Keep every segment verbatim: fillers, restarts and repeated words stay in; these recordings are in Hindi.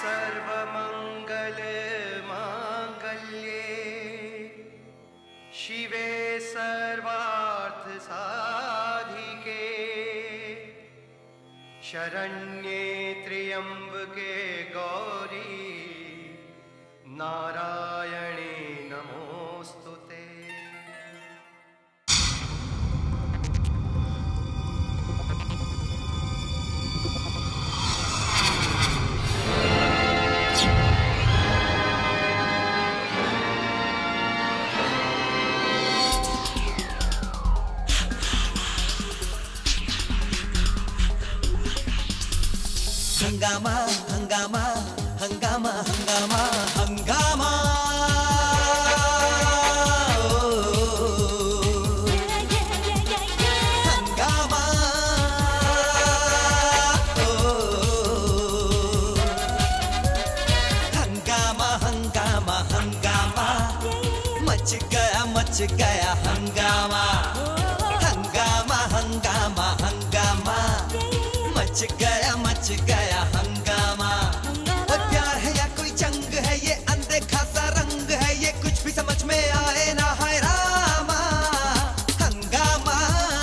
सर्वमंगल मांगल्ये शिवे सर्वार्थ साधिके शरण्ये त्र्यंबके गौरी नारायणे नमोस्तुते। हंगामा हंगामा हंगामा हंगामा हंगामा हंगामा हंगामा हंगामा हंगामा मच गया मच गया हंगामा हंगामा हंगामा हंगामा मच गया मच गया हंगामा। और प्यार है या कोई जंग है, ये अनदेखा सा रंग है, ये कुछ भी समझ में आए ना है रामा। हंगामा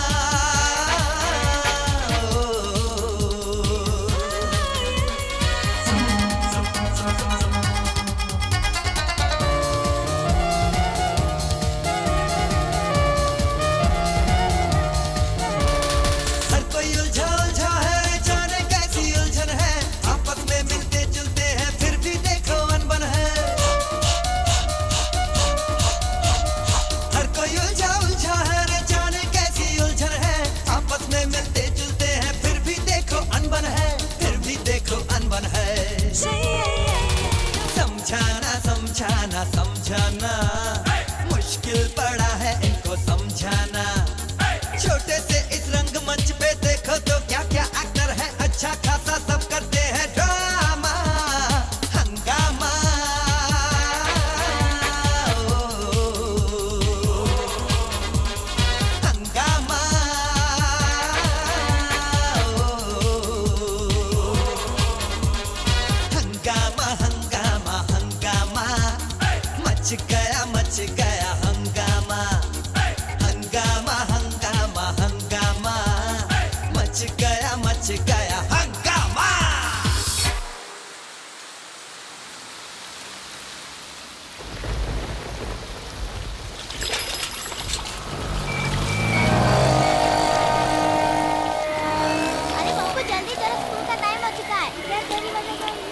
हर कोई उलझा उलझा है, जाने कैसी उलझन है, आपस में मिलते जुलते हैं फिर भी देखो अनबन है। हर कोई उलझा उलझा है रे, जाने कैसी उलझन है, आपस में मिलते जुलते हैं फिर भी देखो अनबन है, फिर भी देखो अनबन है। समझाना समझाना समझाना मुश्किल पड़ा है इनको समझाना। छोटे से इस रंगमंच पे देखो तो क्या क्या एक्टर है, अच्छा खासा सब करते हैं ड्रामा। हंगामा हंगामा हंगामा हंगामा हंगामा मच गया मच गया हंगामा हंगामा हंगामा हंगामा मच गया मच गया हंगामा। अरे बाबू जल्दी करो, स्कूल का टाइम हो चुका है। तेरी वजह से मेरी वजह से।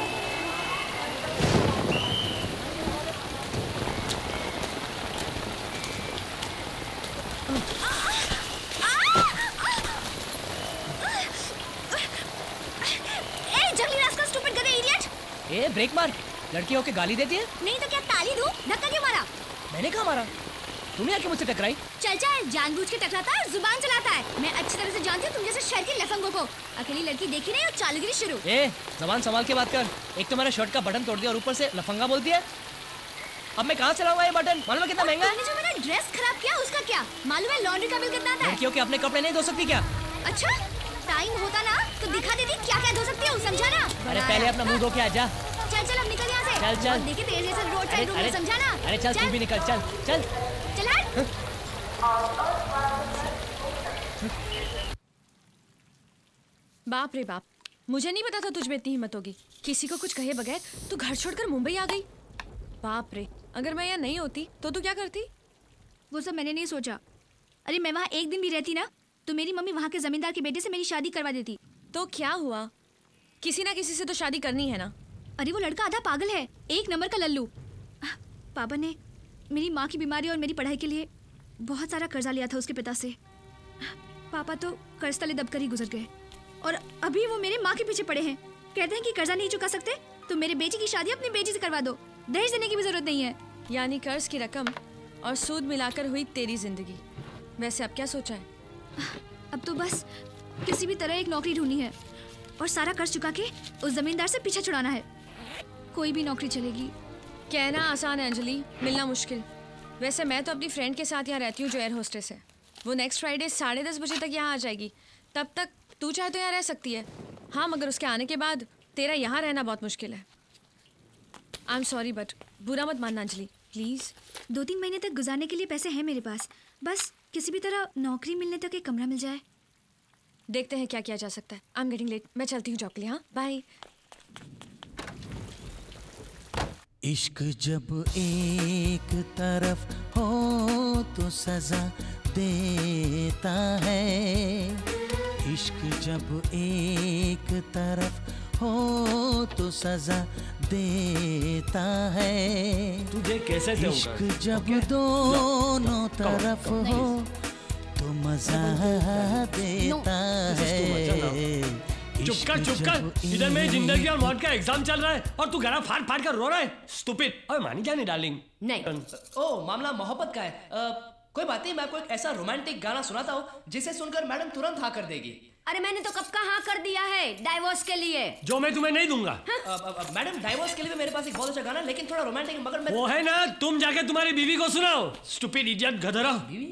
ए जंगली रास्ता, स्टूपिड गधे, इडियट। ए ब्रेक मार, लड़की होके गाली देती है। नहीं तो क्या ताली दूं? धक्का क्यों मारा? मैंने कहा मारा, तुमने आके मुझसे टकराई। चल चल, जानबूझ के टकराता है और जुबान चलाता है। मैं अच्छी तरह से जानती हूँ तुम जैसे शहर के लफंगों को। अकेली लड़की देखी नहीं और चालूगिरी शुरू। ए जबान संभाल के बात कर, एक तो मेरा शर्ट का बटन तोड़ दिया और ऊपर से लफंगा बोलती है। अब मैं कहाँ चलाऊंगा ये बटन? मालूम है कितना महंगा? तुमने जो मेरा ड्रेस खराब किया उसका क्या? मालूम है लॉन्ड्री का बिल कितना आता है? लड़कियों के अपने कपड़े नहीं धो सकती क्या? अच्छा, टाइम होता ना तो दिखा देती क्या क्या धो सकती हूँ, समझा ना? अरे पहले अपना मुंह धो के आ जा। चल चल अब निकल यहाँ से। चल चल। देखे तेरे जैसे रोड साइड रूम में, समझा ना? अरे चल तू भी निकल, चल चल चल हट। बाप रे बाप, मुझे नहीं पता था तुझ में इतनी हिम्मत होगी। किसी को कुछ कहे बगैर तू घर छोड़कर मुंबई आ गई। बाप रे, अगर मैं यहाँ नहीं होती तो तू क्या करती? वो सब मैंने नहीं सोचा। अरे मैं वहाँ एक दिन भी रहती ना तो मेरी मम्मी वहाँ के जमींदार के बेटे से मेरी शादी करवा देती। तो क्या हुआ, किसी ना किसी से तो शादी करनी है ना। अरे वो लड़का आधा पागल है, एक नंबर का लल्लू। पापा ने मेरी माँ की बीमारी और मेरी पढ़ाई के लिए बहुत सारा कर्जा लिया था उसके पिता से। पापा तो कर्ज तले दबकर ही गुजर गए और अभी वो मेरे माँ के पीछे पड़े हैं। कहते हैं कि कर्जा नहीं चुका सकते तो मेरे बेटी की शादी अपनी बेटी से करवा दो, दहेज देने की भी जरूरत नहीं है। यानी कर्ज की रकम और सूद मिलाकर हुई तेरी जिंदगी। वैसे अब क्या सोचा है? अब तो बस किसी भी तरह एक नौकरी ढूंढनी है और सारा कर्ज चुका के उस जमींदार से पीछा छुड़ाना है। कोई भी नौकरी चलेगी। कहना आसान है अंजलि, मिलना मुश्किल। वैसे मैं तो अपनी फ्रेंड के साथ यहाँ रहती हूँ जो एयर होस्टेस है। वो नेक्स्ट फ्राइडे साढ़े दस बजे तक यहाँ आ जाएगी। तब तक तू चाहे तो यहाँ रह सकती है। हाँ, मगर उसके आने के बाद तेरा यहाँ रहना बहुत मुश्किल है। आई एम सॉरी बट बुरा मत मानना अंजलि, प्लीज। दो तीन महीने तक गुजारने के लिए पैसे हैं मेरे पास, बस किसी भी तरह नौकरी मिलने तक एक कमरा मिल जाए। देखते हैं क्या किया जा सकता है। आई एम गेटिंग लेट, मैं चलती हूँ जॉब के लिए। हाँ बाय। इश्क जब एक तरफ हो तो सजा देता है, इश्क जब एक तरफ हो तो सजा देता है, तुझे कैसे इश्क जब दोनों तरफ हो तो मजा देता है। चुप कर चुप कर, इधर मेरी जिंदगी और मौत का एग्जाम चल रहा है और तू गला फाड़ फाड़ कर रो रहा है। स्टूपिड। ओए मानी जाने डार्लिंग। नहीं। ओ मामला मोहब्बत का है। आ, कोई बात नहीं, मैं आपको एक ऐसा रोमांटिक गाना सुनाता हूँ जिसे सुनकर मैडम तुरंत हाँ कर देगी। अरे मैंने तो कब का हाँ कर दिया है डाइवोर्स के लिए, जो मैं तुम्हें नहीं दूंगा। हाँ? मैडम डाइवोर्स के लिए भी मेरे पास एक बहुत अच्छा गाना, लेकिन थोड़ा रोमांटिक, मगर मैं... वो है ना, तुम जाके तुम्हारी बीवी को सुनाओ। स्टूपिड इडियट गधरा। बीवी?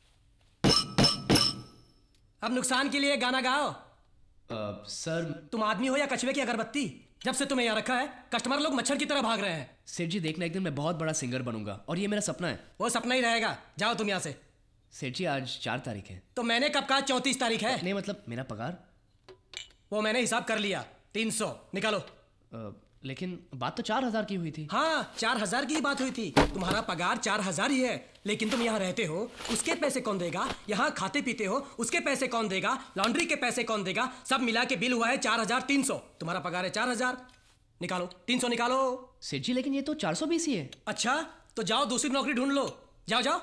अब नुकसान के लिए गाना गाओ। Uh, सर तुम आदमी हो या कछुए की अगरबत्ती? जब से तुम्हें यहाँ रखा है कस्टमर लोग मच्छर की तरह भाग रहे हैं। सेठ जी देखना, एक दिन मैं बहुत बड़ा सिंगर बनूंगा और ये मेरा सपना है। वो सपना ही रहेगा, जाओ तुम यहाँ से। सेठ जी आज चार तारीख है। तो मैंने कब कहा चौंतीस तारीख है? नहीं मतलब मेरा पगार। वो मैंने हिसाब कर लिया, तीन सौ निकालो। uh, लेकिन बात तो चार हजार की हुई थी। हाँ चार हजार की ही बात हुई थी। तुम्हारा पगार चार हजार ही है, लेकिन तुम यहाँ रहते हो उसके पैसे कौन देगा, यहाँ खाते पीते हो उसके पैसे कौन देगा, लॉन्ड्री के पैसे कौन देगा, सब मिला के बिल हुआ है चार हजार तीन सौ। तुम्हारा पगार है चार हजार, निकालो तीन सौ निकालो। सेठ जी लेकिन ये तो चार सौ बीस ही है। अच्छा तो जाओ दूसरी नौकरी ढूंढ लो, जाओ जाओ।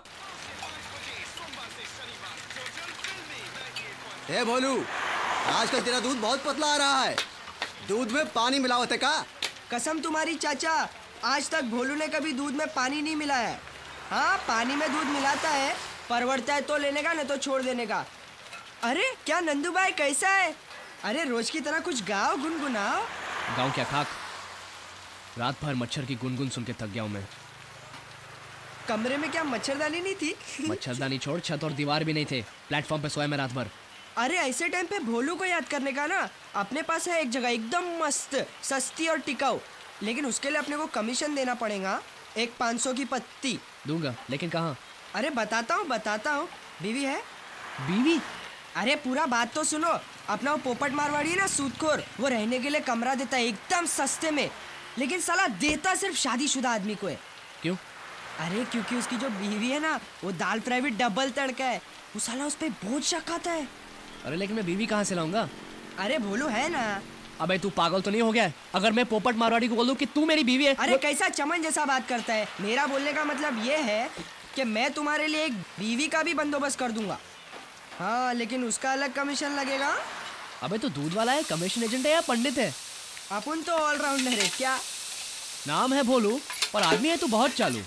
ए भोलू, आजकल तेरा दूध बहुत पतला आ रहा है, दूध में पानी मिलावट है का? कसम तुम्हारी चाचा, आज तक भोलू ने कभी दूध में पानी नहीं मिलाया है। हाँ पानी में दूध मिलाता है, परवड़ता है तो लेने का, नहीं तो छोड़ देने का। अरे क्या नंदू भाई कैसा है? अरे रोज की तरह कुछ गाओ, गुनगुनाओ। गाँव क्या खाक, रात भर मच्छर की गुनगुन सुन के थक गया हूँ मैं। कमरे में क्या मच्छरदानी नहीं थी? मच्छरदानी छोड़, छत और दीवार भी नहीं थे, प्लेटफॉर्म पे सोया मैं रात भर। अरे ऐसे टाइम पे भोलू को याद करने का ना, अपने पास है एक जगह एकदम मस्त, सस्ती और टिकाऊ, लेकिन उसके लिए अपने को कमीशन देना पड़ेगा, एक पाँच सौ की पत्ती। दूंगा, लेकिन कहाँ? अरे बताता हूँ बताता हूँ। बीवी है? बीवी? अरे पूरा बात तो सुनो। अपना वो पोपट मारवाड़ी है ना सूदखोर, वो रहने के लिए कमरा देता है एकदम सस्ते में, लेकिन साला देता सिर्फ शादीशुदा आदमी को है। क्यों? अरे क्योंकि उसकी जो बीवी है ना, वो दाल फ्राई भी डबल तड़का है, वो साला उस पर बहुत शक आता है। अरे लेकिन मैं बीवी कहाँ से लाऊंगा? अरे भोलू है ना। अबे तू पागल तो नहीं हो गया है? अगर मैं पोपट मारवाड़ी को बोलूं कि तू मेरी बीवी है। अरे वो... कैसा चमन जैसा बात करता है। मेरा बोलने का मतलब ये है कि मैं तुम्हारे लिए एक बीवी का भी बंदोबस्त कर दूंगा। हाँ लेकिन उसका अलग कमीशन लगेगा। अबे तो दूध वाला है, कमीशन एजेंट है या पंडित है? अपन तो ऑलराउंडर है। क्या नाम है भोलू, पर आदमी है तू बहुत चालू।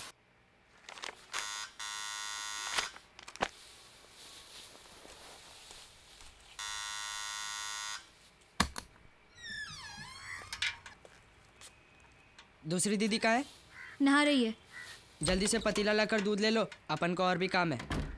दूसरी दीदी कहाँ है? नहा रही है। जल्दी से पतीला लाकर दूध ले लो, अपन को और भी काम है।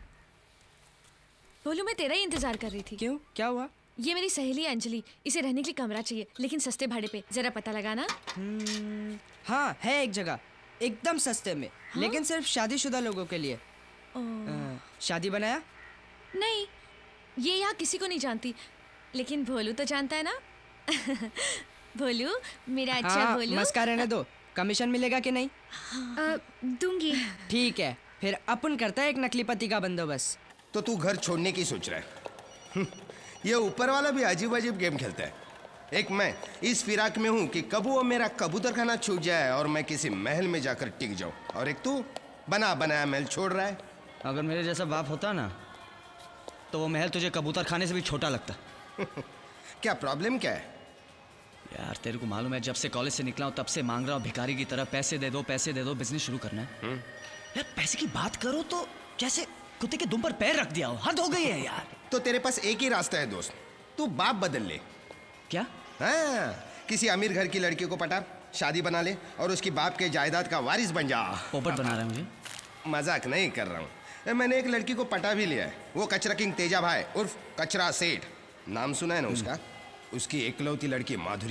बोलू मैं तेरा ही इंतजार कर रही थी। क्यों, क्या हुआ? ये मेरी सहेली अंजलि, इसे रहने के लिए कमरा चाहिए, लेकिन सस्ते भाड़े पे, जरा पता लगाना। हाँ है एक जगह एकदम सस्ते में। हाँ? लेकिन सिर्फ शादीशुदा लोगों के लिए। आ, शादी बनाया? नहीं, ये यहाँ किसी को नहीं जानती, लेकिन भोलू तो जानता है ना। भोलू मेरा अच्छा। हाँ, भोलू मस्का रहने दो। कमीशन मिलेगा कि नहीं? आ, दूंगी। ठीक है, फिर अपन करता है एक नकली पति का बंदोबस्त। तो तू घर छोड़ने की सोच रहा है? ये ऊपर वाला भी अजीब अजीब गेम खेलता है। एक मैं इस फिराक में हूँ कि कब वो मेरा कबूतर खाना छूट जाए और मैं किसी महल में जाकर टिक जाऊँ, और एक तू बना बनाया महल छोड़ रहा है। अगर मेरे जैसा बाप होता ना, तो वो महल तुझे कबूतर खाने से भी छोटा लगता। क्या प्रॉब्लम क्या है? यार तेरे को मालूम है, जब से कॉलेज से निकला हूँ तब से मांग रहा हूँ भिखारी की तरह, पैसे दे दो पैसे दे दो, बिजनेस शुरू करना है। यार पैसे की बात करो तो जैसे कुत्ते के दुम पर पैर रख दिया हो, हद हो गई है यार। तो तेरे पास एक ही रास्ता है दोस्त, तू बाप बदल ले। क्या? हाँ, किसी अमीर घर की लड़की को पटा, शादी बना ले और उसकी बाप के जायदाद का वारिस बन जा। पोपट बना रहा है मुझे? मजाक नहीं कर रहा हूँ, मैंने एक लड़की को पटा भी लिया है। वो कचरा किंग तेजाभाई उर्फ कचरा सेठ, नाम सुना है ना उसका? उसकी एकलौती लड़की माधुरी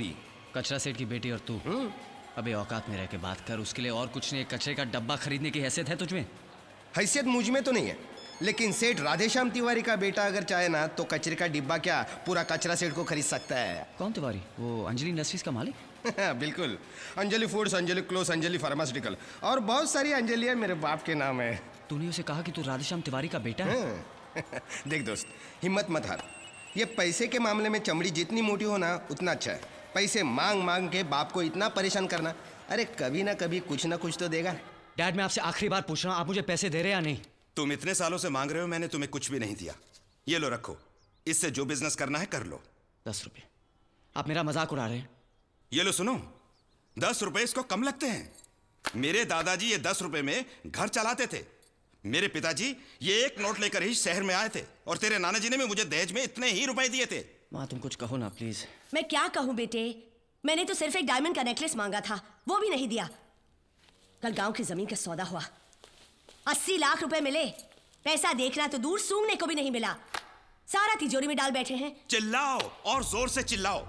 कचरा सेठ की बेटी और तू अबे औकात में रह के बात कर। उसके लिए और कुछ नहीं, एक कचरे का डब्बा खरीदने की हैसियत है तुझमें? हैसियत मुझ में तो नहीं है, लेकिन सेठ राधेश्याम तिवारी का बेटा अगर चाहे ना तो कचरे का डिब्बा क्या पूरा कचरा सेठ को खरीद सकता है। कौन तिवारी? वो अंजलि इंडस्ट्रीज का मालिक? बिल्कुल, Anjali foods, Anjali clothes, Anjali pharmaceutical और बहुत सारी अंजलियां मेरे बाप के नाम है। तूने उसे कहा कि तू राधेश्याम तिवारी का बेटा है? देख दोस्त, हिम्मत मत हार। ये पैसे के मामले में चमड़ी जितनी मोटी हो ना उतना अच्छा है। पैसे मांग मांग के बाप को इतना परेशान करना, अरे कभी ना कभी कुछ ना कुछ तो देगा। डैड, मैं आपसे आखिरी बार पूछ रहा हूँ, आप मुझे पैसे दे रहे या नहीं? तुम इतने सालों से मांग रहे हो, मैंने तुम्हें कुछ भी नहीं दिया। ये लो रखो, इससे जो बिजनेस करना है कर लो। दस रुपये? आप मेरा मजाक उड़ा रहे हैं? ये लो सुनो, दस रुपए इसको कम लगते हैं। मेरे दादाजी ये दस रुपए में घर चलाते थे। मेरे पिताजी ये एक नोट लेकर ही शहर में आए थे और तेरे नाना जी ने भी मुझे दहेज में इतने ही रुपए दिए थे। माँ तुम कुछ कहो ना प्लीज। मैं क्या कहूँ बेटे, मैंने तो सिर्फ एक डायमंड का नेकलेस मांगा था, वो भी नहीं दिया। कल गांव की जमीन का सौदा हुआ, अस्सी लाख रुपए मिले। पैसा देखना तो दूर, सूंघने को भी नहीं मिला। सारा तिजोरी में डाल बैठे हैं। चिल्लाओ और जोर से चिल्लाओ।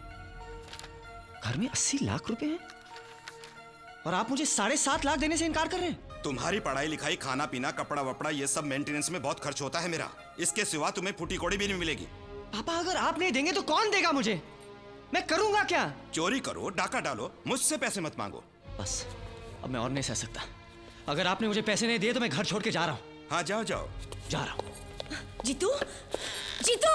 घर में अस्सी लाख रुपए हैं और आप मुझे साढ़े सात लाख देने से इनकार कर रहे हैं? तुम्हारी पढ़ाई लिखाई, खाना पीना, कपड़ा वपड़ा, ये सब मेंटेनेंस में बहुत खर्च होता है मेरा। इसके सिवा तुम्हें फूटी कौड़ी भी नहीं मिलेगी। पापा अगर आप नहीं देंगे तो कौन देगा मुझे? मैं करूंगा क्या? चोरी करो, डाका डालो, मुझसे पैसे मत मांगो। बस अब मैं और नहीं सह सकता। अगर आपने मुझे पैसे नहीं दिए तो मैं घर छोड़ के जा रहा हूँ। हाँ जाओ जाओ। जा रहा हूँ। जीतू, जीतू!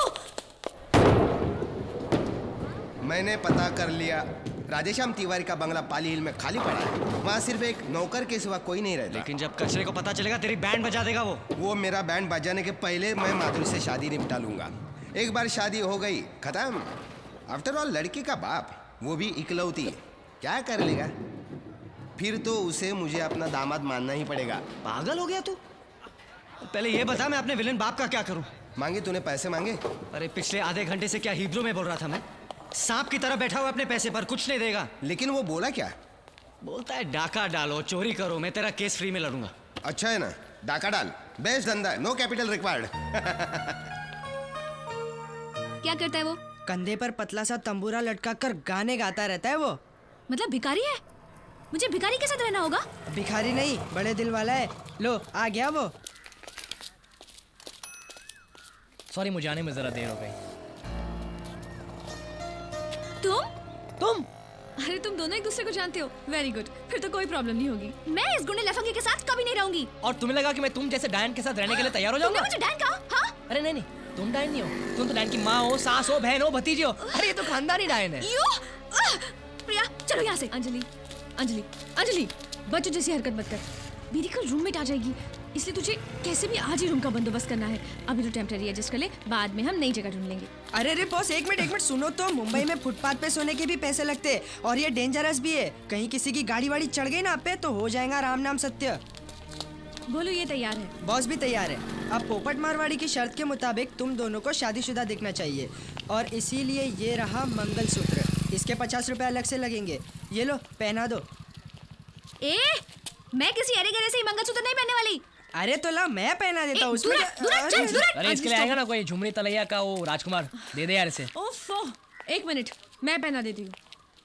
मैंने पता कर लिया, राधेश्याम तिवारी का बंगला पाली हिल में खाली पड़ा है। वहाँ सिर्फ एक नौकर के सिवा कोई नहीं रहता। लेकिन जब कचरे को पता चलेगा तेरी बैंड बजा देगा वो। वो मेरा बैंड बजाने के पहले मैं माधुरी से शादी निपटा लूंगा। एक बार शादी हो गई, खत्म। आफ्टर ऑल लड़की का बाप, वो भी इकलौती, क्या कर लेगा? फिर तो उसे मुझे अपना दामाद मानना ही पड़ेगा। पागल हो गया तू? पहले ये बता मैं अपने विलेन बाप का क्या करूं? मांगे तूने पैसे मांगे? अरे पिछले आधे घंटे से क्या हिब्रू में बोल रहा था मैं? सांप की तरह बैठा हुआ अपने पैसे पर, कुछ नहीं देगा। लेकिन वो बोला क्या? बोलता है डाका डालो, चोरी करो, मैं तेरा केस फ्री में लड़ूंगा। अच्छा है ना, डाका डाल, बेस्ट धंधा, नो कैपिटल रिक्वायर्ड। क्या करता है वो? कंधे पर पतला सा तंबूरा लटका कर गाने गाता रहता है वो। मतलब भिखारी है? मुझे भिखारी के साथ रहना होगा? भिखारी नहीं, बड़े दिल वाला है। लो आ गया वो। सॉरी, मुझे आने में जरा देर हो गई। तुम तुम अरे तुम दोनों एक दूसरे को जानते हो? वेरी गुड, फिर तो कोई प्रॉब्लम नहीं होगी। मैं इस गुंडे लफंगे के साथ कभी नहीं रहूंगी। और तुम्हें लगा कि मैं तुम जैसे डायन के साथ रहने के लिए तैयार हो जाऊंगा? तुमने मुझे डायन कहा? हाँ? अरे नहीं नहीं, तुम डायन नहीं हो। तुम तो डायन की माँ हो, सास हो, बहन हो, भतीजी हो। अरे ये तो खानदानी डायन है। यू प्रिया, चलो यहाँ से। अंजलि, अंजलि, अंजलि, बच्चों जैसी हरकत मत कर। मेरी कल रूममेट आ जाएगी, इसलिए तुझे कैसे भी आज ही रूम का बंदोबस्त करना है। अभी तो टेम्परेरी एडजस्ट कर ले, बाद में हम नई जगह ढूंढ लेंगे। अरे रे बॉस, एक मिनट एक मिनट सुनो तो। मुंबई में फुटपाथ पे सोने के भी पैसे लगते हैं और ये डेंजरस भी है। कहीं किसी की गाड़ी वाड़ी चढ़ गई ना आप पे तो हो जाएगा राम नाम सत्य। बोलो ये तैयार है? बॉस भी तैयार है। अब पोपट मारवाड़ी की शर्त के मुताबिक तुम दोनों को शादीशुदा दिखना चाहिए और इसीलिए ये रहा मंगलसूत्र। इसके पचास रुपए अलग से लगेंगे। ये लो पहना दो। ए, मैं किसी अरे गरे से ही मंगलसूत्र नहीं पहनने वाली। अरे तो ला, मैं पहना देता हूँ उसमें। अरे इसके लिए आएगा ना कोई झुमरी तलैया का वो राजकुमार, दे दे यार इसे। ओफो, एक मिनट, मैं पहना देती हूँ।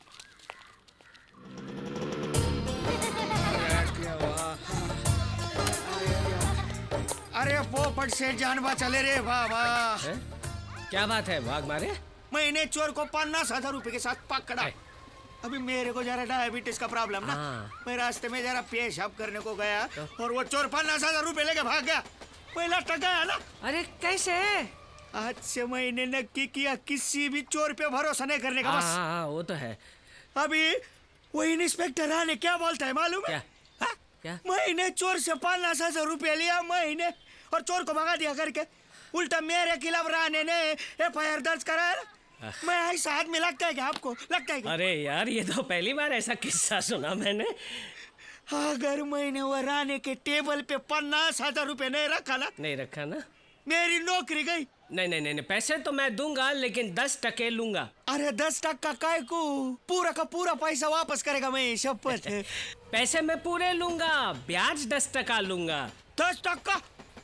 अरे पोपट से जानवा चले रे बाबा। क्या बात है, भाग मारे? मैंने चोर को पन्नास हजार रुपए के साथ पकड़ा। अभी मेरे को जरा डायबिटीज का प्रॉब्लम ना, मैं रास्ते में जरा पेशाब करने को गया और वो चोर पन्नास हजार रुपए लेके भाग गया। पहला टका है ना। अरे कैसे? आज से मैंने नक्की किया किसी भी चोर पे भरोसा नहीं करने का। बस हाँ, वो तो है। अभी वो इंस्पेक्टर राणे क्या बोलता है मालूम है? क्या? क्या? मैंने चोर से पन्नास हजार रुपए लिया महीने और चोर को भगा दिया करके। उल्टा मेरे खिलाफ राणे ने एफ आई आर दर्ज कराया। मैं ऐसा आदमी लगता है क्या आपको? लगता है क्या? अरे यार, ये तो पहली बार ऐसा किस्सा सुना मैंने। अगर मैंने वो राणे के टेबल पे पन्नास हजार रुपए नहीं रखा ना, नहीं रखा ना, मेरी नौकरी गई। नहीं नहीं नहीं, पैसे तो मैं दूंगा लेकिन दस टके लूंगा। अरे दस टक्का काय को? पूरा का पूरा पैसा वापस करेगा मैं, शपथ। पैसे मैं पूरे लूंगा, ब्याज दस टका लूंगा। दस टक्का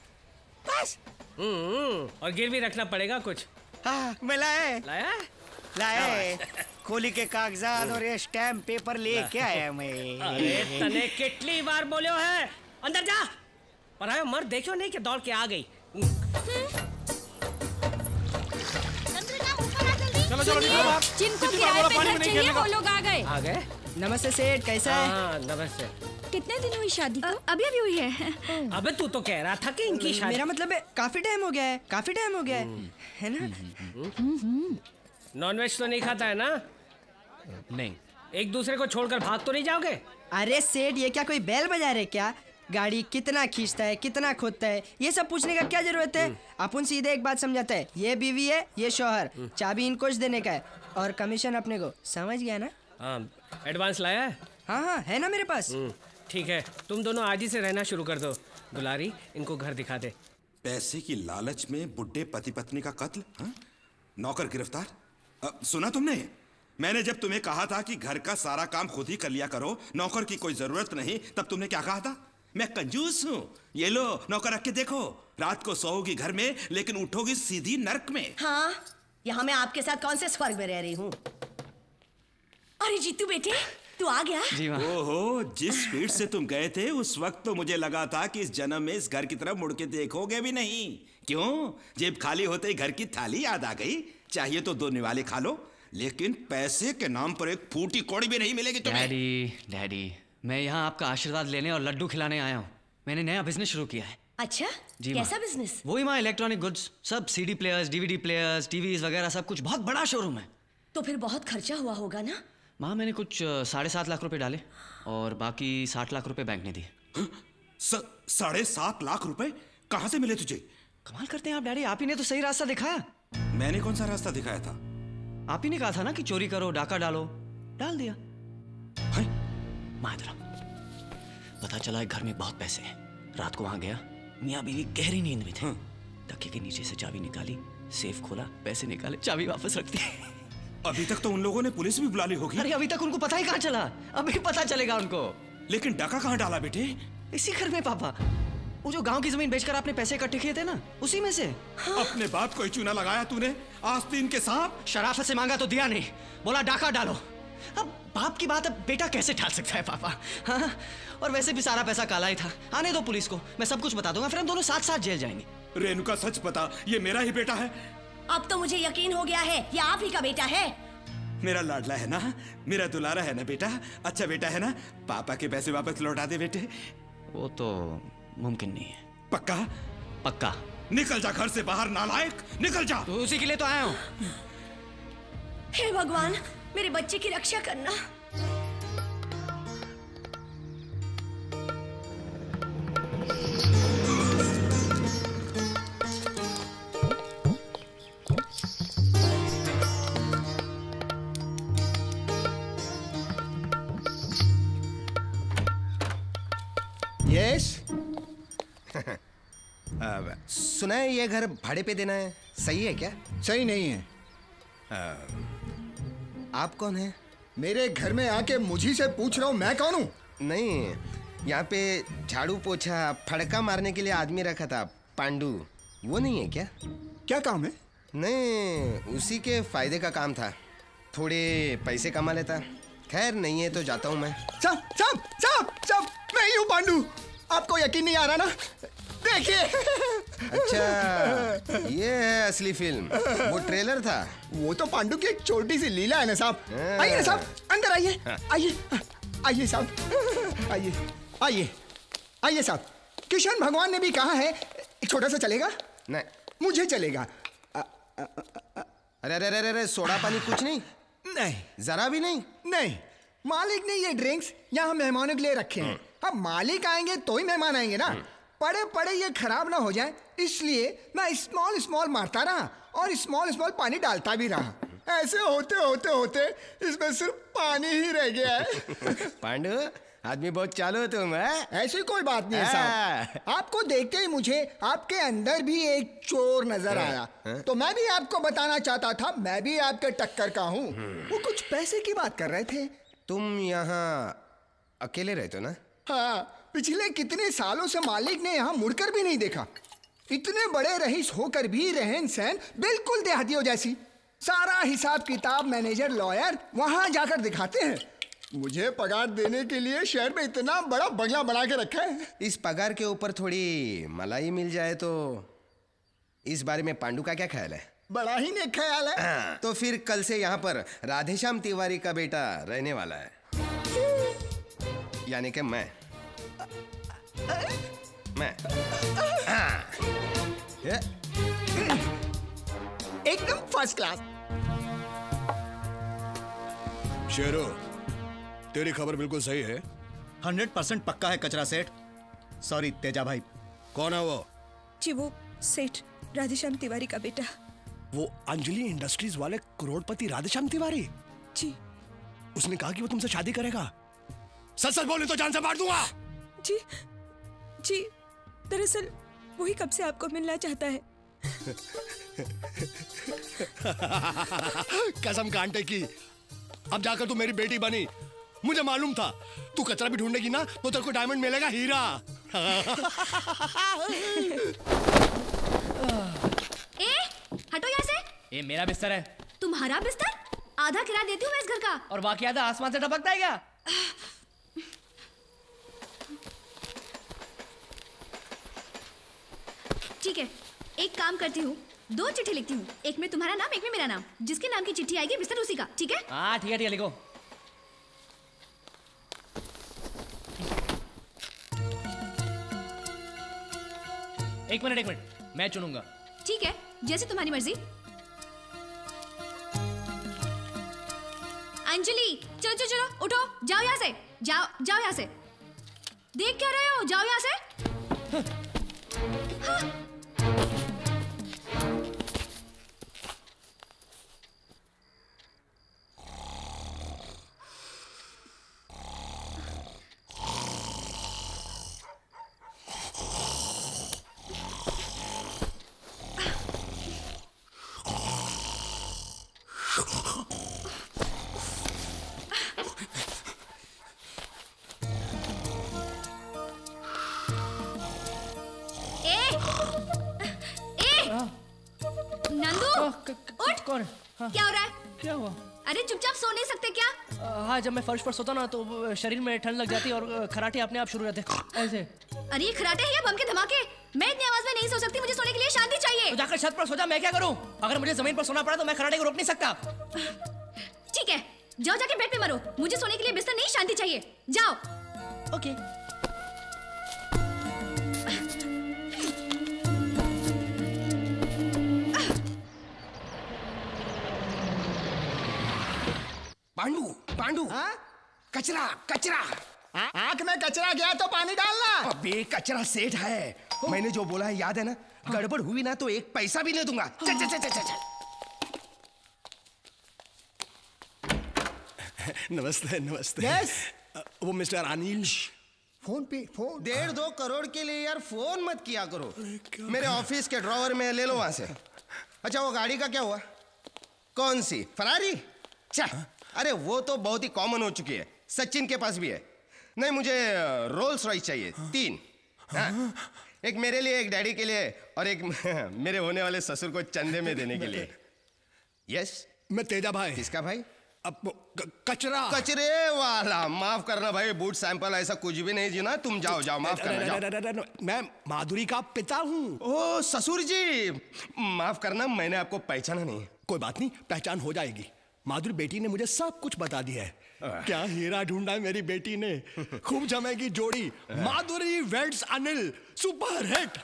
बस? हम्म, और गिरवी रखना पड़ेगा कुछ। हाँ, मैं लाया। लाया? लाए खोली के कागजात और ये स्टैम्प पेपर लेके आया मैं। अरे तने कितनी बार बोलो है अंदर जा, पर आयो मर्द देखो नहीं कि दौड़ के आ गई। चलो चलो जिनको किराए पे घर चाहिए वो लोग आ गए। आ गए। नमस्ते सेठ, कैसा है? हाँ नमस्ते। कितने दिन हुई शादी को? अभी अभी हुई है। अबे तू तो कह रहा था कि इनकी शादी। मेरा मतलब है काफी टाइम हो गया है, काफी टाइम हो गया है, है ना? नॉनवेज तो नहीं खाता है ना? नहीं। एक दूसरे को छोड़कर भाग तो नहीं जाओगे? अरे सेठ, ये क्या कोई बैल बजा रहे क्या? गाड़ी कितना खींचता है, कितना खोदता है, ये सब पूछने का क्या जरूरत है? अपन सीधे एक बात समझाते हैं, ये बीवी है, ये शौहर, चाबी इनको देने का है और कमीशन अपने को। समझ गया ना? हाँ, एडवांस लाया है? हाँ हाँ है ना मेरे पास। ठीक है, तुम दोनों आज ही से रहना शुरू कर दो। दुलारी, इनको घर दिखा दे। पैसे की लालच में बुड्ढे पति पत्नी का कत्ल, हा? नौकर गिरफ्तार। अ, सुना तुमने? मैंने जब तुम्हें कहा था कि घर का सारा काम खुद ही कर लिया करो, नौकर की कोई जरूरत नहीं, तब तुमने क्या कहा था? मैं कंजूस हूँ, ये लो नौकर रख के देखो, रात को सोओगी घर में लेकिन उठोगी सीधी नर्क में। हाँ, यहाँ मैं आपके साथ कौन से स्वर्ग में रह रही हूँ। अरे जीतू बेटे, तू आ गया? जी माँ। ओहो, जिस स्पीड से तुम गए थे उस वक्त तो मुझे लगा था कि इस जन्म में इस घर की तरफ मुड़ के देखोगे भी नहीं। क्यों? जेब खाली होते ही घर की थाली याद आ गई। चाहिए तो दो निवाले खा लो, लेकिन पैसे के नाम पर एक फूटी कौड़ी भी नहीं मिलेगी तुम्हें। डैडी, डैडी, मैं यहाँ आपका आशीर्वाद लेने और लड्डू खिलाने आया हूँ। मैंने नया बिजनेस शुरू किया है। अच्छा, जी कैसा बिजनेस? वही माँ, इलेक्ट्रॉनिक गुड्स, सब CD players, DVD players, TVs वगैरह सब कुछ। बहुत बड़ा शोरूम है। तो फिर बहुत खर्चा हुआ होगा ना? माँ, मैंने कुछ साढ़े सात लाख रुपए डाले और बाकी साठ लाख रुपए बैंक ने दिए। साढ़े सात लाख रुपए कहाँ से मिले तुझे? कमाल करते हैं आप डैडी, आप ही ने तो सही रास्ता दिखाया। मैंने कौन सा रास्ता दिखाया था? आप ही ने कहा था ना कि चोरी करो, डाका डालो, डाल दिया। माँ इधर आओ। पता चला घर में बहुत पैसे हैं। रात को वहां गया, मियाँ बीवी गहरी नींद में थे। तकिए के नीचे से चाबी निकाली, सेफ खोला, पैसे निकाले, चाबी वापस रख दी। अभी तक तो उन लोगों ने पुलिस भी बुला ली होगी। अरे अभी तक उनको पता ही कहाँ चला, अभी पता चलेगा उनको। लेकिन डाका कहाँ डाला बेटे? इसी घर में पापा, वो जो गांव की जमीन बेचकर आपने पैसे इकट्ठे किए थे ना, उसी में से। हाँ। अपने बाप को ही चूना लगाया तूने, आस्तीन के सांप। शराफत से मांगा तो दिया नहीं, बोला डाका डालो। अब बाप की बात अब बेटा कैसे डाल सकता है पापा? हाँ? और वैसे भी सारा पैसा काला ही था। आने दो पुलिस को, मैं सब कुछ बता दूंगा, फिर हम दोनों साथ साथ जेल जाएंगे। रेणुका सच बता, ये मेरा ही बेटा है? अब तो मुझे यकीन हो गया है, ये आप ही का बेटा है। मेरा लाडला है ना, मेरा दुलारा है ना बेटा, अच्छा बेटा है ना? पापा के पैसे वापस लौटा दे बेटे। वो तो मुमकिन नहीं है। पक्का? पक्का। निकल जा घर से बाहर नालायक, निकल जा। तो उसी के लिए तो आया हूँ। हे भगवान, मेरे बच्चे की रक्षा करना। यस। सुना है ये घर भाड़े पे देना है, सही है क्या? सही नहीं है। आ, आप कौन हैं? मेरे घर में आके मुझी से पूछ रहा हूँ मैं कौन हूँ? नहीं, यहाँ पे झाड़ू पोछा फड़का मारने के लिए आदमी रखा था, पांडू, वो नहीं है क्या? क्या काम है? नहीं, उसी के फायदे का काम था, थोड़े पैसे कमा लेता। खैर नहीं है तो जाता हूँ मैं। साहब साहब साहब साहब, मैं ही हूँ पांडू। आपको यकीन नहीं आ रहा ना? देखिए। अच्छा, ये है असली फिल्म, वो ट्रेलर था। वो तो पांडू की एक छोटी सी लीला है ना साहब। आइए ना साहब, अंदर आइए, आइए आइए साहब, आइए आइए आइए साहब। किशन भगवान ने भी कहा है छोटा सा चलेगा? नहीं, मुझे चलेगा। अरे अरे अरे अरे, सोडा पानी कुछ नहीं? नहीं, जरा भी नहीं? नहीं, मालिक ने ये ड्रिंक्स यहाँ मेहमानों के लिए रखे हैं। अब मालिक आएंगे तो ही मेहमान आएंगे ना, पड़े पड़े ये खराब ना हो जाए, इसलिए मैं स्मॉल स्मॉल मारता रहा और स्मॉल स्मॉल पानी डालता भी रहा। ऐसे होते होते होते इसमें सिर्फ पानी ही रह गया है। पांडू, आदमी बहुत चालू हो तुम है? ऐसी कोई बात नहीं है साहब। आपको देखते ही मुझे आपके अंदर भी एक चोर नजर आया, तो मैं भी आपको बताना चाहता था मैं भी आपके टक्कर का हूँ। वो कुछ पैसे की बात कर रहे थे। तुम यहाँ अकेले रहते हो ना? हाँ, पिछले कितने सालों से मालिक ने यहाँ मुड़कर भी नहीं देखा। इतने बड़े रईस होकर भी रहन सहन बिल्कुल देहातियों जैसी। सारा हिसाब किताब मैनेजर लॉयर वहां जाकर दिखाते हैं। मुझे पगार देने के लिए शहर में इतना बड़ा बंगला बना के रखा है। इस पगार के ऊपर थोड़ी मलाई मिल जाए तो। इस बारे में पांडु का क्या ख्याल है? बड़ा ही नेक ख्याल है। हाँ, तो फिर कल से यहाँ पर राधेश्याम तिवारी का बेटा रहने वाला है, यानी कि मैं मैं हाँ। एकदम फर्स्ट क्लास। शेरो, तेरी खबर बिल्कुल सही है। हंड्रेड परसेंट पक्का है कचरा सेठ। सॉरी तेजाभाई। कौन है वो? जी वो सेठ राधेश्याम तिवारी का बेटा। वो अंजलि इंडस्ट्रीज वाले करोड़पति राधेश्याम तिवारी? जी। उसने कहा कि वो तुमसे शादी करेगा। सच सच बोले तो जान से मार दूंगा। जी जी दरअसल वही कब से आपको मिलना चाहता है। कसम कांटे की, अब जाकर तू मेरी बेटी बनी। मुझे मालूम था तू कचरा भी ढूंढेगी ना तो तेरे को डायमंड मिलेगा, हीरा। ए, हटो यहाँ से। ये मेरा बिस्तर है। तुम्हारा बिस्तर? आधा किराया देती हूँ मैं इस घर का। और बाकी आधा आसमान से टपकता है क्या? ठीक है, एक काम करती हूँ, दो चिट्ठी लिखती हूँ, एक में तुम्हारा नाम, एक में मेरा नाम। जिसके नाम की चिट्ठी आएगी बिस्तर उसी का, ठीक है? हाँ ठीक है ठीक है, लिखो। एक मिनट एक मिनट, मैं चुनूंगा। ठीक है, जैसे तुम्हारी मर्जी। अंजलि, चलो चलो चलो, उठो, जाओ यहाँ से, जाओ जाओ यहाँ से। देख क्या रहे हो, जाओ यहाँ से। हाँ। क्या हो रहा है? क्या हुआ? अरे चुपचाप सो नहीं सकते क्या? हाँ, जब मैं फर्श पर सोता ना तो शरीर में ठंड लग जाती है और खराटे अपने आप शुरू रहते ऐसे। अरे ये खराटे हैं या बम के धमाके? मैं इतनी आवाज में नहीं सो सकती, मुझे सोने के लिए शांति चाहिए। तो जाकर छत पर सो जा, मैं क्या करूं? अगर मुझे जमीन पर सोना पड़ा तो मैं खराटे को रोक नहीं सकता। ठीक है, जाओ जाके बेड पे मरो, मुझे सोने के लिए बिस्तर नहीं, शांति चाहिए, जाओ। ओके। पांडु, पांडु, कचरा, कचरा। आंख में कचरा गया तो पानी डालना। अबे कचरा सेठ है, मैंने जो बोला है याद है ना? गड़बड़ हुई ना तो एक पैसा भी नहीं दूंगा। चल चल चल चल चल। नमस्ते नमस्ते। यस। वो मिस्टर अनिल। फोन पे फोन। डेढ़ दो करोड़ के लिए यार फोन मत किया करो। मेरे ऑफिस के ड्रॉवर में ले लो वहां से। अच्छा वो गाड़ी का क्या हुआ? कौन सी? फरारी? चल, अरे वो तो बहुत ही कॉमन हो चुकी है, सचिन के पास भी है। नहीं, मुझे रोल्स रॉयस चाहिए, तीन। हाँ? एक मेरे लिए, एक डैडी के लिए और एक मेरे होने वाले ससुर को चंदे में देने के लिए। यस। मैं तेजाभाई। किसका भाई? अब कचरा। कचरे वाला। माफ करना भाई, बूट सैंपल ऐसा कुछ भी नहीं जी ना। तुम जाओ जाओ, माफ करना जाओ। मैं माधुरी का पिता हूँ। ओ ससुर जी, माफ करना, मैंने आपको पहचाना नहीं। कोई बात नहीं, पहचान हो जाएगी। माधुरी बेटी ने मुझे सब कुछ बता दिया है। क्या हीरा ढूंढा है मेरी बेटी ने। खूब जमेगी जोड़ी। Madhuri weds Anil, super hit.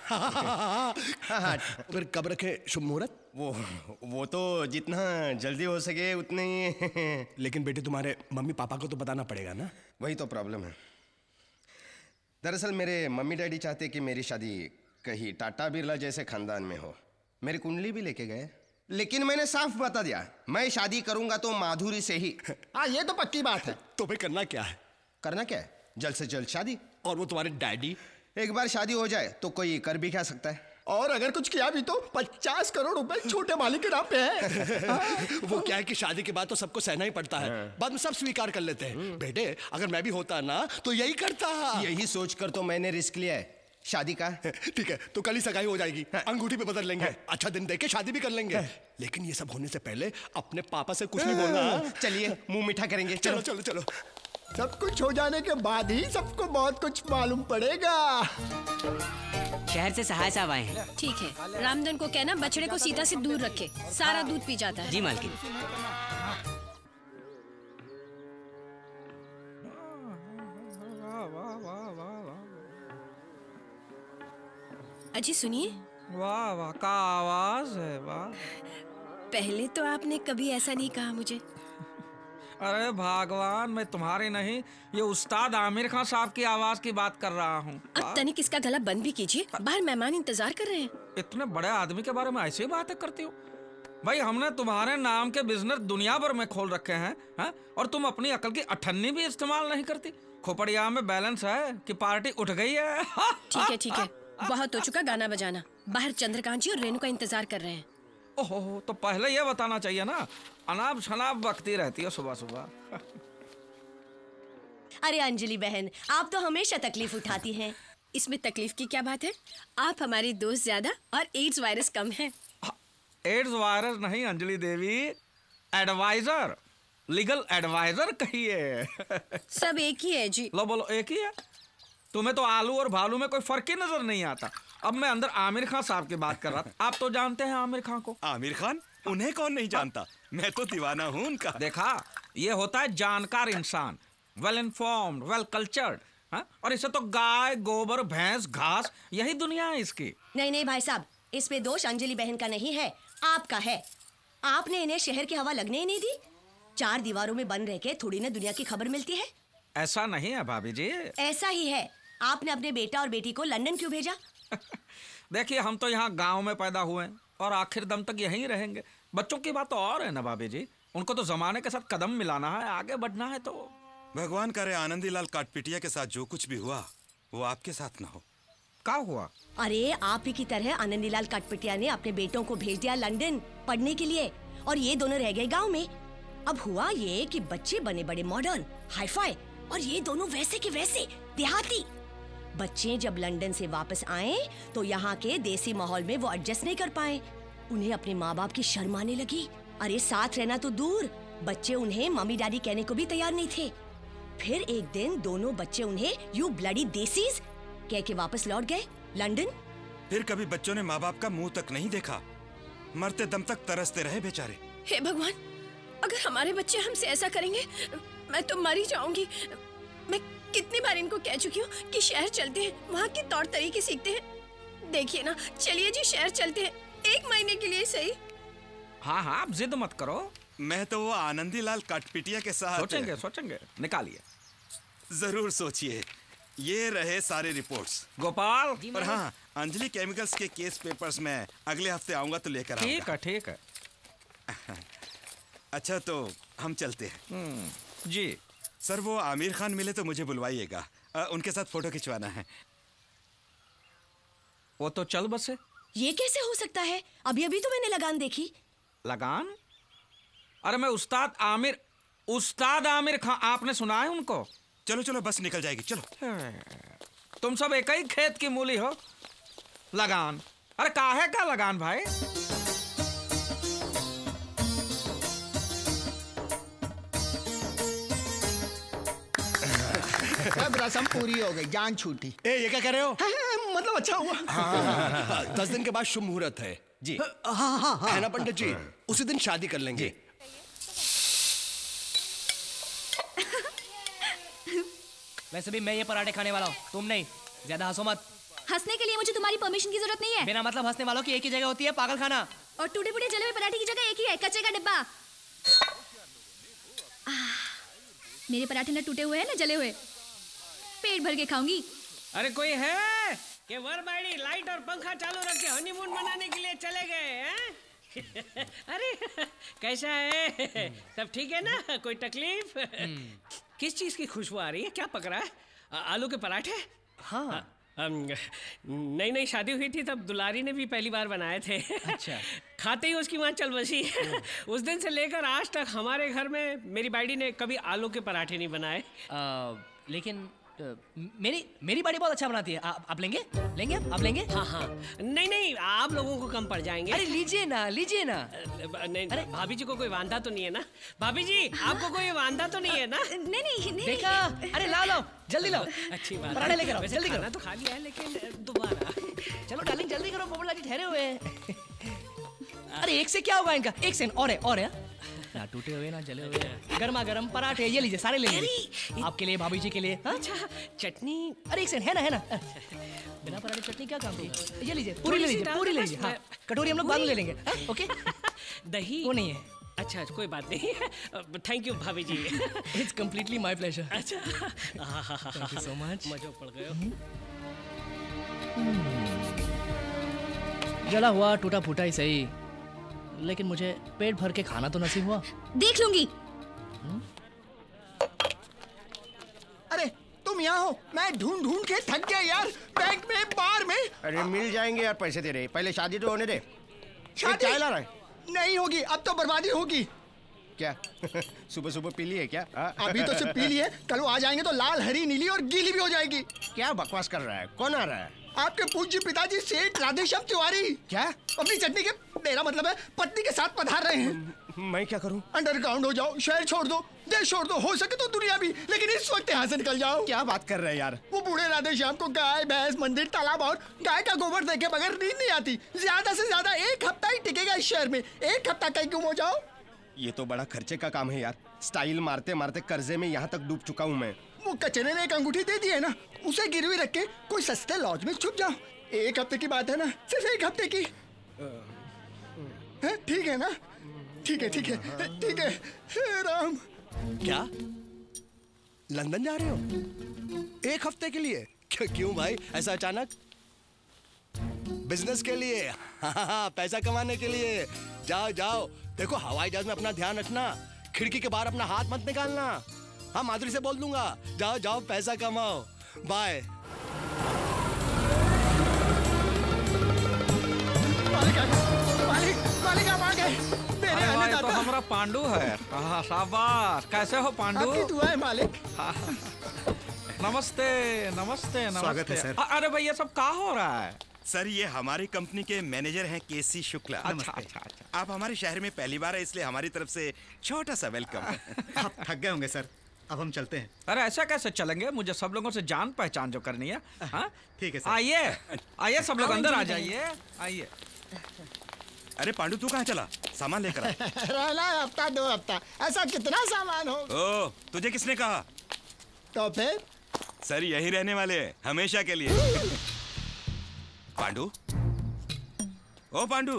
फिर कब रखे शुभ मुहूर्त? वो वो तो जितना जल्दी हो सके उतने ही। लेकिन बेटी तुम्हारे मम्मी पापा को तो बताना पड़ेगा ना। वही तो प्रॉब्लम है। दरअसल मेरे मम्मी डैडी चाहते कि मेरी शादी कहीं टाटा बिरला जैसे खानदान में हो। मेरी कुंडली भी लेके गए, लेकिन मैंने साफ बता दिया, मैं शादी करूंगा तो माधुरी से ही। हाँ ये तो पक्की बात है। तो फिर करना क्या है? करना क्या है? जल्द से जल्द शादी। और वो तुम्हारे डैडी? एक बार शादी हो जाए तो कोई कर भी क्या सकता है। और अगर कुछ किया भी तो पचास करोड़ रुपए छोटे मालिक के नाम पे है। वो क्या है कि शादी के बाद तो सबको सहना ही पड़ता है, बाद में सब स्वीकार कर लेते हैं। बेटे अगर मैं भी होता ना तो यही करता। यही सोचकर तो मैंने रिस्क लिया है शादी का? ठीक है, तो कल ही सगाई हो जाएगी, अंगूठी पे बदल लेंगे, अच्छा दिन देख के शादी भी कर लेंगे। लेकिन ये सब होने से पहले अपने पापा से कुछ नहीं बोलना। चलिए मुंह मीठा करेंगे। चलो चलो चलो। सब कुछ हो जाने के बाद ही सबको बहुत कुछ मालूम पड़ेगा। शहर से सहाय साहब आए हैं। ठीक है, रामधन को कहना बछड़े को सीता से दूर रखे, सारा दूध पी जाता है। जी मालकिन। अजी सुनिए। वाह वाह का आवाज है, वाह। पहले तो आपने कभी ऐसा नहीं कहा मुझे। अरे भगवान, मैं तुम्हारी नहीं, ये उस्ताद आमिर खान साहब की आवाज की बात कर रहा हूँ। अब तनिक इसका गला बंद भी कीजिए, बाहर मेहमान इंतजार कर रहे हैं। इतने बड़े आदमी के बारे में ऐसी बातें करती हो? भाई हमने तुम्हारे नाम के बिजनेस दुनिया भर में खोल रखे हैं, है? और तुम अपनी अकल की अठन्नी भी इस्तेमाल नहीं करती। खोपड़िया में बैलेंस है कि पार्टी उठ गई है। ठीक है ठीक है, बहुत हो चुका गाना बजाना। बाहर चंद्रकांत जी और रेणु का इंतजार कर रहे हैं। ओहो, तो पहले ये बताना चाहिए ना, अनाप शनाप बकती रहती है सुबह सुबह। अरे अंजलि बहन, आप तो हमेशा तकलीफ उठाती हैं। इसमें तकलीफ की क्या बात है? आप हमारी दोस्त ज्यादा और एड्स वायरस कम है। एड्स वायरस नहीं Anjali Devi, advisor, legal advisor कहिए। सब एक ही है जी। लो बोलो, एक ही है? तुम्हें तो आलू और भालू में कोई फर्क ही नजर नहीं आता। अब मैं अंदर आमिर खान साहब की बात कर रहा था। आप तो जानते हैं आमिर खान को। आमिर खान? उन्हें कौन नहीं जानता, मैं तो दीवाना हूँ उनका। देखा, ये होता है जानकार इंसान, वेल इन्फॉर्म्ड, वेल कल्चर्ड। और इसे तो गाय, गोबर, भैंस, घास, यही दुनिया है इसकी। नहीं नहीं भाई साहब, इसमें दोष अंजलि बहन का नहीं है, आपका है। आपने इन्हें शहर की हवा लगने ही नहीं दी। चार दीवारों में बंद रह के थोड़ी ना दुनिया की खबर मिलती है। ऐसा नहीं है भाभी जी। ऐसा ही है। आपने अपने बेटा और बेटी को लंदन क्यों भेजा? देखिए, हम तो यहाँ गांव में पैदा हुए हैं और आखिर दम तक यहीं रहेंगे। बच्चों की बात तो और है ना भाभी जी, उनको तो जमाने के साथ कदम मिलाना है, आगे बढ़ना है। तो भगवान करे आनंदी लाल काटपिटिया के साथ जो कुछ भी हुआ वो आपके साथ ना हो। क्या हुआ? अरे आप ही की तरह आनंदीलाल काटपिटिया ने अपने बेटों को भेज दिया लंदन पढ़ने के लिए, और ये दोनों रह गए गांव में। अब हुआ ये कि बच्चे बने बड़े मॉडर्न, हाईफाई, और ये दोनों वैसे के वैसे देहाती। बच्चे जब लंदन से वापस आए तो यहाँ के देसी माहौल में वो एडजस्ट नहीं कर पाए। उन्हें अपने माँ बाप की शर्म आने लगी। अरे साथ रहना तो दूर, बच्चे उन्हें मम्मी डैडी कहने को भी तैयार नहीं थे। फिर एक दिन दोनों बच्चे उन्हें यू ब्लडी देसीज कह के वापस लौट गए लंदन। फिर कभी बच्चों ने माँ बाप का मुंह तक नहीं देखा, मरते दम तक तरसते रहे बेचारे। हे भगवान, अगर हमारे बच्चे हमसे ऐसा करेंगे मैं तो मर ही जाऊंगी। मैं कितनी बार इनको कह चुकी हूँ कि शहर चलते हैं, वहाँ के तौर तरीके सीखते हैं। देखिए ना, चलिए जी शहर चलते हैं, एक महीने के लिए सही। हाँ हाँ, आप जिद मत करो। मैं तो वो आनंदी लाल काटपिटिया के साथ सोचेंगे सोचेंगे निकालिए। जरूर सोचिए। ये रहे सारे रिपोर्ट्स। गोपाल। और हाँ, अंजलि केमिकल्स के केस पेपर्स में अगले हफ्ते आऊंगा तो लेकर आऊंगा। ठीक है ठीक है। अच्छा तो हम चलते हैं। जी सर, वो आमिर खान मिले तो मुझे बुलवाइएगा, उनके साथ फोटो खिंचवाना है। वो तो चल बसे। ये कैसे हो सकता है? अभी अभी तो मैंने लगान देखी। लगान? अरे मैं उस्ताद आमिर, उस्ताद आमिर खान, आपने सुना है उनको? चलो चलो, बस निकल जाएगी, चलो। तुम सब एक ही खेत की मूली हो। लगान? अरे काहे का लगान भाई? अब रस्म पूरी हो गई, जान छूटी। ए, ये क्या कर रहे हो? हाँ, मतलब अच्छा हुआ। हाँ, दस दिन के बाद शुभ मुहूर्त है जी। हाँ हाँ हाँ, है ना पंडित जी? उसी दिन शादी कर लेंगे। वैसे भी मैं ये पराठे खाने वाला हूँ, तुम नहीं। ज्यादा हंसो मत। हंसने के लिए मुझे तुम्हारी परमिशन की जरूरत नहीं है। बिना मतलब हंसने वालों की एक ही जगह होती है, पागल खाना। और टूटे फूटे जले हुए पराठे की जगह एक ही है, कचरे का डिब्बा। मेरे पराठे न टूटे हुए हैं न जले हुए, पेट भर के खाऊंगी। अरे कोई है कि वर बाड़ी लाइट और पंखा चालू रख के हनीमून मनाने के लिए चले गए हैं? अरे कैसा है, सब ठीक है ना? कोई तकलीफ? किस चीज की खुशबू आ रही है? क्या पक रहा है? आ, आलू के पराठे? हाँ। नई नई शादी हुई थी तब दुलारी ने भी पहली बार बनाए थे। अच्छा। खाते ही उसकी माँ चल बसी। उस दिन से लेकर आज तक हमारे घर में मेरी बाइडी ने कभी आलू के पराठे नहीं बनाए। आ, लेकिन मेरी मेरी बाड़ी बहुत अच्छा बनाती है। आप आप लेंगे लेंगे आप लेंगे? हाँ हाँ नहीं नहीं आप लोगों को कम पड़ जाएंगे। अरे लीजिए ना लीजिए ना। नहीं अरे भाभी जी को कोई वांदा तो नहीं है ना? भाभी जी आपको कोई वांदा तो नहीं है ना? नहीं नहीं नहीं देखा? अरे लाओ लाओ जल्दी लाओ। अच्छी बात। पराठे लेकर आओ जल्दी करो। तो खा लिया है लेकिन दोबारा। चलो डार्लिंग जल्दी करो, पोपटलाल जी ठहरे हुए हैं। अरे एक से क्या होगा इनका, एक से और है और है ना, टूटे हुए ना जले हुए गर्मा गर्म पराठे। ये लीजिए सारे ले लीजिए, आपके लिए भाभी जी के लिए। अच्छा चटनी। अरे एक सेकंड है ना है ना, बिना पराठे चटनी क्या काम की? ये लीजिए पूरी ले लीजिए पूरी ले लीजिए। हाँ कटोरी हम लोग बाद में ले लेंगे। ओके दही वो नहीं है। अच्छा कोई बात नहीं, थैंक यू भाभी जी। It's completely my pleasure. अच्छा थैंक यू सो मच। मजा पड़ गया। जला हुआ टूटा फूटा ही सही, लेकिन मुझे पेट भर के खाना तो नसीब हुआ। देख लूंगी। अरे तुम यहाँ हो, मैं ढूंढ ढूंढ के थक गया यार, बैंक में बार में। अरे मिल जाएंगे यार, पैसे दे रहे, पहले शादी तो होने दे। शादी चाय ला रहा है? नहीं होगी, अब तो बर्बादी होगी। क्या सुबह सुबह पी ली है क्या? अभी तो सिर्फ पी ली है, कल वो आ जाएंगे तो लाल हरी नीली और गीली भी हो जाएगी। क्या बकवास कर रहा है? कौन आ रहा है? आपके पूज्य पिताजी सेठ राधेश्याम तिवारी। क्या? अपनी चटनी के, मेरा मतलब है पत्नी के साथ पधार रहे हैं। मैं क्या करूं? अंडरग्राउंड हो जाओ, शहर छोड़ दो, देश छोड़ दो, हो सके तो दुनिया भी, लेकिन इस वक्त यहाँ से निकल जाओ। क्या बात कर रहे हैं यार? वो बूढ़े राधेश्याम को गाय भैंस मंदिर तालाब और गाय का गोबर देखे बगैर नींद नहीं आती। ज्यादा से ज्यादा एक हफ्ता ही टिकेगा इस शहर में, एक हफ्ता कहीं गुम हो जाओ। ये तो बड़ा खर्चे का काम है यार, स्टाइल मारते मारते कर्जे में यहाँ तक डूब चुका हूँ मैं। वो कचरे ने एक अंगूठी दे दी है ना, उसे गिरवी रख के कोई सस्ते लॉज में छुप जाओ। एक हफ्ते की बात है ना, सिर्फ एक हफ्ते की। ठीक है ना? ठीक है ठीक है ठीक है। हे राम। क्या लंदन जा रहे हो एक हफ्ते के लिए? क्यों क्यों भाई ऐसा अचानक? बिजनेस के लिए? हाँ, पैसा कमाने के लिए। जाओ जाओ, देखो हवाई जहाज में अपना ध्यान रखना, खिड़की के बाहर अपना हाथ मत निकालना। हाँ माधुरी से बोल दूंगा। जाओ जाओ पैसा कमाओ, बाय। मालिक मालिक मालिक आप आ गए। मेरे अरे ये तो हमारा पांडू है। हाँ शाबाश, कैसे हो पांडू? आपकी दुआ है मालिक। हाँ, नमस्ते नमस्ते नमस्ते। स्वागत है सर। अरे भाई ये सब क्या हो रहा है? सर ये हमारी कंपनी के मैनेजर हैं केसी शुक्ला। अच्छा अच्छा अच्छा। आप हमारे शहर में पहली बार है, इसलिए हमारी तरफ से छोटा सा वेलकम। आप थक गए होंगे सर, अब हम चलते हैं। अरे ऐसा कैसे चलेंगे, मुझे सब लोगों से जान पहचान जो करनी है। हाँ ठीक है सर। आइए आइए सब लोग अंदर आ जाइए, आइए। अरे पांडू तू कहाँ चला? सामान लेकर आ। रहना है हफ्ता दो हफ्ता, ऐसा कितना सामान हो? ओ तुझे किसने कहा? तो फिर सर यही रहने वाले हैं हमेशा के लिए। पांडू, ओ पांडू,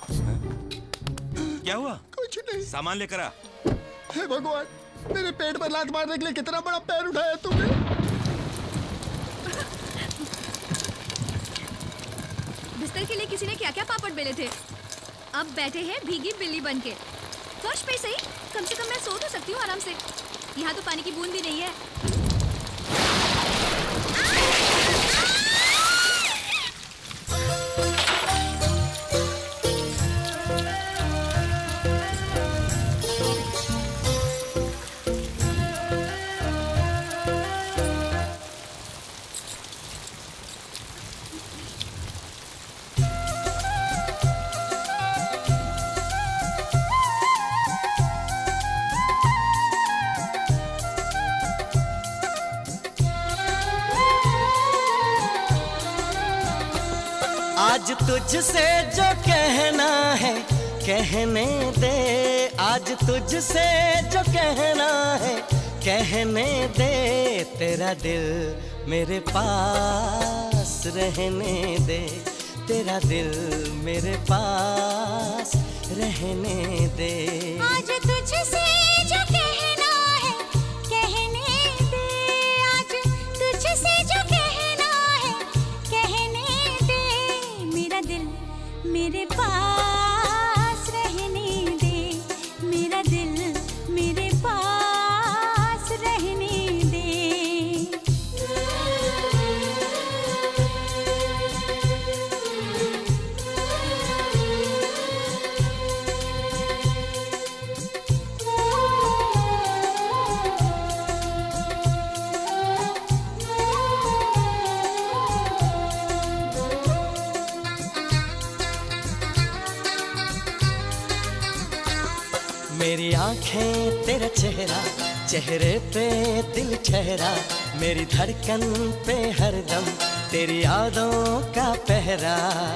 क्या हुआ? कुछ नहीं। सामान लेकर आ। हे भगवान, मेरे पेट पर लात मारने के लिए कितना बड़ा पैर उठाया तुमने। बिस्तर के लिए किसी ने क्या क्या पापड़ बेले थे, अब बैठे हैं भीगी बिल्ली बन के। फर्श पे सही, कम से कम मैं सो तो सकती हूँ आराम से। यहाँ तो पानी की बूंद भी नहीं है। आज तुझसे जो कहना है कहने दे, आज तुझसे जो कहना है कहने दे, तेरा दिल मेरे पास रहने दे, तेरा दिल मेरे पास रहने दे। आज तुझसे जो कहना है कहने दे, आज तुझसे जो कहना है कहने दे, मेरा दिल मेरे पास रहने दे, मेरा दिल मेरे पास रहने दे। आंखें तेरा चेहरा, चेहरे पे दिल ठहरा, मेरी धड़कन पे हरदम तेरी यादों का पहरा।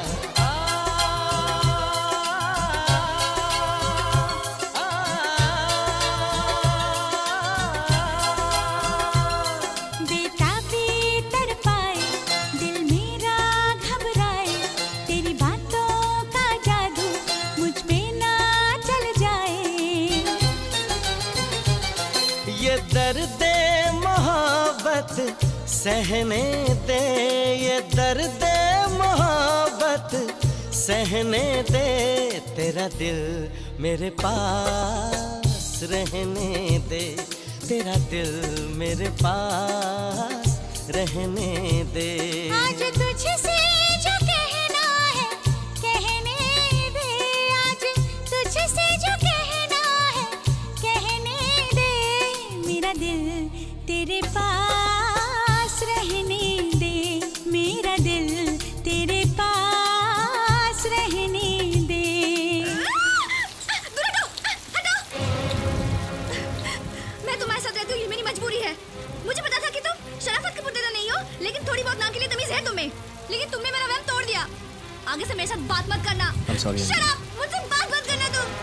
दर्दे मोहब्बत सहने दे, ये दर्दे मोहब्बत सहने दे, तेरा दिल मेरे पास रहने दे, तेरा दिल मेरे पास रहने दे। आज तुझसे जो कहना है कहने दे, आज तुझसे जो कहना है कहने दे, मेरा दिल तेरे पास रहने दे, मेरा दिल तेरे पास रहने दे। दूर हटो, हटो। मैं तुम्हारे साथ रहती हूँ, ये मेरी मजबूरी है। मुझे पता था कि तुम शराफत कपूर देना नहीं हो, लेकिन थोड़ी बहुत नाम के लिए तमीज है तुम्हें, लेकिन तुमने मेरा वहम तोड़ दिया। आगे से मेरे साथ बात मत करना। शराब, मुझसे बात मत करना तुम।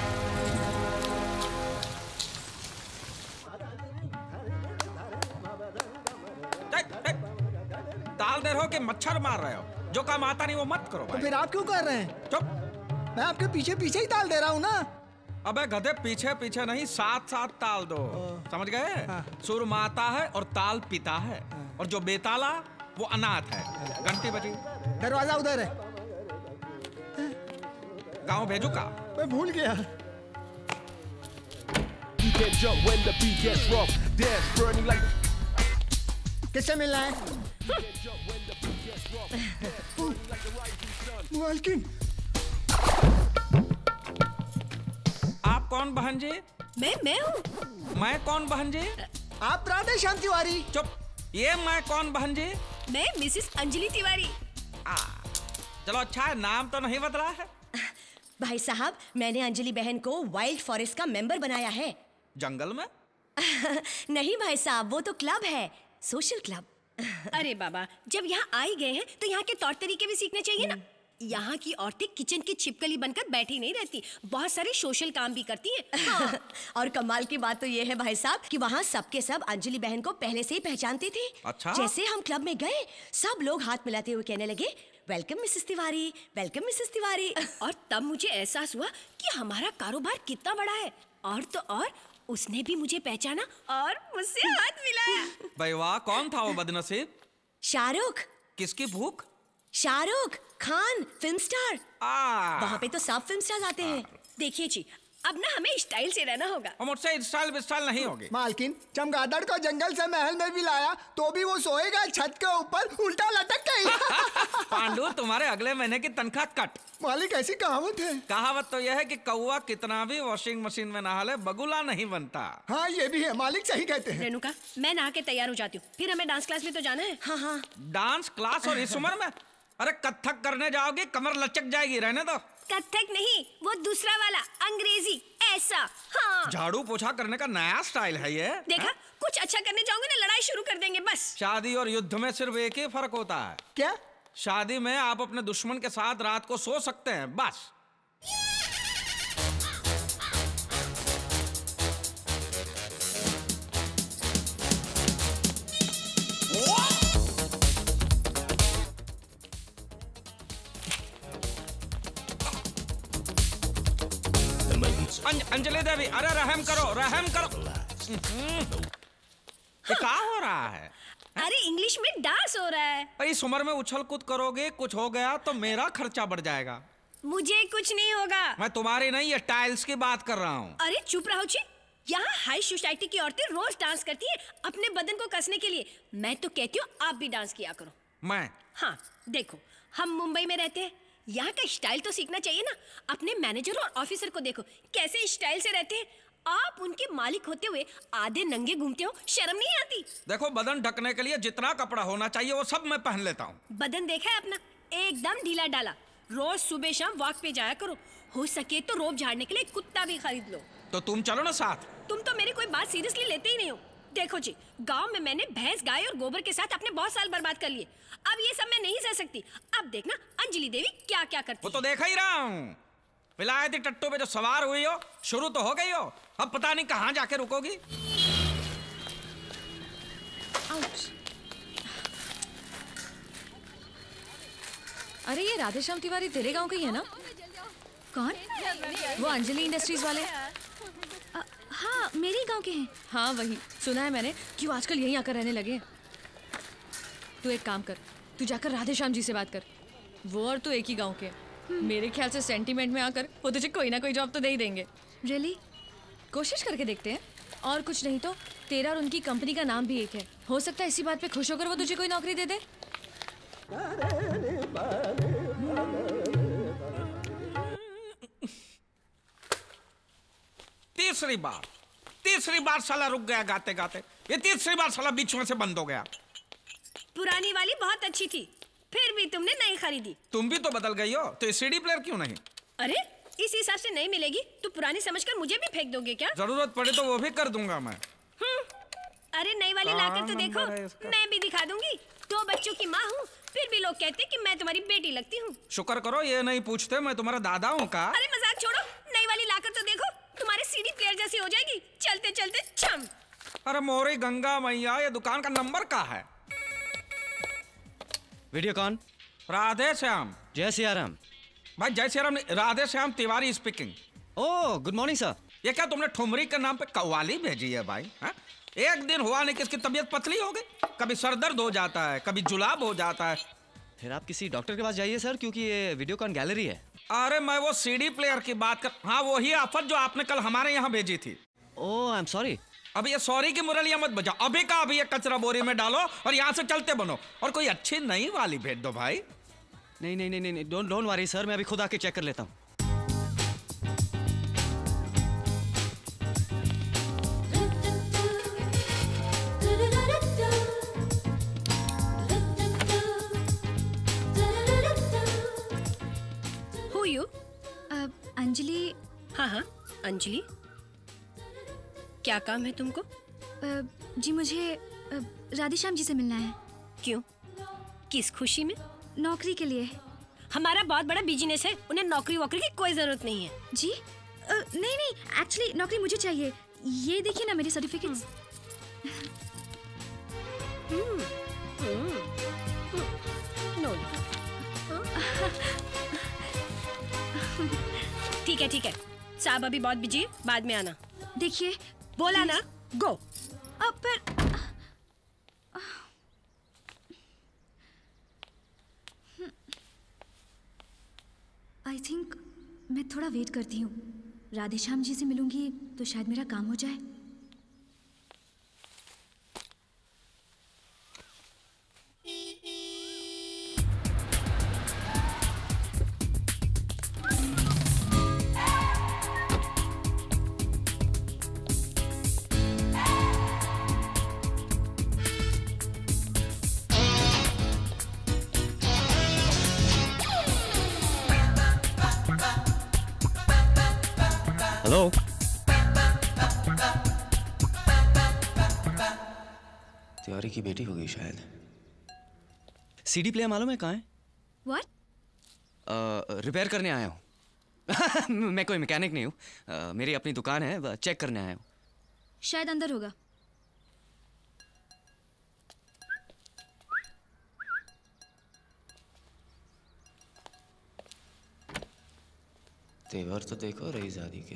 ताल दे रहो कि मच्छर मार रहे हो, जो काम आता नहीं वो मत करो भाई। तो फिर आप क्यों कर रहे हैं? चुप। मैं आपके पीछे पीछे ही ताल दे रहा हूँ ना। अबे गधे, पीछे पीछे नहीं, साथ साथ ताल दो, समझ गए? हाँ। सुर माता है और ताल पिता है, और जो बेताला वो अनाथ है। घंटी बजी। दरवाजा उधर है। गाँव भेजू का? मैं भूल गया। किससे मिलना है? मालकिन। आप कौन बहन जी? मैं मैं हूँ। मैं कौन बहन जी? आप राधेश्याम तिवारी। चुप। ये मैं कौन बहन जी? मैं मिसेस अंजलि तिवारी। आ, चलो अच्छा है, नाम तो नहीं बदला है। भाई साहब, मैंने अंजलि बहन को वाइल्ड फॉरेस्ट का मेंबर बनाया है। जंगल में? नहीं भाई साहब, वो तो क्लब है, सोशल क्लब। अरे बाबा, जब यहाँ आई गए हैं तो यहाँ के तौर तरीके भी सीखने चाहिए ना। यहाँ की औरतें किचन की छिपकली बनकर बैठी नहीं रहती, बहुत सारे सोशल काम भी करती हैं। हाँ। और कमाल की बात तो ये है भाई साहब कि वहाँ सबके सब अंजलि बहन को पहले से ही पहचानते थे। अच्छा? जैसे हम क्लब में गए, सब लोग हाथ मिलाते हुए कहने लगे, welcome Mrs Tiwari, welcome Mrs Tiwari. और तब मुझे एहसास हुआ कि हमारा कारोबार कितना बड़ा है। और तो और उसने भी मुझे पहचाना और मुझसे हाथ मिलाया। भाई वाह, कौन था वो बदनसीब? शाहरुख। किसकी भूख? Shahrukh Khan, film star. वहाँ पे तो सब फिल्म स्टार आते हैं। देखिए जी, अब ना हमें स्टाइल से रहना होगा। और मुझसे स्टाइल विस्टाइल नहीं होगी। मालकिन, चमगादड़ को जंगल से महल में भी लाया तो भी वो सोएगा छत के ऊपर उल्टा लटक के। पांडु, तुम्हारे अगले महीने की तनख्वाह कट। मालिक, ऐसी कहावत है। कहावत तो यह है कि कौवा कितना भी वॉशिंग मशीन में नहा ले, बगुला नहीं बनता। हाँ, ये भी है, मालिक सही कहते हैं। रेणुका, मैं नहा के तैयार हो जाती हूँ, फिर हमें डांस क्लास में तो जाना है। हाँ हाँ। डांस क्लास और इस उम्र में? अरे कथक करने जाओगी, कमर लचक जाएगी, रहने दो। कथक नहीं, वो दूसरा वाला, अंग्रेजी, ऐसा। हाँ। झाड़ू पोछा करने का नया स्टाइल है ये। देखा, हा? कुछ अच्छा करने जाओगे ना, लड़ाई शुरू कर देंगे बस। शादी और युद्ध में सिर्फ एक ही फर्क होता है। क्या? शादी में आप अपने दुश्मन के साथ रात को सो सकते हैं, बस। अंज, अंजलि देवी, अरे रहम करो, रहम करो। ये क्या हो रहा है? अरे इंग्लिश में डांस हो रहा है। इस उम्र में उछल कूद करोगे, कुछ हो गया तो मेरा खर्चा बढ़ जाएगा। मुझे कुछ नहीं होगा। मैं तुम्हारी नहीं, ये टाइल्स की बात कर रहा हूँ। अरे चुप रहो जी, यहाँ हाई सोसाइटी की औरतें रोज डांस करती हैं अपने बदन को कसने के लिए। मैं तो कहती हूँ आप भी डांस किया करो। मैं? हाँ, देखो हम मुंबई में रहते हैं, यहाँ का स्टाइल तो सीखना चाहिए ना। अपने मैनेजर और ऑफिसर को देखो कैसे स्टाइल से रहते हैं। आप उनके मालिक होते हुए आधे नंगे घूमते हो, शर्म नहीं आती? देखो, बदन ढकने के लिए जितना कपड़ा होना चाहिए वो सब मैं पहन लेता हूँ। बदन देखा है अपना, एकदम ढीला डाला। रोज सुबह शाम वॉक पे जाया करो, हो सके तो रोब झाड़ने के लिए कुत्ता भी खरीद लो। तो तुम चलो ना साथ। तुम तो मेरी कोई बात सीरियसली लेते ही नहीं हो। देखो जी, गांव में मैंने भैंस, गाय और गोबर के साथ अपने बहुत साल बर्बाद कर लिए। अब ये सब मैं नहीं सह सकती। अब देखना अंजलि देवी क्या क्या करती। वो तो देखा ही रहा हूँ, विलायती टट्टू पे जो सवार हुई हो, शुरू तो हो गई हो, अब पता नहीं कहाँ जाके रुकोगी। अरे ये राधेश्याम तिवारी तेरे गांव का ही है ना? कौन? वो अंजलि इंडस्ट्रीज वाले। आ, हाँ, मेरे गांव के हैं। हाँ वही, सुना है मैंने कि वो आजकल यहीं आकर रहने लगे। तू एक काम कर, तू जाकर राधेश्याम जी से बात कर। वो और तू एक ही गांव के हैं। मेरे ख्याल से सेंटीमेंट में आकर वो तुझे कोई ना कोई जॉब तो दे ही देंगे। रियली? कोशिश करके देखते हैं, और कुछ नहीं तो तेरा और उनकी कंपनी का नाम भी एक है। हो सकता है इसी बात पे खुश होकर वो तुझे कोई नौकरी दे दे। तीसरी बार तीसरी बार साला रुक गया गाते गाते। ये तीसरी बार साला बीच में से बंद हो गया। पुरानी वाली बहुत अच्छी थी, फिर भी तुमने नहीं खरीदी। तुम भी तो बदल गई हो, तो सीडी प्लेयर क्यों नहीं? अरे इस हिसाब से नहीं मिलेगी तो पुरानी समझकर मुझे भी फेंक दोगे क्या? जरूरत पड़े तो वो भी कर दूंगा मैं। अरे नई वाली लाकर तो देखो, मैं भी दिखा दूंगी। दो बच्चों की माँ हूँ, फिर भी लोग कहते कि मैं तुम्हारी बेटी लगती हूँ। शुक्र करो ये नहीं पूछते मैं तुम्हारा दादा हूँ का। अरे मजाक छोड़ो, नई वाली लाकर तो देखो, तुम्हारे सीडी प्लेयर जैसी हो जाएगी, चलते चलते छम। अरे मोरी गंगा मैया, ये दुकान का नंबर क्या है? वीडियो कौन? राधे श्याम। जय सिया राम। भाई Jai Siya Ram, Radhe Shyam Tiwari speaking. Oh good morning sir. ये क्या तुमने ठुमरी के नाम पे कव्वाली भेजी है भाई? हा? एक दिन हुआ नहीं कि इसकी तबीयत पतली हो गई, कभी सर दर्द हो जाता है, कभी जुलाब हो जाता है। फिर आप किसी डॉक्टर के पास जाइए सर, क्योंकि ये वीडियोकॉन गैलरी है। अरे मैं वो सीडी प्लेयर की बात कर, हाँ वही आफत जो आपने कल हमारे यहाँ भेजी थी। Oh I am sorry. अब ये सॉरी की मुरलिया मत बजाओ, अभी का अभी ये कचरा बोरी में डालो और यहाँ से चलते बनो, और कोई अच्छी नई वाली भेज दो भाई। नहीं नहीं नहीं नहीं, डोंट डोंट वरी सर, मैं अभी खुद आके चेक कर लेता हूँ। Who you? uh, अंजलि। हाँ हाँ अंजलि, क्या काम है तुमको? uh, जी मुझे uh, राधेश्याम जी से मिलना है। क्यों, किस खुशी में? नौकरी के लिए। हमारा बहुत बड़ा बिजनेस है, उन्हें नौकरी वोकरी की कोई जरूरत नहीं है। जी uh, नहीं नहीं, एक्चुअली नौकरी मुझे चाहिए। ये देखिए ना मेरे सर्टिफिकेट्स। ठीक है ठीक है, साहब अभी बहुत बिजी है, बाद में आना। देखिए बोला ना, गो। अब पर आई थिंक मैं थोड़ा वेट करती हूँ। राधेश्याम जी से मिलूंगी तो शायद मेरा काम हो जाए। हेलो, तिवारी की बेटी होगी शायद। सीडी प्लेयर मालूम है कहाँ है? What? रिपेयर करने आया हूँ। मैं कोई मैकेनिक नहीं हूँ, uh, मेरी अपनी दुकान है, चेक करने आया हूँ। शायद अंदर होगा। तेवर तो देखो रईजादी के।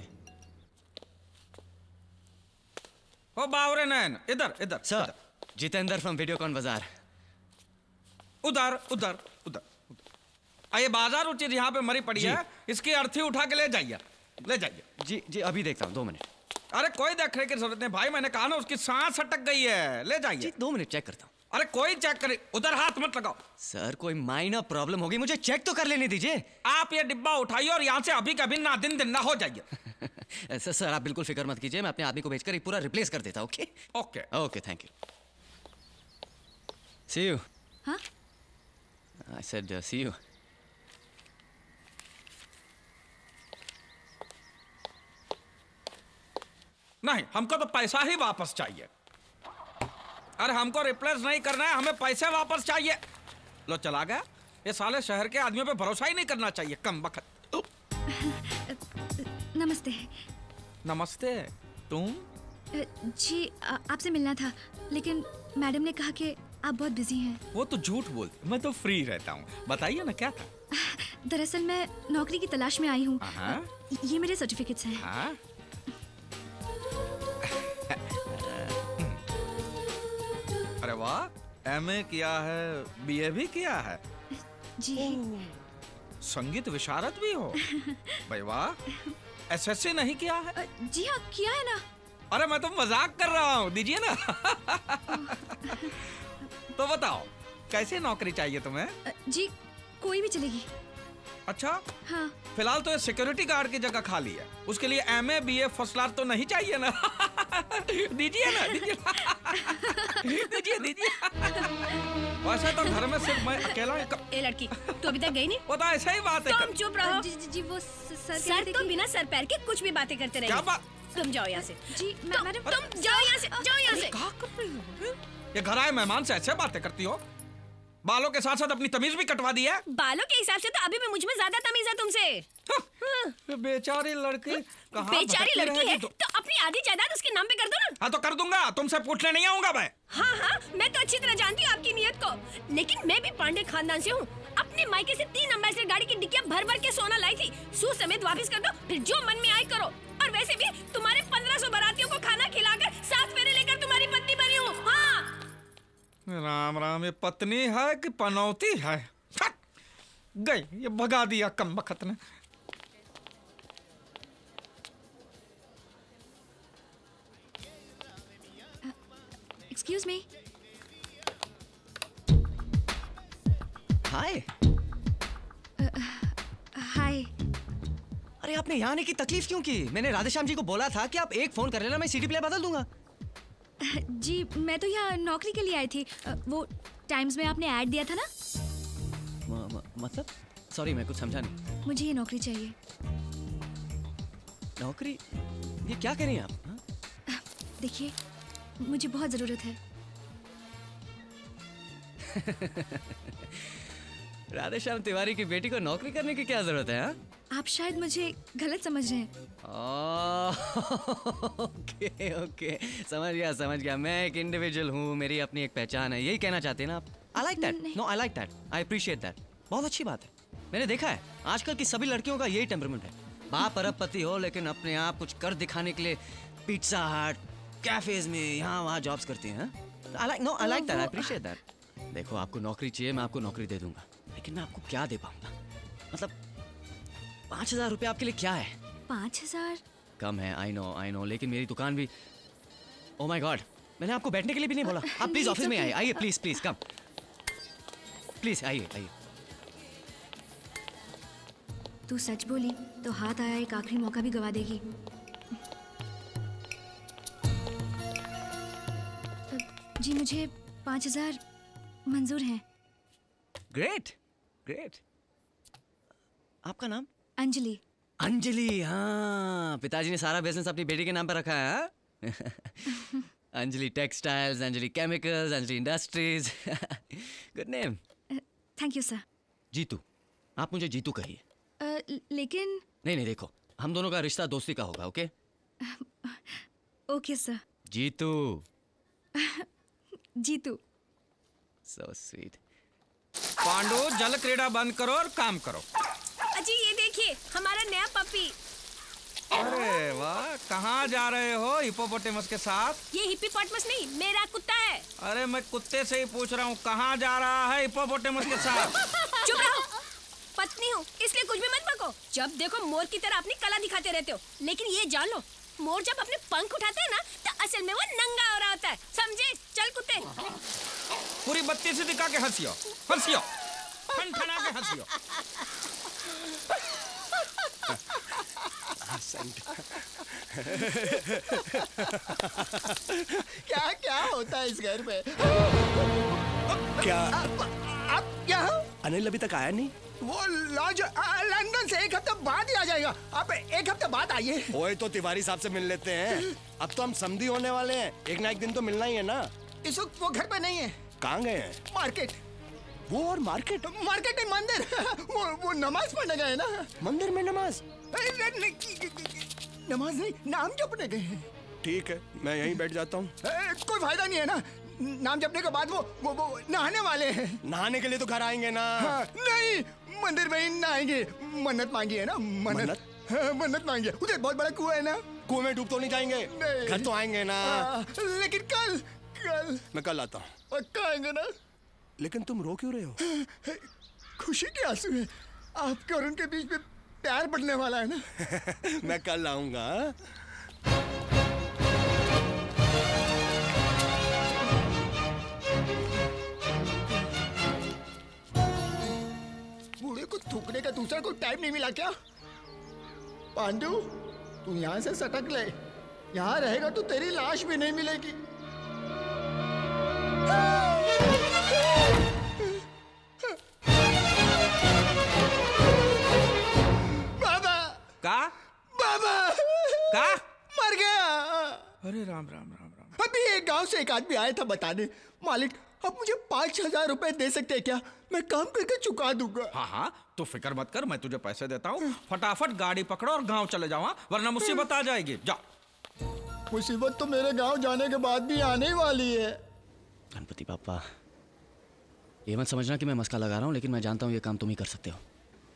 ओ बावरे नैन, इधर इधर। सर, जितेंद्र फ्रॉम वीडियोकॉन बाजार। उधर उधर उधर। ये बाजार उचित यहाँ पे मरी पड़ी है, इसकी अर्थी उठा के ले जाइए, ले जाइए। जी जी अभी देखता हूँ, दो मिनट। अरे कोई देखने की जरूरत नहीं भाई, मैंने कहा ना उसकी सांस अटक गई है, ले जाइए। दो मिनट चेक करता हूँ। अरे कोई चेक करे, उधर हाथ मत लगाओ। सर कोई माइनर प्रॉब्लम होगी, मुझे चेक तो कर लेने दीजिए। आप ये डिब्बा उठाइए और यहाँ से अभी कभी ना दिन दिन ना हो जाइए। सर सर आप बिल्कुल फिक्र मत कीजिए, मैं अपने आदमी को भेजकर पूरा रिप्लेस कर देता हूँ। Okay okay okay, thank you. See you. हाँ? I said see you. नहीं, हमको तो पैसा ही वापस चाहिए। अरे हमको रिप्लेस नहीं करना है, हमें पैसे वापस चाहिए। लो चला गया। ये साले शहर के आदमियों पे भरोसा ही नहीं करना चाहिए, कम बखत। नमस्ते। नमस्ते। तुम? जी आ, आपसे मिलना था, लेकिन मैडम ने कहा कि आप बहुत बिजी हैं। वो तो झूठ बोलती, मैं तो फ्री रहता हूँ। बताइए ना क्या था? दरअसल मैं नौकरी की तलाश में आई हूँ। हाँ? ये मेरे सर्टिफिकेट्स हैं। हाँ? अरे वाह, एमए किया है, बीए भी किया है। जी। संगीत विशारद भी हो। भाई वाह। एसएससी नहीं किया है? जी हाँ, किया है ना। अरे मैं तो मजाक कर रहा हूँ, दीजिए ना। तो बताओ, कैसी नौकरी चाहिए तुम्हें? जी कोई भी चलेगी। अच्छा? हाँ। फिलहाल तो ये सिक्योरिटी गार्ड की जगह खाली है, उसके लिए एमए बीए फर्स्ट क्लास तो नहीं चाहिए ना? दीजिए ना, दीजिए दीजिए दीजिए। वैसे तो घर में सिर्फ मैं अकेला ही क... ए लड़की, तू अभी तक गई नहीं? वो तो ऐसा ही बात है। तुम चुप रहो। जी, जी, जी वो सर सर तो बिना सर पैर के कुछ भी बातें करते रहेंगे। क्या बात? तुम जाओ यहाँ से। जी मैडम, तुम जाओ यहाँ से, जाओ यहाँ से। क्या कर रही हो? ये घर आए मेहमान से ऐसे बातें करती हो? बालों के साथ साथ अपनी तमीज भी कटवा दी है। बालों के हिसाब से तो अभी भी मुझ में ज्यादा तमीज है तुमसे। हाँ। बेचारी लड़की कहाँ बेचारी लड़की है तो अपनी आधी जायदाद उसके नाम पे कर दो ना। हाँ तो कर दूंगा, तुमसे पूछने नहीं आऊंगा मैं। हाँ हाँ, मैं तो अच्छी तरह जानती हूँ आपकी नियत को, लेकिन मैं भी पांडे खानदान से हूँ। अपने मायके से तीन अम्बेसडर गाड़ी की डिक्कियाँ भर भर के सोना लाई थी, सूद समेत वापस कर दो, फिर जो मन में आए करो। और वैसे भी तुम्हारे पंद्रह सौ बारातियों को खाना खिलाकर सात फेरे लेकर तुम्हारी पत्नी बनी हूँ। हाँ। राम राम, ये पत्नी है कि पनौती है? गई, ये भगा दिया कम बखत ने। Excuse me. हाय। हाय। अरे आपने यहाँ आने की तकलीफ क्यों की? मैंने राधेश्याम जी को बोला था कि आप एक फोन कर लेना, मैं सीडी प्ले बदल दूंगा। जी मैं तो यहाँ नौकरी के लिए आई थी। वो टाइम्स में आपने ऐड दिया था ना। म, म, मतलब सॉरी, मैं कुछ समझा नहीं। मुझे ये नौकरी चाहिए। नौकरी? ये क्या करें आप? देखिए मुझे बहुत जरूरत है। राधेश्याम तिवारी की बेटी को नौकरी करने की क्या जरूरत है? हा? आप शायद मुझे गलत समझ रहे हैं। ओके ओके, समझ गया समझ गया। मैं एक इंडिविजुअल हूँ, मेरी अपनी एक पहचान है, यही कहना चाहते हैं ना आप? I like that. No I like that, I appreciate that. बहुत अच्छी बात है। मैंने देखा है आजकल की सभी लड़कियों का यही टेम्परामेंट है। बाप अरबपति हो लेकिन अपने आप कुछ कर दिखाने के लिए पिज्जा हट, कैफेज में यहाँ वहाँ जॉब्स करती हैं। I like no I like that, I appreciate that. देखो आपको नौकरी चाहिए, मैं आपको नौकरी दे दूंगा, लेकिन मैं आपको क्या दे पाऊंगा? मतलब पाँच हजार रुपये आपके लिए क्या है? पाँच हजार कम है, आई नो आई नो, लेकिन मेरी दुकान भी। ओह माय गॉड, मैंने आपको बैठने के लिए भी नहीं बोला। आप प्लीज ऑफिस में आइए, आइए प्लीज प्लीज कम, प्लीज आइए आइए। तू सच बोली तो हाथ आया एक आखिरी मौका भी गवा देगी। जी मुझे पाँच हजार मंजूर हैं। Great great. आपका नाम? अंजलि। अंजलि, हाँ, पिताजी ने सारा बिजनेस अपनी बेटी के नाम पर रखा है। Anjali textiles, Anjali chemicals, Anjali industries. Good name. Thank you sir. Jitu, आप मुझे जीतू कहिए। uh, लेकिन नहीं नहीं, देखो हम दोनों का रिश्ता दोस्ती का होगा, okay? Okay sir. Jitu. Jitu. So sweet. Pandu, जल क्रीड़ा बंद करो और काम करो। अजी ये देखिए हमारा नया पपी। अरे वाह, कहाँ जा रहे हो हिप्पोपोटेमस के साथ? ये हिप्पोपोटेमस नहीं, मेरा कुत्ता है। अरे मैं कुत्ते से ही पूछ रहा हूँ, कहाँ जा रहा है हिप्पोपोटेमस के साथ? चुप रहो, पत्नी हूँ इसलिए कुछ भी मत बको। जब देखो मोर की तरह अपनी कला दिखाते रहते हो, लेकिन ये जान लो मोर जब अपने पंख उठाते हैं ना तो असल में वो नंगा हो रहा होता है, समझे? चल कुत्ते। पूरी बत्ती से दिखा के हंसियो, हंसियो, ठनठना के हंसियो। क्या क्या होता है इस घर में? क्या आप यहाँ? अनिल अभी तक आया नहीं? वो लॉज लंदन से एक हफ्ते बाद ही आ जाएगा। आप एक हफ्ते बाद आइए। ओए तो तिवारी साहब से मिल लेते हैं। अब तो हम समधी होने वाले हैं, एक ना एक दिन तो मिलना ही है ना। इस वक्त वो घर पे नहीं है। कहाँ गए हैं? मार्केट। वो और मार्केट? मार्केट नहीं, मंदिर। वो वो नमाज पढ़ने गए ना। मंदिर में नमाज? नमाज नहीं, नाम जपने गए हैं। ठीक है, मैं यहीं बैठ जाता हूँ। कोई फायदा नहीं है ना, नाम जपने के बाद वो वो वो नहाने वाले हैं। नहाने के लिए तो घर आएंगे ना। हाँ, नहीं, मंदिर में ही नहाएंगे। मन्नत मांगी है ना, मन्नत। हाँ, मन्नत मांगी है। उधर बहुत बड़ा कुआं है ना। कुएं में डूब तो नहीं जाएंगे? नहीं। घर तो आएंगे ना। आ, लेकिन कल कल मैं कल आता हूँ। पक्का आएंगे ना? लेकिन तुम रो क्यों रहे हो? खुशी के आंसू है। आपके और उनके बीच में प्यार बढ़ने वाला है ना। मैं कल आऊंगा। बूढ़े को थूकने का दूसरा कोई टाइम नहीं मिला क्या? पांडु, तू यहाँ से सटक ले। यहाँ रहेगा तो तेरी लाश भी नहीं मिलेगी। बाबा। का? बाबा। का? मर गया। अरे राम राम राम राम। अभी एक गांव से एक आदमी आया था बताने, मालिक आप मुझे पाँच हजार रुपए दे सकते हैं क्या? मैं काम करके चुका दूंगा। हाँ हाँ, तो फिक्र मत कर, मैं तुझे पैसे देता हूँ। फटाफट गाड़ी पकड़ो और गांव चले जाओ, वरना मुसीबत आ जाएगी। जा। मुसीबत तो मेरे गांव जाने के बाद भी आने वाली है। गणपति पापा, ये मत समझना कि मैं मस्का लगा रहा हूँ, लेकिन मैं जानता हूँ ये काम तुम ही कर सकते हो।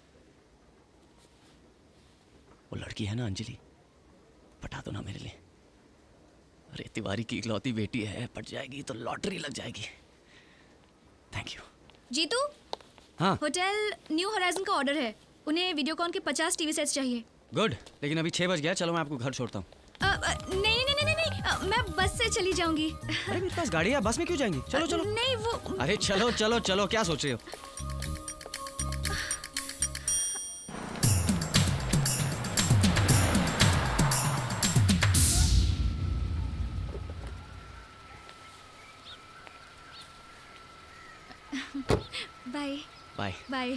वो लड़की है ना अंजलि, पटा दो ना मेरे लिए। अरे तिवारी की इकलौती बेटी है, पट जाएगी तो लॉटरी लग जाएगी। Thank you. जीतू, हाँ होटल न्यू होराइजन का ऑर्डर है। उन्हें वीडियोकॉन के पचास टीवी सेट्स चाहिए। गुड, लेकिन अभी छह बज गया, चलो मैं आपको घर छोड़ता हूँ। नहीं नहीं नहीं नहीं नहीं, अ, मैं बस से चली जाऊंगी। अरे मेरे पास गाड़ी है, बस में क्यों जाएंगी? चलो चलो। नहीं वो। अरे चलो चलो चलो, क्या सोच रहे हो? Bye bye bye.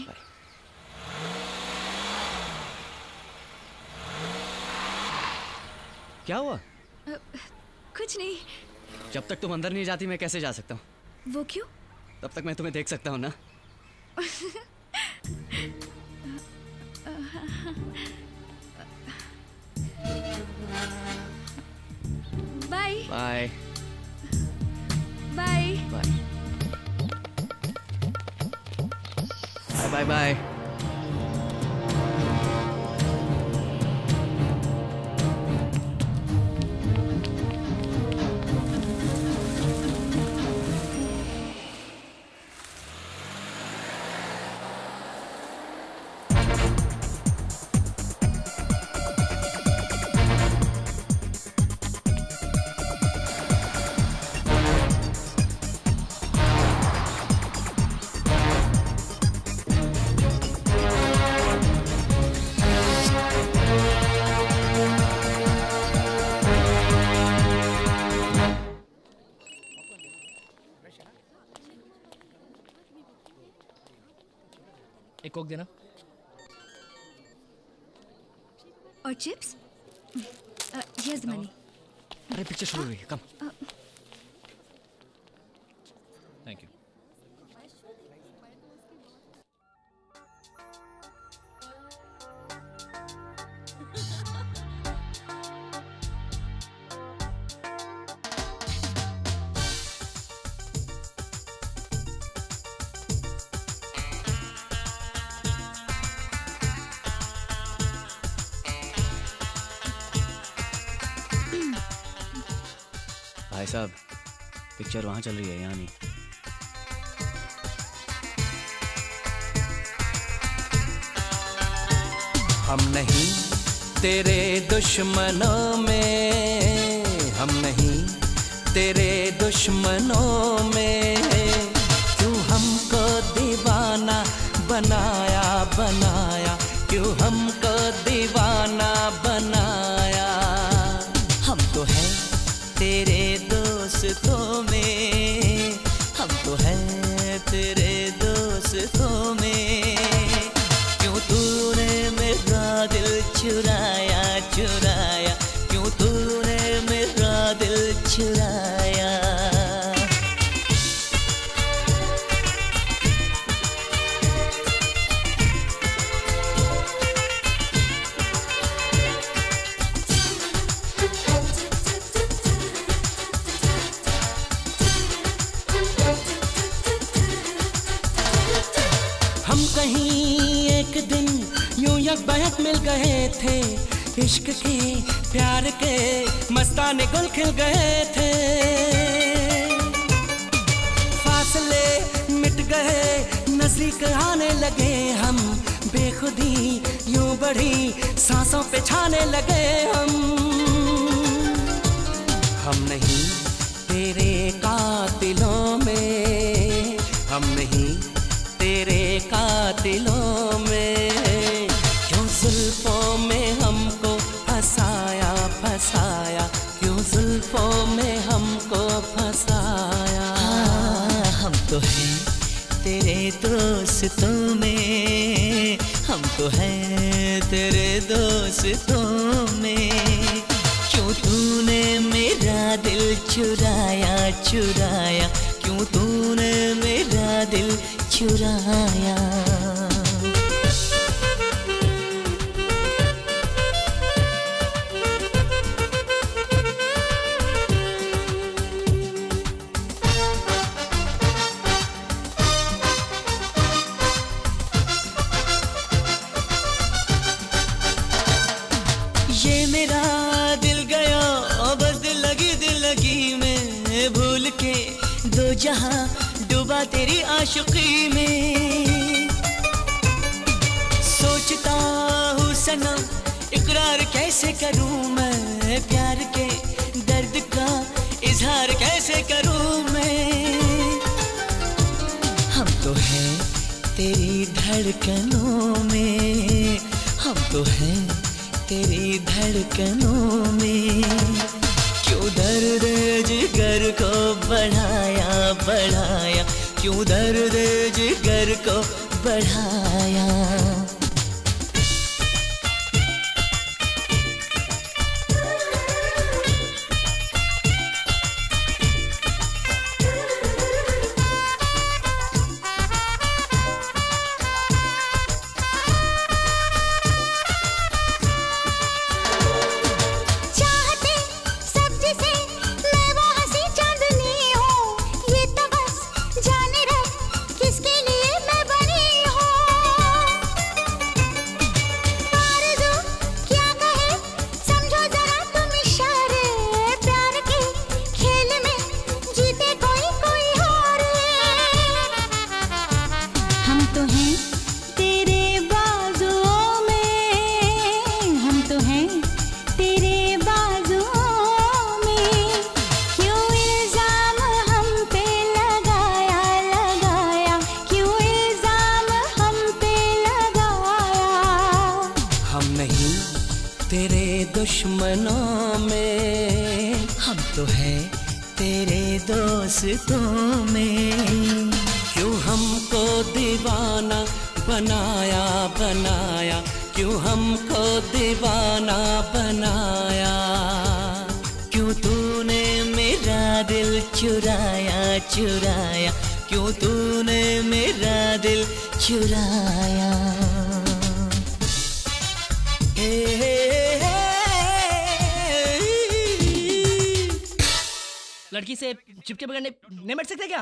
क्या हुआ? अ, कुछ नहीं। जब तक तुम अंदर नहीं जाती मैं कैसे जा सकता हूँ? वो क्यों? तब तक मैं तुम्हें देख सकता हूँ ना। Bye bye bye bye bye bye. एक कोक देना। और चिप्स? Here's the money. अरे पिक्चर शुरू हो रही है, कम। Thank you. भाई साहब, पिक्चर वहां चल रही है, यहाँ नहीं। हम नहीं तेरे दुश्मनों में, हम नहीं तेरे दुश्मनों में। क्यों हमको दीवाना बनाया बनाया, क्यों हमको दीवाना बनाया। हम तो हैं तेरे दोस्तों में, हम तो हैं तेरे दोस्तों में। चुराया। हम कहीं एक दिन यूं यकबहक मिल गए थे, इश्क के प्यार के मस्ताने गुल खिल गए थे। फासले मिट गए, नजदीक आने लगे हम, बेखुदी यूं बढ़ी, सांसों पे छाने लगे हम। हम नहीं तेरे कातिलों में, हम नहीं तेरे कातिलों में, क्यों जुल्फों में हमको फंसाया फंसाया, क्यों जुल्फों में हमको फंसाया। हम तो हैं तेरे दोस्तों में, हम तो हैं तेरे दोस्तों में, क्यों तूने मेरा दिल चुराया चुराया, क्यों तूने मेरा दिल चुराया। ये मेरा दिल गया बस दिल लगी दिल लगी में, भूल के दो जहां डूबा तेरी आशिकी में। सोचता हूँ सनम इकरार कैसे करूँ मैं, प्यार के दर्द का इजहार कैसे करूँ मैं। हम तो हैं तेरी धड़कनों में, हम तो हैं तेरी धड़कनों में, क्यों दर्द जिगर को बढ़ाया बढ़ाया, क्यों दर्द जिगर को बढ़ाया। दुश्मनों में, हम तो हैं तेरे दोस्तों में, क्यों हमको दीवाना बनाया बनाया, क्यों हमको दीवाना बनाया, क्यों तूने मेरा दिल चुराया चुराया, क्यों तूने मेरा दिल चुराया। हे हे लड़की से चिपके बगैर नहीं, नहीं बैठ सकते क्या?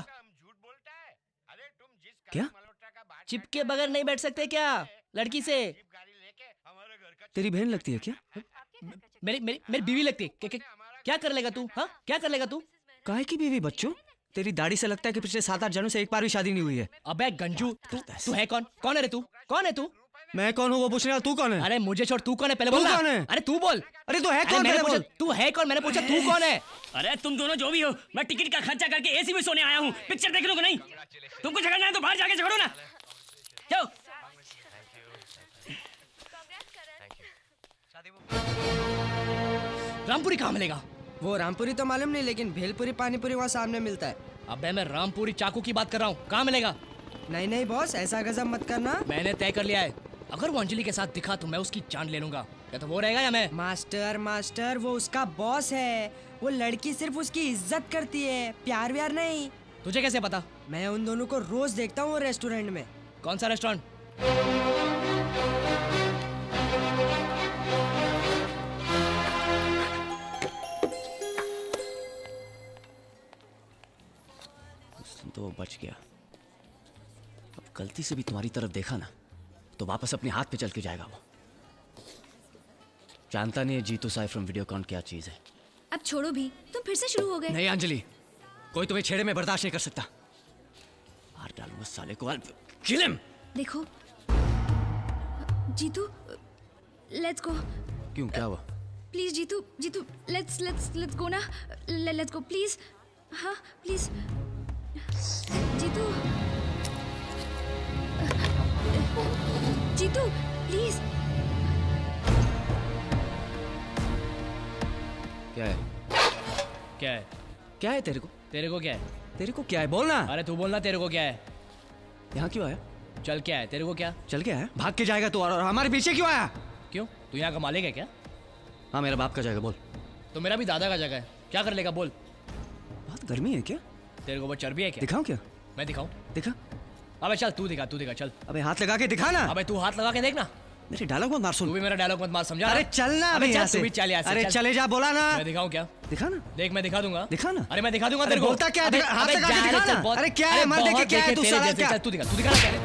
क्या? चिपके बगैर नहीं बैठ सकते क्या लड़की से? तेरी बहन लगती है क्या? मेरी मेरी मेरी बीवी लगती है। क्या, क्या, क्या कर लेगा तू? हाँ क्या कर लेगा तू? काहे की बीवी बच्चों? तेरी दाढ़ी से लगता है कि पिछले सात आठ जनों से एक बार भी शादी नहीं हुई है। अबे गंजू, तू तू है कौन? कौन है रे तू? कौन है तू? मैं कौन हूँ वो पूछने वाला तू कौन है? अरे मुझे छोड़, तू कौन है पहले बोल। कौन है? अरे तू बोल। अरे तू है कौन? मैंने पूछा तू है कौन, मैंने पूछा तू कौन है? अरे तुम दोनों जो भी हो, मैं टिकट का खर्चा करके एसी में सोने आया हूँ, पिक्चर देखने को नहीं। तुमको झगड़ना है तो बाहर जाके झगड़ो ना। जाओ। रामपुरी कहाँ मिलेगा? वो रामपुरी तो मालूम नहीं, लेकिन भेलपुरी पानीपुरी वहाँ सामने मिलता है। अबे मैं रामपुरी चाकू की बात कर रहा हूँ, कहाँ मिलेगा? नहीं नहीं बॉस, ऐसा गजब मत करना। मैंने तय कर लिया है, अगर वो अंजलि के साथ दिखा तो मैं उसकी जान ले लूंगा। या तो वो रहेगा या मैं? मास्टर मास्टर वो उसका बॉस है। वो लड़की सिर्फ उसकी इज्जत करती है, प्यार व्यार नहीं। तुझे कैसे पता? मैं उन दोनों को रोज देखता हूँ रेस्टोरेंट में। कौन सा रेस्टोरेंट? तो बच गया। अब गलती से भी तुम्हारी तरफ देखा ना तो वापस अपने हाथ पे चल के जाएगा वो। जानता नहीं है जीतू साई फ्रॉम वीडियोकॉन क्या चीज है। अब छोड़ो भी, तुम फिर से शुरू हो गए। नहीं अंजलि, कोई तुम्हें छेड़े में बर्दाश्त नहीं कर सकता। मार डालूंगा साले को। Kill him. देखो जीतू, लेट्स गो। क्यों, क्या हुआ? Please Jitu, Jitu let's let's let's go ना, लेट्स गो प्लीज। हाँ प्लीज जीतू, जीतू प्लीज। क्या है? क्या है? क्या है तेरे को? तेरे को क्या है? तेरे को क्या है? बोलना। अरे तू बोलना, तेरे को क्या है? यहाँ क्यों आया? चल क्या है? तेरे को क्या? चल क्या है? भाग के जाएगा तू और हमारे पीछे क्यों आया? क्यों, तू यहाँ का मालिक है क्या? हाँ मेरा बाप का जगह। बोल। तो मेरा भी दादा का जगह है, क्या कर लेगा? बोल। बहुत गर्मी है क्या? तेरे को बहुत चर्बी है क्या? दिखाऊं क्या? मैं दिखाऊं? दिखा। अबे चल तू दिखा, तू दिखा चल। अबे हाथ लगा के दिखा ना। अबे तू हाथ लगा के देख ना। मेरे डायलॉग मत मार। सुन, तू भी मेरा डायलॉग मत मार, समझा? अरे चल ना। अबे यहाँ चल, तू भी चल यहाँ से। अरे चल। चले जा। बोला ना। मैं दिखाऊं क्या? दिखा ना। देख मैं दिखा दूंगा। दिखा ना। अरे मैं दिखा दूंगा अरे तेरे को। बोलता क्या? अबे हाथ अबे लगा के जा दिखा रे, ना। बहुत- अरे क्या है? अरे मर देख के बहुत क्या है? देखे तू तेरे साला जैसे। क्या? चल, तू दिखा, तू दिखा ना पहले।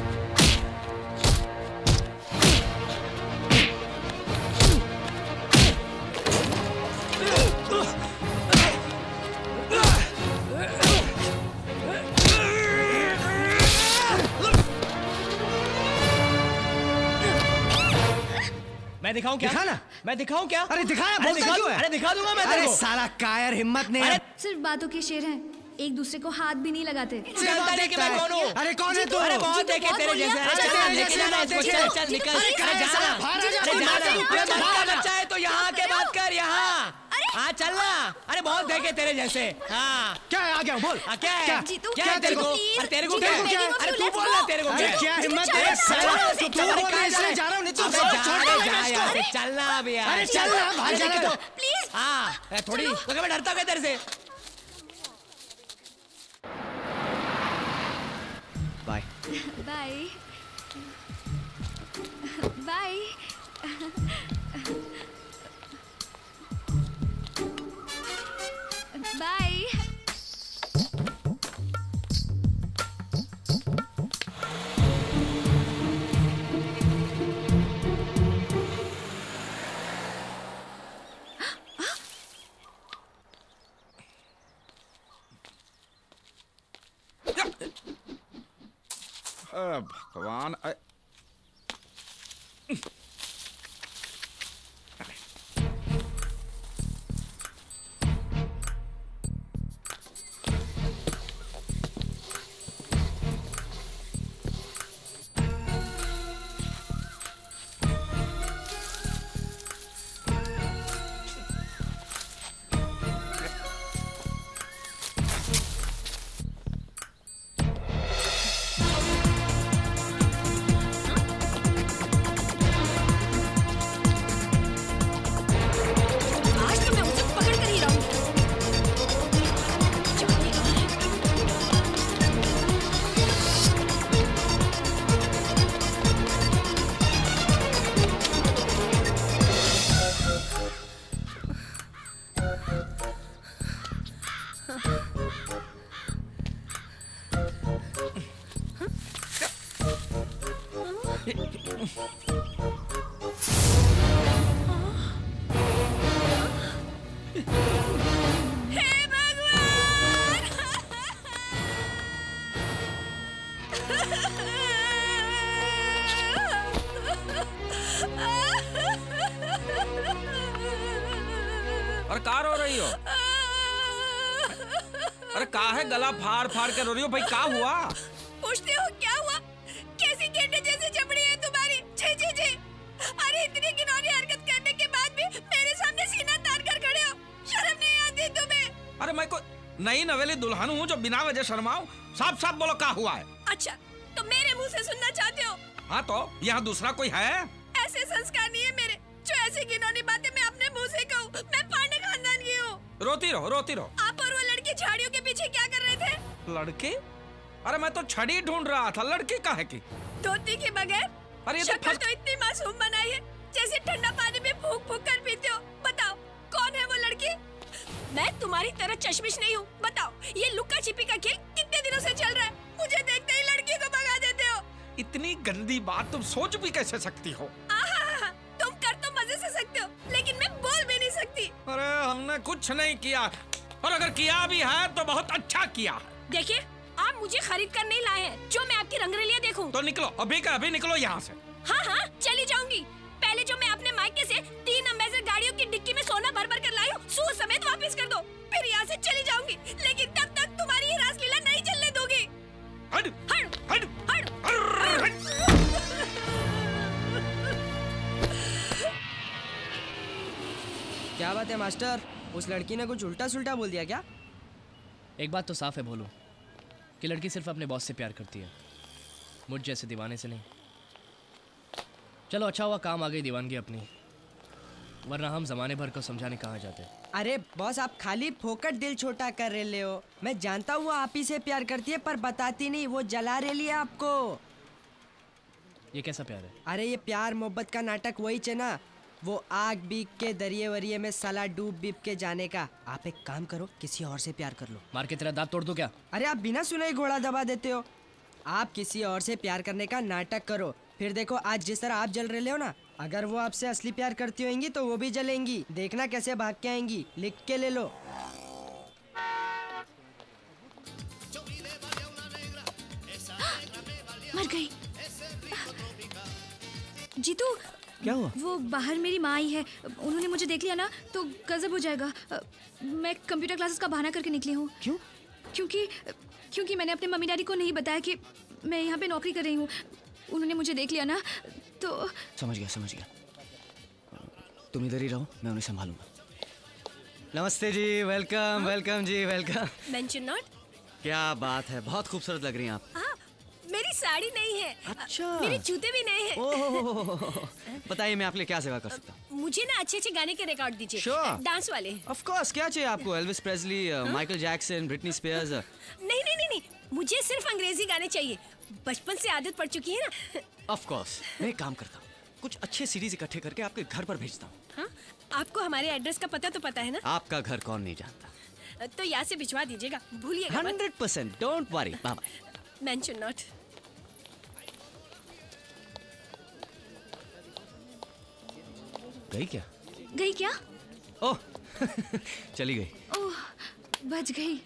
मैं दिखाऊं क्या? दिखा ना। मैं दिखाऊं क्या? अरे दिखा ना। अरे बोलता दिखा क्यों है? अरे दिखा दूंगा मैं तेरे अरे को। साला कायर, हिम्मत नहीं है। सिर्फ बातों के शेर हैं, एक दूसरे को हाथ भी नहीं लगाते। तू जानता नहीं कि मैं कौन हूँ? अरे कौन है तू? अरे बहुत देखे तेरे जैसे। अरे चल ना, लेके जाना इसको। चल चल निकल। अरे जा ना, अरे जा ना। ये बच्चा बच्चा है तो यहाँ के बात कर, यहाँ। हाँ चल ना। अरे बहुत देखे तेरे जैसे। हाँ क्या है? आ गया बोल। हाँ क्या है? क्या? क्या है तेरे को? अरे तेरे को क्या है? अरे तू बोल ना, तेरे को क्या है? क्या हिम्मत है साला? तू तू बोल रहा है इसलिए जा रहा हूँ। नहीं तो छोड़ जा यहाँ से। चल ना अभी यार। अरे चल ना, भाग जाने दो। प्लीज। हाँ थोड़ी तो क्या मैं डरता हूँ तेरे से? Bye bye bye. बाय। भगवान। अरे कहाँ रो रही हो? अरे कहाँ है गला फाड़ फाड़ के रो रही हो भाई? क्या हुआ? पूछते हो क्या हुआ? कैसी गेंडे जैसी चमड़ी है तुम्हारी? छी छी छी। अरे इतनी घिनौनी हरकत करने के बाद भी मेरे सामने सीना तान कर खड़े हो, शर्म नहीं आती तुम्हें? अरे मैं को नई नवेली दुल्हन हूँ जो बिना वजह शर्माऊं? साफ साफ बोलो क्या हुआ है? अच्छा तो मेरे मुंह से सुनना चाहते हो? हाँ तो यहाँ दूसरा कोई है? ऐसे संस्कार नहीं है मेरे जो ऐसी घिनौनी बातें मैं अपने मुंह से कहूँ? मैं पांडे खानदान की हूँ। रोती रहो रोती रहो। आप और वो लड़के झाड़ियों के पीछे क्या कर रहे थे? लड़के? अरे मैं तो छड़ी ढूंढ रहा था, लड़के काहे की? धोती के बगैर? अरे शक्ल तो इतनी मासूम बनाई है, जैसे ठंडा पानी में फूंक फूंक कर पीते हो। बताओ कौन है वो लड़की? मैं तुम्हारी तरह चश्मिश नहीं हूँ। बताओ ये लुक्का छिपी का खेल कितने दिनों से चल रहा है? मुझे देखते ही लड़की को भगा देते हो। इतनी गंदी बात तुम सोच भी कैसे सकती हो? आहा, तुम कर तो मजे से सकते हो, लेकिन मैं बोल भी नहीं सकती। अरे हमने कुछ नहीं किया, और अगर किया भी है तो बहुत अच्छा किया है। देखिए आप मुझे खरीद कर नहीं लाए हैं जो मैं आपकी रंगरेलियां देखूं। तो निकलो अभी का अभी, निकलो यहाँ से। हाँ हाँ चली जाऊंगी। पहले जो मैं अपने मायके से तीन अम्बेसडर गाड़ियों की डिक्की में सोना भर भर कर लाई हूँ, सूद समेत वापस कर दो, फिर यहाँ से चली जाऊंगी। लेकिन तब तक तुम्हारी ये रासलीला नहीं चलने दूंगी। हट, हट, हट, हट, क्या बात है मास्टर, उस लड़की ने कुछ उल्टा सुल्टा बोल दिया क्या? एक बात तो साफ है बोलो कि लड़की सिर्फ अपने बॉस से प्यार करती है, मुझ जैसे दीवाने से नहीं। चलो अच्छा हुआ काम आ गई दीवानगी अपनी, वरना हम जमाने भर को समझाने कहाँ जाते। अरे बॉस आप खाली फोकट दिल छोटा कर रहे हो। मैं जानता हूँ आप ही से प्यार करती है पर बताती नहीं, वो जला रही है आपको। ये कैसा प्यार है? अरे ये प्यार मोहब्बत का नाटक वही है ना, वो आग बीक के दरिये वरिये में साला डूब बीब के जाने का। आप एक काम करो, किसी और से प्यार कर लो। मार के तेरा दांत तोड़ दूं क्या? अरे आप बिना सुने ही घोड़ा दबा देते हो। आप किसी और से प्यार करने का नाटक करो, फिर देखो आज जिस तरह आप जल रहे हो ना, अगर वो आपसे असली प्यार करती होंगी तो वो भी जलेंगी। देखना कैसे भाग के आएंगी, लिख के ले लो। मर गई। जीतू क्या हुआ? वो बाहर मेरी माँ आई है, उन्होंने मुझे देख लिया ना तो गजब हो जाएगा। मैं कंप्यूटर क्लासेस का बहाना करके निकली हूँ। क्यों? क्योंकि क्योंकि मैंने अपने मम्मी डैडी को नहीं बताया कि मैं यहाँ पे नौकरी कर रही हूँ। उन्होंने मुझे देख लिया ना तो। समझ गया समझ गया, तुम इधर ही रहो, मैं उन्हें संभालूंगा। नमस्ते जी, वेलकम वेलकम जी, वेलकम। Mention not. क्या बात है, बहुत खूबसूरत लग रही हैं आप। हाँ, मेरी साड़ी नहीं है। अच्छा। मेरे जूते भी नहीं हैं। ओह, बताइए मैं आपके लिए क्या सेवा कर सकता हूँ? मुझे ना अच्छे अच्छे गाने के रिकॉर्ड दीजिए। Sure. डांस वाले। ऑफ कोर्स, क्या चाहिए आपको? Elvis Presley, Michael Jackson, Britney Spears? नहीं नहीं नहीं नहीं, मुझे सिर्फ अंग्रेजी गाने चाहिए, बचपन से आदत पड़ चुकी है ना। ऑफ कोर्स, मैं एक काम करता हूँ, कुछ अच्छे सीडीज इकट्ठे करके आपके घर पर भेजता हूँ। हाँ, आपको हमारे एड्रेस का पता तो पता है ना? आपका घर कौन नहीं जानता। तो यहाँ से भिजवा दीजिएगा, भूलिएगा मत। Hundred percent, don't worry. Bye bye. Mention not. गई क्या? गई क्या? ओह चली गई। ओह बच गई।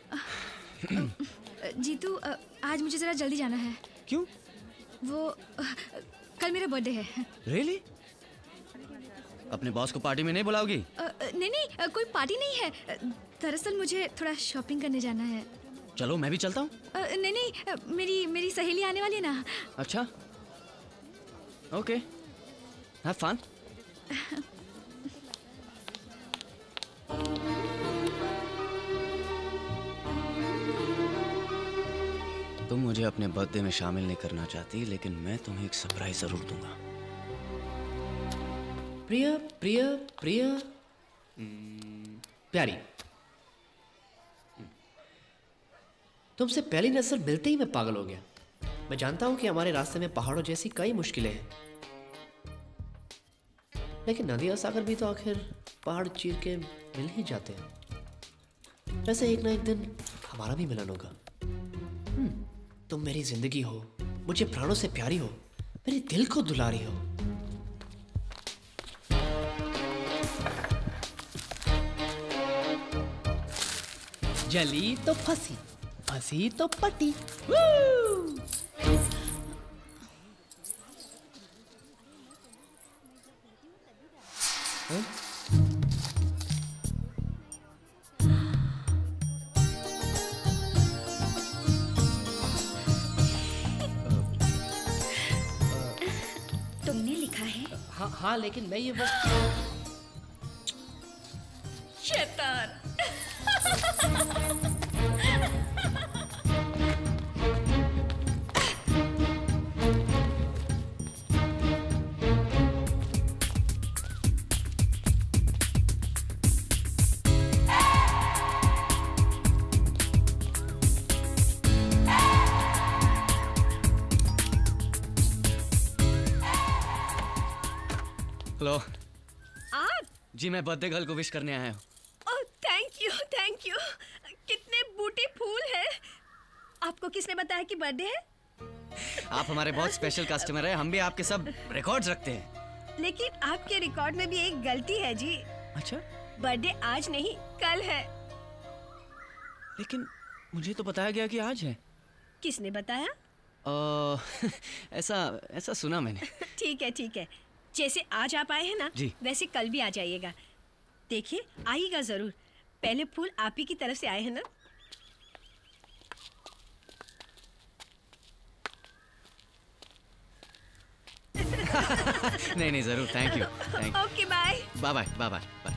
जीतू आज मुझे जरा जल्दी जाना है। क्यों? वो कल मेरा बर्थडे है। रियली? अपने बॉस को पार्टी में नहीं बुलाओगी? नहीं नहीं, कोई पार्टी नहीं है, दरअसल मुझे थोड़ा शॉपिंग करने जाना है। चलो मैं भी चलता हूँ। नहीं नहीं, मेरी मेरी सहेली आने वाली है ना। अच्छा ओके, हैव फन। तुम मुझे अपने बर्थडे में शामिल नहीं करना चाहती, लेकिन मैं तुम्हें एक सरप्राइज जरूर दूंगा। प्रिय प्रिय प्रिय प्यारी, तुमसे पहली नजर मिलते ही मैं पागल हो गया। मैं जानता हूं कि हमारे रास्ते में पहाड़ों जैसी कई मुश्किलें हैं, लेकिन नदी और सागर भी तो आखिर पहाड़ चीर के मिल ही जाते हैं। वैसे एक ना एक दिन हमारा भी मिलन होगा। तुम मेरी जिंदगी हो, मुझे प्राणों से प्यारी हो, मेरे दिल को दुलारी हो। जली तो फंसी, फंसी तो पटी। तुमने लिखा है? हाँ हाँ, लेकिन मैं ये बस शैतान। हेलो। आप? जी मैं बर्थडे गर्ल को विश करने आया हूँ। Oh thank you thank you. कितने बूटे फूल हैं। आपको किसने बताया कि बर्थडे है? आप हमारे बहुत स्पेशल कस्टमर हैं, हम भी आपके सब रिकॉर्ड्स रखते हैं। लेकिन आपके रिकॉर्ड में भी एक गलती है जी। अच्छा? बर्थडे आज नहीं कल है। लेकिन मुझे तो बताया गया कि आज है। किसने बताया? आ, ऐसा ऐसा सुना मैंने। ठीक है ठीक है, जैसे आज आप आए हैं ना जी। वैसे कल भी आ जाइएगा। देखिए आइएगा जरूर। पहले फूल आप ही की तरफ से आए हैं ना। नहीं नहीं जरूर, thank you thank you. Okay bye bye bye bye bye bye.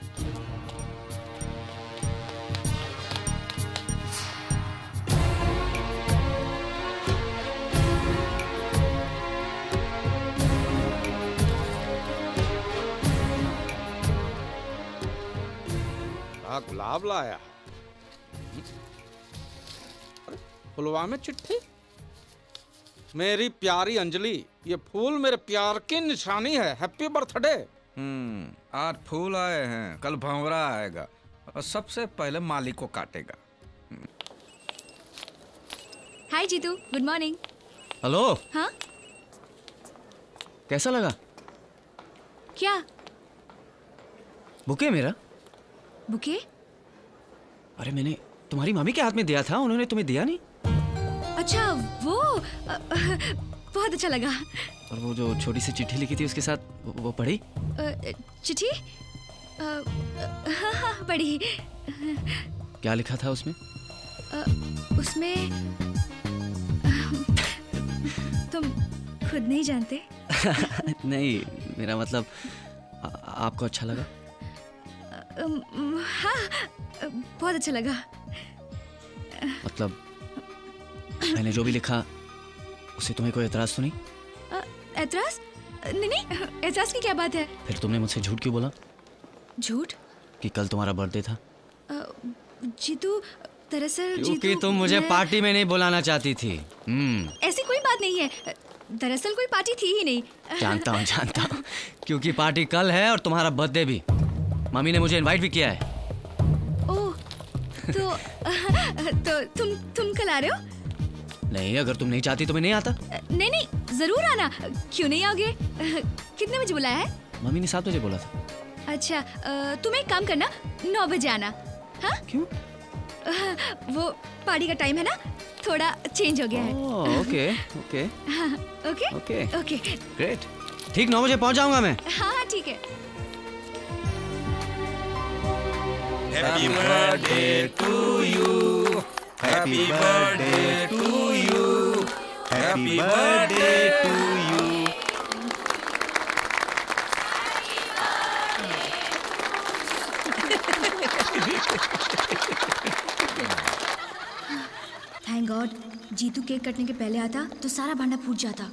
गुलाब लाया। फुलवा में चिट्ठी। मेरी प्यारी अंजलि, ये फूल मेरे प्यार की निशानी है। Happy birthday. हम्म, आज फूल आए हैं, कल भंवरा आएगा और सबसे पहले माली को काटेगा। Hi Jitu, good morning. Hello. हाँ कैसा लगा? क्या बुके मेरा? बुके? अरे मैंने तुम्हारी मामी के हाथ में दिया था, उन्होंने तुम्हें दिया नहीं? अच्छा वो अ, अ, बहुत अच्छा लगा। और वो जो छोटी सी चिट्ठी लिखी थी उसके साथ, वो, वो पढ़ी? चिट्ठी? हाँ हाँ पढ़ी। क्या लिखा था उसमें? आ, उसमें तुम खुद नहीं जानते। नहीं, मेरा मतलब आ, आपको अच्छा लगा? हाँ बहुत अच्छा लगा। मतलब मैंने जो भी लिखा उसे तुम्हें कोई एतराज तो नहीं? एतराज? नहीं नहीं, एतराज की क्या बात है? फिर तुमने मुझसे झूठ क्यों बोला? झूठ? कि कल तुम्हारा बर्थडे था। जीतू दरअसल क्योंकि तुम मुझे मैं... पार्टी में नहीं बुलाना चाहती थी। हम्म। ऐसी कोई बात नहीं है, दरअसल कोई पार्टी थी ही नहीं। जानता हूँ जानता हूँ, क्योंकि पार्टी कल है और तुम्हारा बर्थडे भी। मम्मी ने मुझे इनवाइट भी किया है। ओह, तो तो तुम तुम कल आ रहे हो? नहीं, अगर तुम नहीं चाहती तो मैं नहीं आता। नहीं नहीं जरूर आना। क्यों नहीं आओगे? कितने बजे बुलाया है? मम्मी ने सात बजे बोला था। अच्छा तुम एक काम करना, नौ बजे आना। हाँ? क्यों? वो पार्टी का टाइम है ना, थोड़ा चेंज हो गया है। ओह, ओके ओके हाँ, ओके ओके ओके ग्रेट। ठीक नौ बजे पहुंच जाऊंगा मैं। हाँ हाँ ठीक है। Happy birthday to you. Happy birthday to you. Happy birthday to you. Thank God, Jitu cake कटने के पहले आता तो सारा भांडा फूट जाता।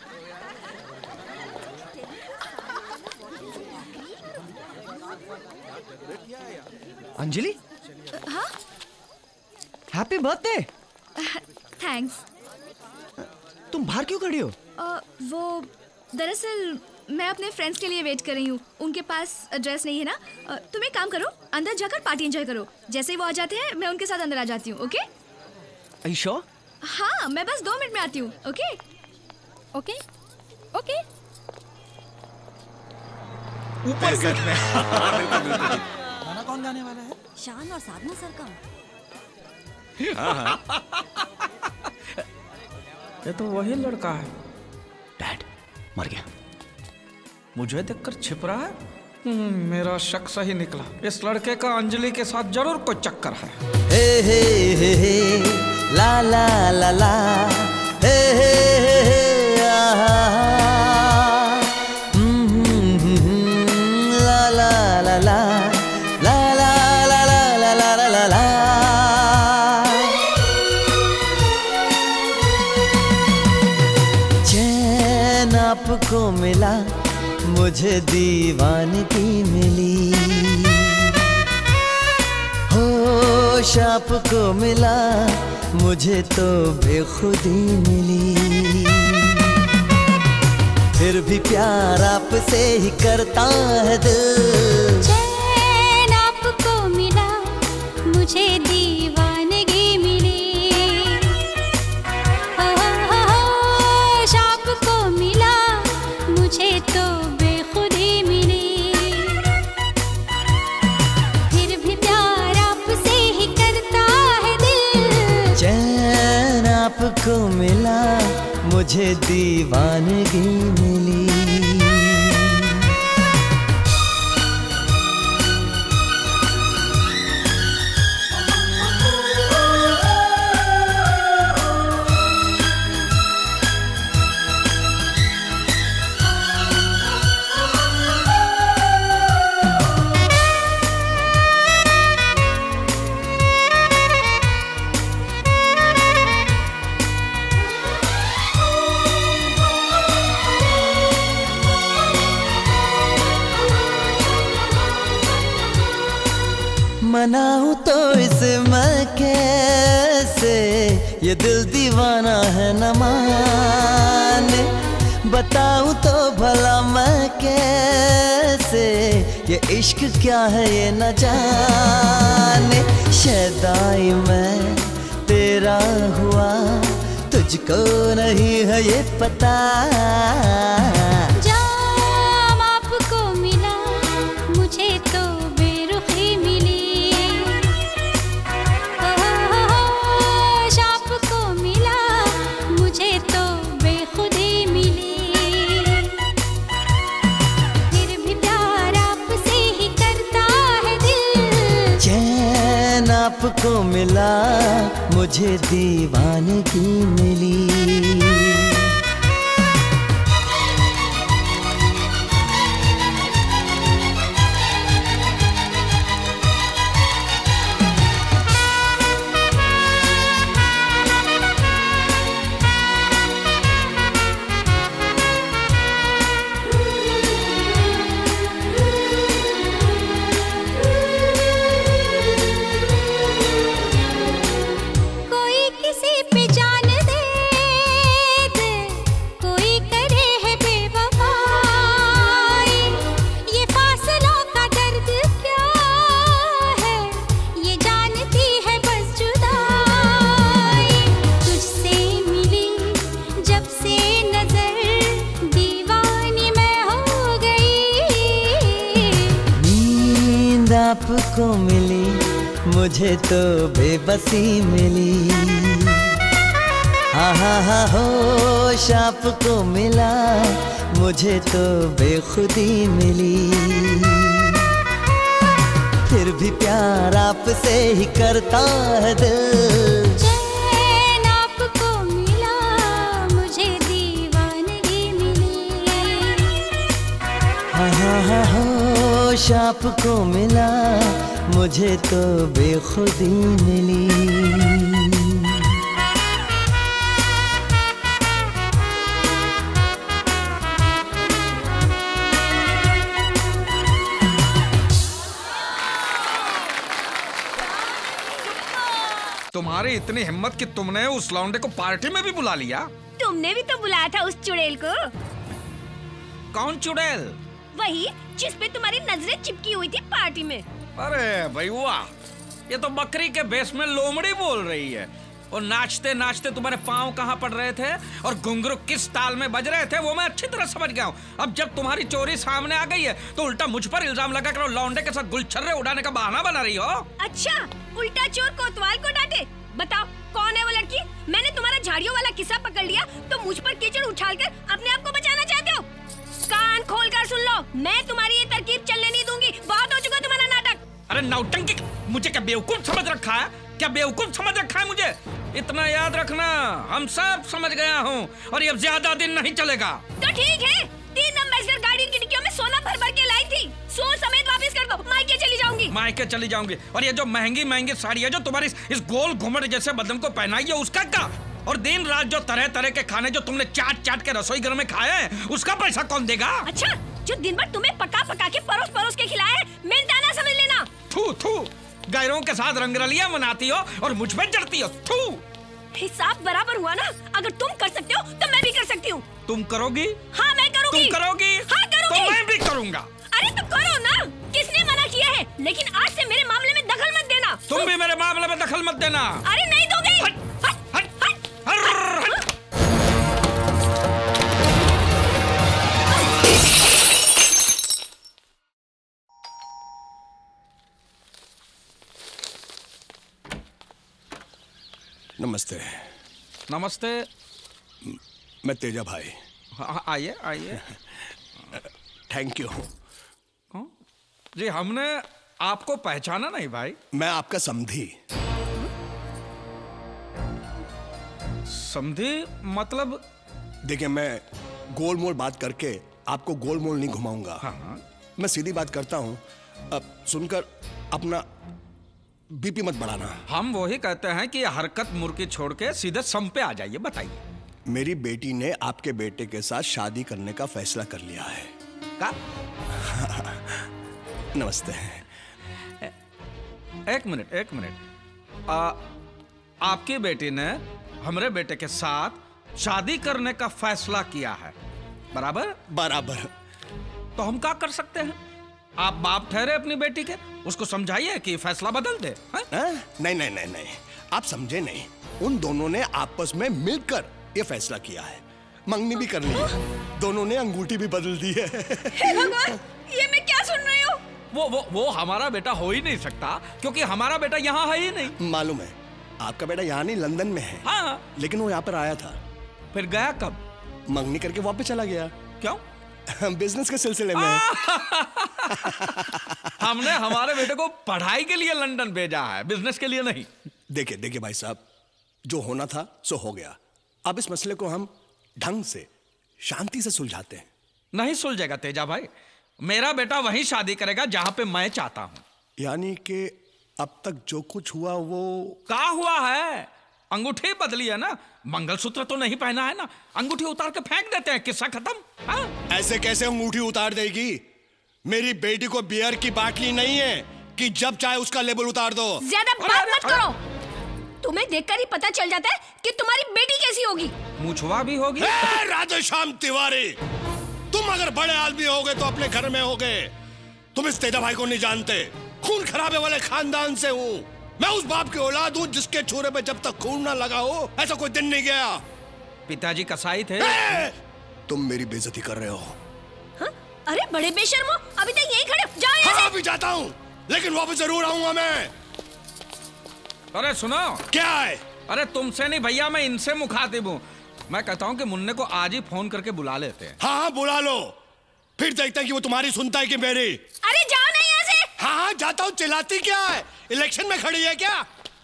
अंजलि, हाँ? Happy birthday. थैंक्स। तुम बाहर क्यों खड़ी हो? uh, वो दरअसल मैं अपने फ्रेंड्स के लिए वेट कर रही हूँ, उनके पास एड्रेस नहीं है ना। uh, तुम एक काम करो, अंदर जाकर पार्टी एंजॉय करो। जैसे ही वो आ जाते हैं मैं उनके साथ अंदर आ जाती हूँ। ओके? Are you sure? हाँ, मैं बस दो मिनट में आती हूँ। Okay okay okay. ऊपर से गाना कौन गाने वाला है? शान और साधना सर का। हाँ हाँ। ये तो वही लड़का है। डैड मर गया। मुझे देखकर छिप रहा है। हम्म, मेरा शक सही निकला। इस लड़के का अंजलि के साथ जरूर कोई चक्कर है। हे हे हे हे ला ला ला ला हे हे हे हे आहा ला ला ला ला ला ला ला ला ला ला ला ला। चैन आपको मिला, मुझे दीवानगी मिली। होश आपको मिला, मुझे तो बेखुदी मिली। फिर भी प्यार आपसे ही करता है दिल। चैन आपको मिला मुझे दीवानगी मिली, होश आपको मिला मुझे तो बेखुदी मिली। फिर भी प्यार आपसे ही करता है दिल। चैन आपको मिला मुझे दीवानगी मिली। मनाऊं तो इसे मैं कैसे, ये दिल दीवाना है न माने। बताऊं तो भला मैं कैसे, ये इश्क क्या है ये न जाने। शैदाई मैं तेरा हुआ, तुझको नहीं है ये पता। जाम आपको मिला मुझे तो बेरुखी मिली, मुझे तो बेखुदी मिली। फिर भी प्यार आपसे ही करता है दिल। चैन आपको मिला मुझे दीवानगी मिली। आपको मिली मुझे तो बेबसी मिली। हाँ हाँ हाँ होश आपको मिला मुझे तो बेखुदी मिली। फिर भी प्यार आपसे ही करता है दिल। चैन आपको मिला मुझे दीवानगी मिली। हाँ हाँ हाँ होश आपको मिला मुझे तो बेखुदी मिली। तुम्हारी इतनी हिम्मत कि तुमने उस लौंडे को पार्टी में भी बुला लिया। तुमने भी तो बुलाया था उस चुड़ैल को। कौन चुड़ैल? वही जिस पे तुम्हारी नजरें चिपकी हुई थी पार्टी में। अरे भाई वाह, ये तो बकरी के भेष में लोमड़ी बोल रही है। और नाचते नाचते तुम्हारे पाँव कहाँ पड़ रहे थे और घुंघरू किस ताल में बज रहे थे वो मैं अच्छी तरह समझ गया हूँ। अब जब तुम्हारी चोरी सामने आ गई है तो उल्टा मुझ पर इल्जाम लगा कर लौंडे के साथ गुलछर्रे उड़ाने का बहाना बना रही हो। अच्छा, उल्टा चोर कोतवाल को डांटे। बताओ कौन है वो लड़की? मैंने तुम्हारा झाड़ियों वाला किस्सा पकड़ लिया तो मुझ पर कीचड़ उछालकर अपने आप को बचाना चाहते हो? कान खोलकर सुन लो, मैं तुम्हारी ये तरकीब चलने नहीं दूंगी। बहुत हो चुका तुम्हारा नाटक। अरे नौटंकी, मुझे क्या बेवकूफ समझ रखा है? क्या बेवकूफ समझ रखा है मुझे? इतना याद रखना, हम सब समझ गया हूँ और ये ज्यादा दिन नहीं चलेगा। तो ठीक है, तीन अम्बेसडर गाड़ी की डिक्कियों में सोना भर भर के लाई थी, सूट समेत वापस कर दो। मायके चली जाऊंगी। मायके चली जाऊंगी। और ये जो महंगी महंगी साड़ी है जो तुम्हारी इस गोल घुमट जैसे बदन को पहनाई है उसका क्या? और दिन रात जो तरह तरह के खाने जो तुमने चाट चाट के रसोई घर में खाए हैं उसका पैसा कौन देगा? अच्छा, जो दिन भर तुम्हें पका पका के परोस परोस के खिलाए मिलता ना समझ लेना। थू थू, गैरों के साथ रंगरलियां मनाती हो और मुझ पे जड़ती हो। थू। हिसाब बराबर हुआ ना? अगर तुम कर सकते हो तो मैं भी कर सकती हूँ। तुम करोगी? हाँ मैं करूँगी। करूंगी। तुम करोगी? हाँ करूंगी। तो मैं भी करूंगा। अरे तो करो ना, किसने मना किया है? लेकिन आज से मेरे मामले में दखल मत देना। तुम भी मेरे मामले में दखल मत देना। अरे नहीं दोगे। नमस्ते। नमस्ते। मैं तेजाभाई। हाँ, आइए आइए। Thank you. जी हमने आपको पहचाना नहीं भाई। मैं आपका समधी। समधी मतलब? देखिए मैं गोल मोल बात करके आपको गोल मोल नहीं घुमाऊंगा। हाँ। मैं सीधी बात करता हूँ। अब सुनकर अपना बीपी मत बढ़ाना। हम वही कहते हैं कि हरकत मुर्की छोड़ के सीधे सम पे आ जाइए। बताइए। मेरी बेटी ने आपके बेटे के साथ शादी करने का फैसला कर लिया है। का? नमस्ते। एक मिनट एक मिनट। आ, आपकी बेटी ने हमारे बेटे के साथ शादी करने का फैसला किया है, बराबर? बराबर। तो हम क्या कर सकते हैं? आप बाप ठहरे अपनी बेटी के, उसको समझाइए कि फैसला बदल दे। है? नहीं नहीं नहीं नहीं, आप समझे नहीं। उन दोनों ने आपस में मिलकर ये फैसला किया है। मंगनी भी कर ली है, दोनों ने अंगूठी भी बदल दी है। हे भगवान, ये मैं क्या सुन रही हूँ? वो वो वो हमारा बेटा हो ही नहीं सकता, क्योंकि हमारा बेटा यहाँ है ही नहीं। मालूम है, आपका बेटा यहाँ नहीं लंदन में है। हाँ। लेकिन वो यहाँ पर आया था। फिर गया कब? मंगनी करके वापस चला गया। क्यों? बिजनेस के सिलसिले में। हमने हमारे बेटे को पढ़ाई के लिए लंदन भेजा है, बिजनेस के लिए नहीं। देखिए देखिए भाई साहब, जो होना था सो हो गया। अब इस मसले को हम ढंग से शांति से सुलझाते हैं। नहीं सुलझेगा तेजा भाई। मेरा बेटा वहीं शादी करेगा जहां पे मैं चाहता हूं। यानी कि अब तक जो कुछ हुआ वो क्या हुआ है? अंगूठी बदली है ना, मंगलसूत्र तो नहीं पहना है ना। अंगूठी उतार के फेंक देते हैं, किस्सा खत्म। हाँ? ऐसे कैसे अंगूठी उतार देगी? मेरी बेटी को बियर की बाटली नहीं है कि जब चाहे उसका लेबल उतार दो। ज्यादा बात मत करो। तुम्हें देखकर ही पता चल जाता है कि तुम्हारी बेटी कैसी होगी। मुछवा भी होगी। राधेश्याम तिवारी, तुम अगर बड़े आदमी होगे तो अपने घर में होगे। तुम इस तेजाभाई को नहीं जानते। खून खराबे वाले खानदान से हूँ मैं। उस बाप की औलाद हूँ जिसके छुरे पे जब तक खून ना लगा हो ऐसा कोई दिन नहीं गया। पिताजी कसाई थे। तुम मेरी बेइज्जती कर रहे हो। हा? अरे बड़े बेशर्मो, अभी तक यही खड़े जाओ यहाँ से। हाँ, अभी जाता हूँ, लेकिन वापस जरूर आऊंगा मैं। अरे सुनो। क्या है? अरे तुमसे नहीं भैया, मैं इनसे मुखातिब हूँ। मैं कहता हूँ कि मुन्ने को आज ही फोन करके बुला लेते हैं। हाँ हाँ बुला लो, फिर देखते हैं कि वो तुम्हारी सुनता है कि मेरी। अरे जाओ ना यहाँ से। हाँ हाँ जाता हूँ। चिल्लाती क्या है? इलेक्शन में खड़ी है क्या?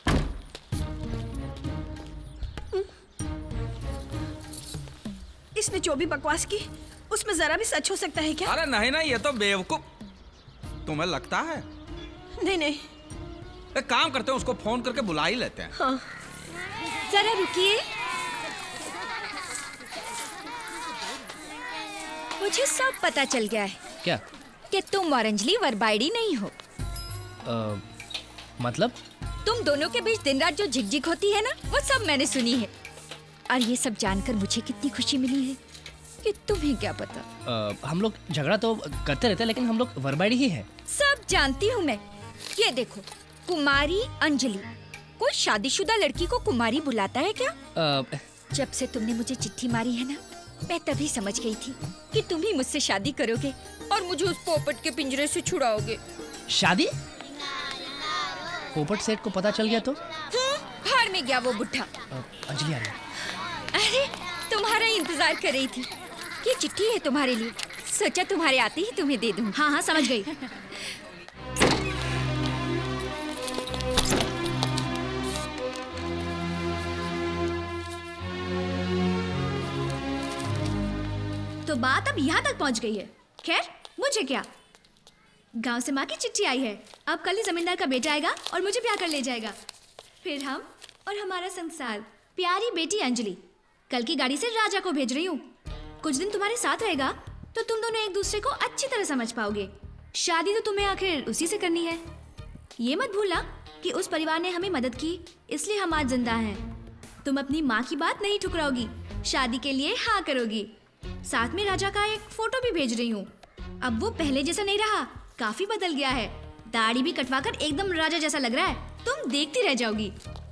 इसने जो भी बकवास की उसमें जरा भी सच हो सकता है क्या? अरे नहीं नहीं, ये तो बेवकूफ। तुम्हें लगता है? नहीं नहीं। एक काम करते हैं, उसको फोन करके बुला ही लेते हैं। हाँ। जरा रुकिए। मुझे सब पता चल गया है। क्या? कि तुम और अंजलि वरबाइडी नहीं हो। आ, मतलब? तुम दोनों के बीच दिन रात जो झिकझिक होती है ना, वो सब मैंने सुनी है। और ये सब जानकर मुझे कितनी खुशी मिली है कि तुम्हें क्या पता। आ, हम लोग झगड़ा तो करते रहते हैं, लेकिन हम लोग वरबाइडी ही है। सब जानती हूँ मैं। ये देखो, कुमारी अंजलि। कोई शादीशुदा लड़की को कुमारी बुलाता है क्या? आ, जब से तुमने मुझे चिट्ठी मारी है ना, मैं तभी समझ गई थी कि तुम ही मुझसे शादी करोगे और मुझे उस पोपट के पिंजरे से छुड़ाओगे। शादी? पोपट सेठ को पता चल गया तो? हार में गया वो बुढ़ा। अंजलि आ रही। अरे तुम्हारा इंतजार कर रही थी। ये चिट्ठी है तुम्हारे लिए, सोचा तुम्हारे आते ही तुम्हें दे दूं। हाँ हाँ समझ गई। तो बात अब यहाँ तक पहुँच गई है। खैर मुझे क्या, गांव से माँ की चिट्ठी आई है। अब कल ही जमींदार का बेटा आएगा और मुझे ब्याह कर ले जाएगा। फिर हम और हमारा संसार। प्यारी बेटी अंजलि, कल की गाड़ी से राजा को भेज रही हूँ। कुछ दिन तुम्हारे साथ रहेगा तो तुम दोनों एक दूसरे को अच्छी तरह समझ पाओगे। शादी तो तुम्हें आखिर उसी से करनी है। ये मत भूलना कि उस परिवार ने हमें मदद की, इसलिए हम आज जिंदा हैं। तुम अपनी माँ की बात नहीं ठुकराओगी, शादी के लिए हाँ करोगी। साथ में राजा का एक फोटो भी भेज रही हूँ। अब वो पहले जैसा नहीं रहा, काफी बदल गया है। दाढ़ी भी कटवाकर एकदम राजा जैसा लग रहा है। तुम देखती रह जाओगी।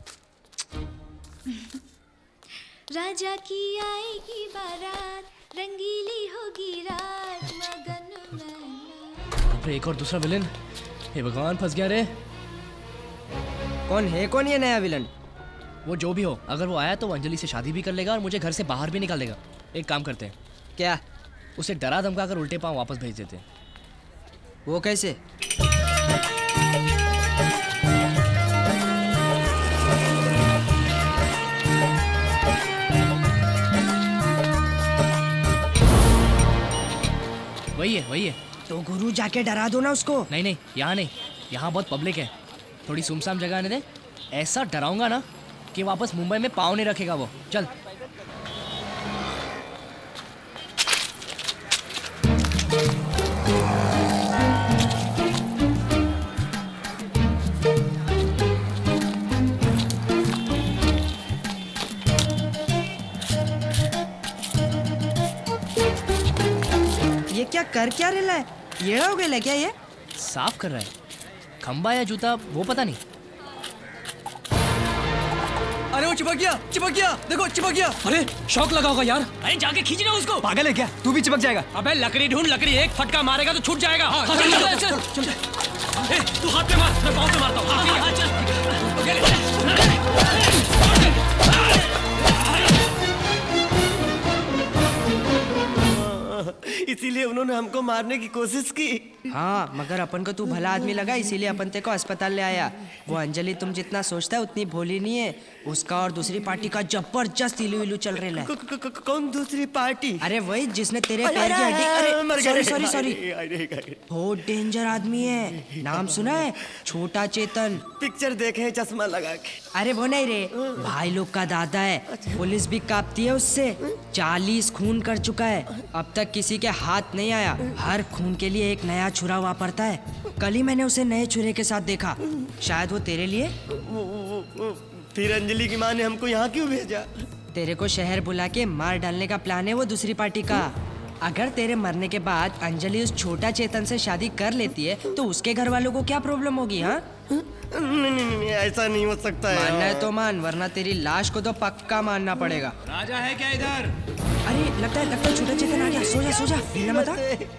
राजा की आएगी बारात, रंगीली होगी रात, मगन में। अरे एक और दूसरा विलन। हे भगवान, फंस गया रे। कौन है कौन ये नया विलन? वो जो भी हो, अगर वो आया तो वो अंजलि से शादी भी कर लेगा और मुझे घर से बाहर भी निकाल देगा। एक काम करते हैं। क्या? उसे डरा धमका कर उल्टे पांव वापस भेज देते हैं। वो कैसे? वही है वही है। तो गुरु जाके डरा दो ना उसको। नहीं नहीं, यहाँ नहीं, यहाँ बहुत पब्लिक है। थोड़ी सुमसाम जगह आने दे। ऐसा डराऊंगा ना कि वापस मुंबई में पाँव नहीं रखेगा वो। चल। ये क्या कर क्या रहा है? येड़ा हो गया क्या ये? साफ कर रहा है। खंबा या जूता वो पता नहीं। अरे वो चिपक गया, चिपक गया, देखो चिपक गया। अरे शौक लगा होगा यार। अरे जाके खींचना उसको। पागल है क्या? तू भी चिपक जाएगा। अबे लकड़ी ढूंढ, लकड़ी एक फटका मारेगा तो छूट जाएगा। हाँ, चल चल चल चल। ए, तू हाथ पे मार, मैं पाँव पे मारता हूँ। हाँ, हाँ, चल। इसीलिए उन्होंने हमको मारने की कोशिश की। हाँ, मगर अपन को तू भला आदमी लगा, इसीलिए अपन ते को अस्पताल ले आया। वो अंजलि तुम जितना सोचता है उतनी भोली नहीं है। उसका और दूसरी पार्टी का जबरदस्त इलू इलू चल रहा है। कौन दूसरी पार्टी? अरे वही जिसने तेरे पैर की हड्डी। अरे सॉरी सॉरी सॉरी, बहुत डेंजर आदमी है। नाम सुना है? छोटा चेतन। पिक्चर देखे चश्मा लगा के। अरे वो नहीं रे, भाई लोग का दादा है। पुलिस भी कांपती है उससे। चालीस खून कर चुका है, अब तक किसी के हाथ नहीं आया। हर खून के लिए एक नया छुरा वापरता है। कल ही मैंने उसे नए छुरे के साथ देखा। शायद वो तेरे लिए। फिर अंजलि की माँ ने हमको यहाँ क्यों भेजा? तेरे को शहर बुला के मार डालने का प्लान है वो दूसरी पार्टी का। अगर तेरे मरने के बाद अंजलि उस छोटा चेतन से शादी कर लेती है तो उसके घर वालों को क्या प्रॉब्लम होगी? हाँ नहीं, नहीं, नहीं, ऐसा नहीं हो सकता है। मानना है तो मान, वरना तेरी लाश को तो पक्का मानना पड़ेगा। राजा है क्या इधर? अरे लगता है लगता है छोटा चेतन आ गया। सो जा सो जा, हिलना मत।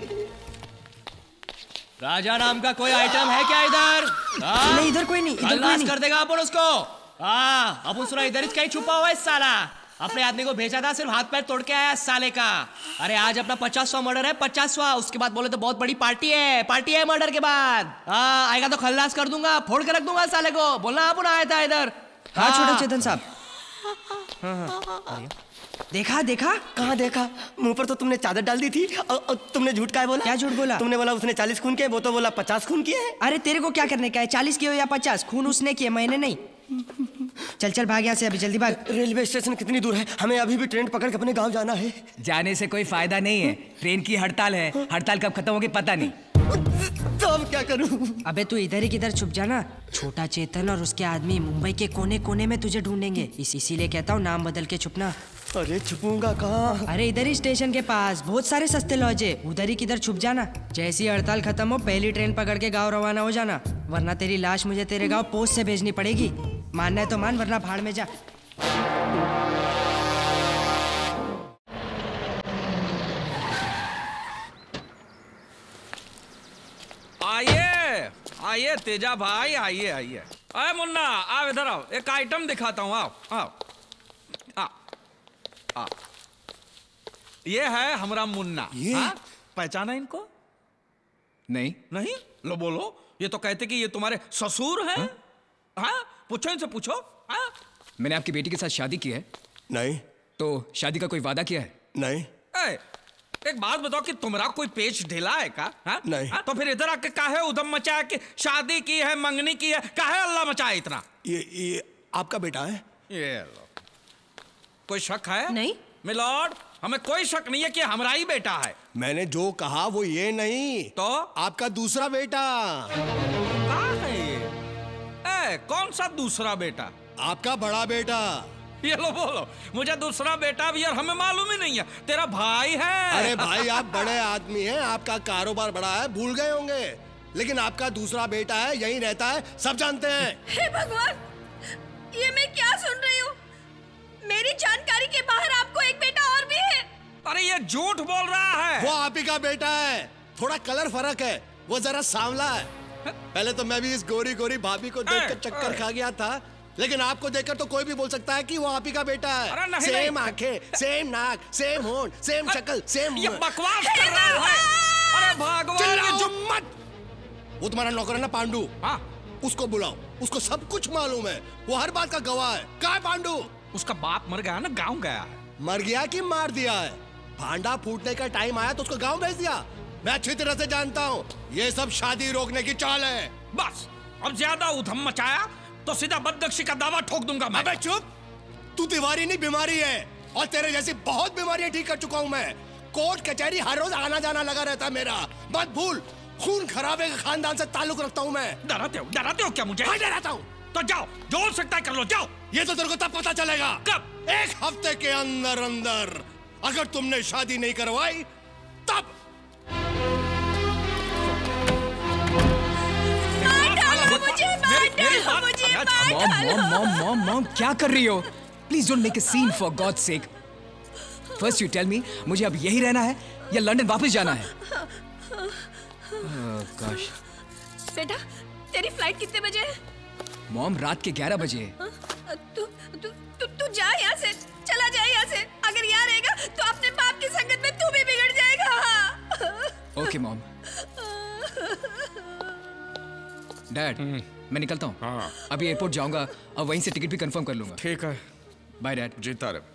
राजा नाम का कोई आइटम है क्या इधर? नहीं इधर कोई नहीं, इधर कोई नहीं। कर देगा अपन उसको। हाँ, अपन सुना इधर कहीं छुपा हुआ है साला। अपने आदमी को भेजा था, सिर्फ हाथ पैर तोड़ के आया साले का। अरे आज अपना पचासवां मर्डर है, पचासवां। उसके बाद बोले तो बहुत बड़ी पार्टी है, पार्टी है मर्डर के बाद। हाँ, आएगा तो खल्लास कर दूंगा, फोड़ के रख दूंगा साले को। बोलना अपन आया था इधर। हाँ छोटा चेतन साहब। हाँ हाँ देखा देखा? कहाँ देखा? मुंह पर तो तुमने चादर डाल दी थी। और तुमने झूठ का है बोला? क्या झूठ बोला? तुमने बोला उसने चालीस खून किए, वो तो बोला पचास खून किए। अरे तेरे को क्या करने का है? चालीस किए या पचास? खून उसने किए, मैंने नहीं। चल चल भाग यहाँ से, अभी जल्दी भाग। रेलवे स्टेशन कितनी दूर है? हमें अभी भी ट्रेन पकड़ के अपने गांव जाना है। जाने से कोई फायदा नहीं है, ट्रेन की हड़ताल है। हड़ताल कब खत्म होगी पता नहीं। तो अब क्या करूं? अबे तू इधर ही किधर छुप जाना। छोटा चेतन और उसके आदमी मुंबई के कोने कोने में तुझे ढूंढेंगे। इस इसीलिए कहता हूँ नाम बदल के छुपना। अरे छुपूंगा कहाँ? अरे इधर ही स्टेशन के पास बहुत सारे सस्ते लॉज है, उधर ही किधर छुप जाना। जैसी हड़ताल खत्म हो पहली ट्रेन पकड़ के गाँव रवाना हो जाना, वरना तेरी लाश मुझे तेरे गाँव पोस्ट से भेजनी पड़ेगी। मानना है तो मान, वरना भाड़ में जा। आइए आइए तेजाभाई, आइए आइए। अरे मुन्ना आओ इधर आओ, एक आइटम दिखाता हूँ। आओ आओ आओ आओ। ये है हमारा मुन्ना। ये हाँ? पहचाना इनको? नहीं नहीं? लो बोलो। ये तो कहते कि ये तुम्हारे ससुर हैं। हाँ? पूछो इनसे, पूछो। हाँ? मैंने आपकी बेटी के साथ शादी की है। नहीं। तो शादी का कोई वादा किया है? नहीं। ए, एक बात बताओ कि तुम्हारा कोई पेच ढीला है का? हा? नहीं। हा? तो फिर इधर आके काहे उधम मचाया कि शादी की है, मंगनी की है, काहे अल्लाह मचाया इतना? ये ये आपका बेटा है? ये लो। कोई शक है? नहीं मिलॉर्ड, हमें कोई शक नहीं है कि हमारा ही बेटा है। मैंने जो कहा वो ये नहीं, तो आपका दूसरा बेटा। कहाँ है ये? ए, कौन सा दूसरा बेटा? आपका बड़ा बेटा। ये लो बोलो, मुझे दूसरा बेटा भी और हमें मालूम ही नहीं है, तेरा भाई है। अरे भाई आप बड़े आदमी हैं, आपका कारोबार बड़ा है, भूल गए होंगे, लेकिन आपका दूसरा बेटा है, यहीं रहता है, सब जानते हैं। हे भगवान, ये मैं क्या सुन रही हूँ? मेरी जानकारी के बाहर आपको एक बेटा और भी है। अरे ये झूठ बोल रहा है। वो आप ही का बेटा है, थोड़ा कलर फर्क है, वो जरा सांवला है। पहले तो मैं भी इस गोरी गोरी भाभी को देखकर चक्कर खा गया था, लेकिन आपको देखकर तो कोई भी बोल सकता है कि वो आप ही का बेटा है। सेम आंखें, सेम नाक, सेम होंठ, सेम शक्ल, सेम। ये बकवास कर रहा है। अरे भगवान, ये जो मत। वो तुम्हारा नौकर है ना पांडु, हाँ उसको बुलाओ, उसको सब कुछ मालूम है, वो हर बात का गवाह है। कहाँ है पांडु? उसका बाप मर गया ना, गाँव गया है। मर गया कि मार दिया है? भांडा फूटने का टाइम आया तो उसको गाँव भेज दिया। मैं अच्छी तरह से जानता हूँ, ये सब शादी रोकने की चाल है। बस अब ज्यादा उधम मचाया तो सीधा बदनक्षी का दावा ठोक दूंगा मैं। अबे चुप, तू तिवारी नहीं बीमारी है, और तेरे जैसी बहुत बीमारियां ठीक कर चुका हूँ मैं। कोर्ट कचहरी हर रोज आना जाना लगा रहता है मेरा। मत भूल, खून खराबे के खानदान से ताल्लुक रखता हूँ मैं। डराते हो डराते हो क्या मुझे? हाँ डराता हूँ। तो जाओ, जो हो सकता है कर लो, जाओ। ये तो तेरे को तब पता चलेगा। कब? एक हफ्ते के अंदर अंदर। अगर तुमने शादी नहीं करवाई तब। Mom mom mom mom mom क्या कर रही हो? Please don't make a scene for God sake. First you tell me, मुझे अब यही रहना है या लंदन वापस जाना है? Oh gosh. बेटा, तेरी फ्लाइट कितने बजे है? मॉम रात के ग्यारह बजे है। तू तू तू तू जा यहाँ से, चला जा यहाँ से। अगर यहाँ रहेगा तो अपने बाप की संगत में तू भी बिगड़ जाएगा। Okay mom. डैड, मैं निकलता हूँ। हाँ। अभी एयरपोर्ट जाऊंगा और वहीं से टिकट भी कंफर्म कर लूंगा। ठीक है। Bye dad. जीता रहे।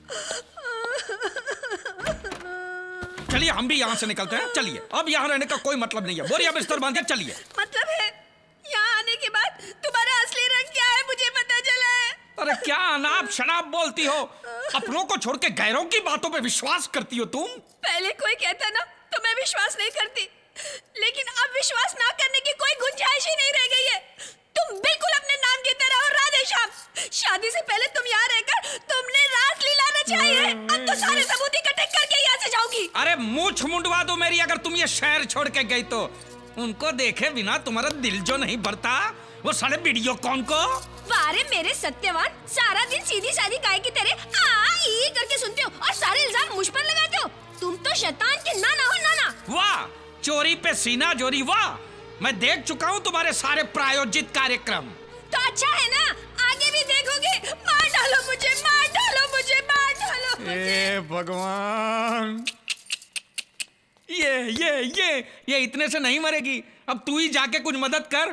चलिए हम भी यहाँ से निकलते हैं, चलिए। अब यहाँ रहने का कोई मतलब नहीं है, बोरिया बिस्तर बांध के चलिए। मतलब है यहाँ आने के बाद तुम्हारा असली रंग क्या है मुझे पता चला है। अरे क्या अनाप शनाप बोलती हो? अपनों को छोड़ के गैरों की बातों पे विश्वास करती हो तुम? पहले कोई कहता ना तो मैं विश्वास नहीं करती, लेकिन अब विश्वास ना करने की कोई गुंजाइश ही नहीं रह गई है। तुम बिल्कुल अपने नाम की तरह हो राधेश्याम। शादी से पहले तुम यहाँ रहकर तुमने रास लीला रचाई है। अब तो सारे सबूत इकट्ठे करके यहाँ से जाओगी। अरे मूंछ मुंडवा दो मेरी, अगर तुम ये शहर छोड़ के गई तो। उनको देखे बिना तुम्हारा दिल जो नहीं भरता, वो साले वीडियो कौन को? वारे मेरे सत्यवान, सारा दिन सीधी सादी गाय की तरह आ ई करके सुनते हो और सारे इल्जाम मुझ पर लगाते हो। तुम तो शैतान के नाना हो नाना। वाह, चोरी पे सीना जोरी, वाह। मैं देख चुका हूँ तुम्हारे सारे प्रायोजित कार्यक्रम। तो अच्छा है ना, आगे भी देखोगे। मार डालो मुझे, मार डालो मुझे, मार डालो मुझे। ए भगवान, ये ये ये ये इतने से नहीं मरेगी। अब तू ही जाके कुछ मदद कर।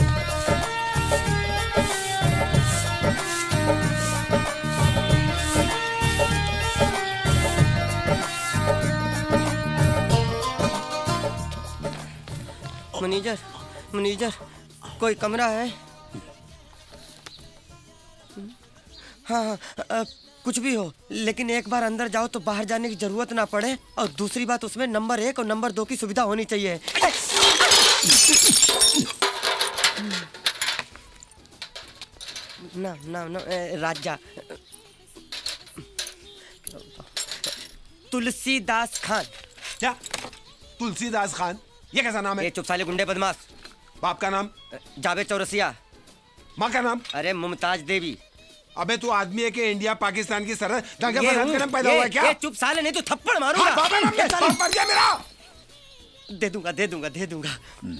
मैनेजर, मैनेजर, कोई कमरा है? हाँ हाँ, आ, कुछ भी हो, लेकिन एक बार अंदर जाओ तो बाहर जाने की जरूरत ना पड़े। और दूसरी बात, उसमें नंबर एक और नंबर दो की सुविधा होनी चाहिए। ना ना ना राजा तुलसीदास खान। क्या तुलसीदास खान? ये कैसा नाम है? ये चुप साले गुंडे बदमाश। बाप का नाम? जावेद चौरसिया। माँ का नाम? अरे मुमताज देवी। अबे तू आदमी है कि इंडिया पाकिस्तान की सरहद दंगे फसाद के नाम पैदा हुआ है क्या? ये चुप साले, नहीं तो थप्पड़ मारूंगा। हाँ, बाबा नाम ले, बाप मर गया मेरा। दे दूंगा दे दूंगा दे दूंगा।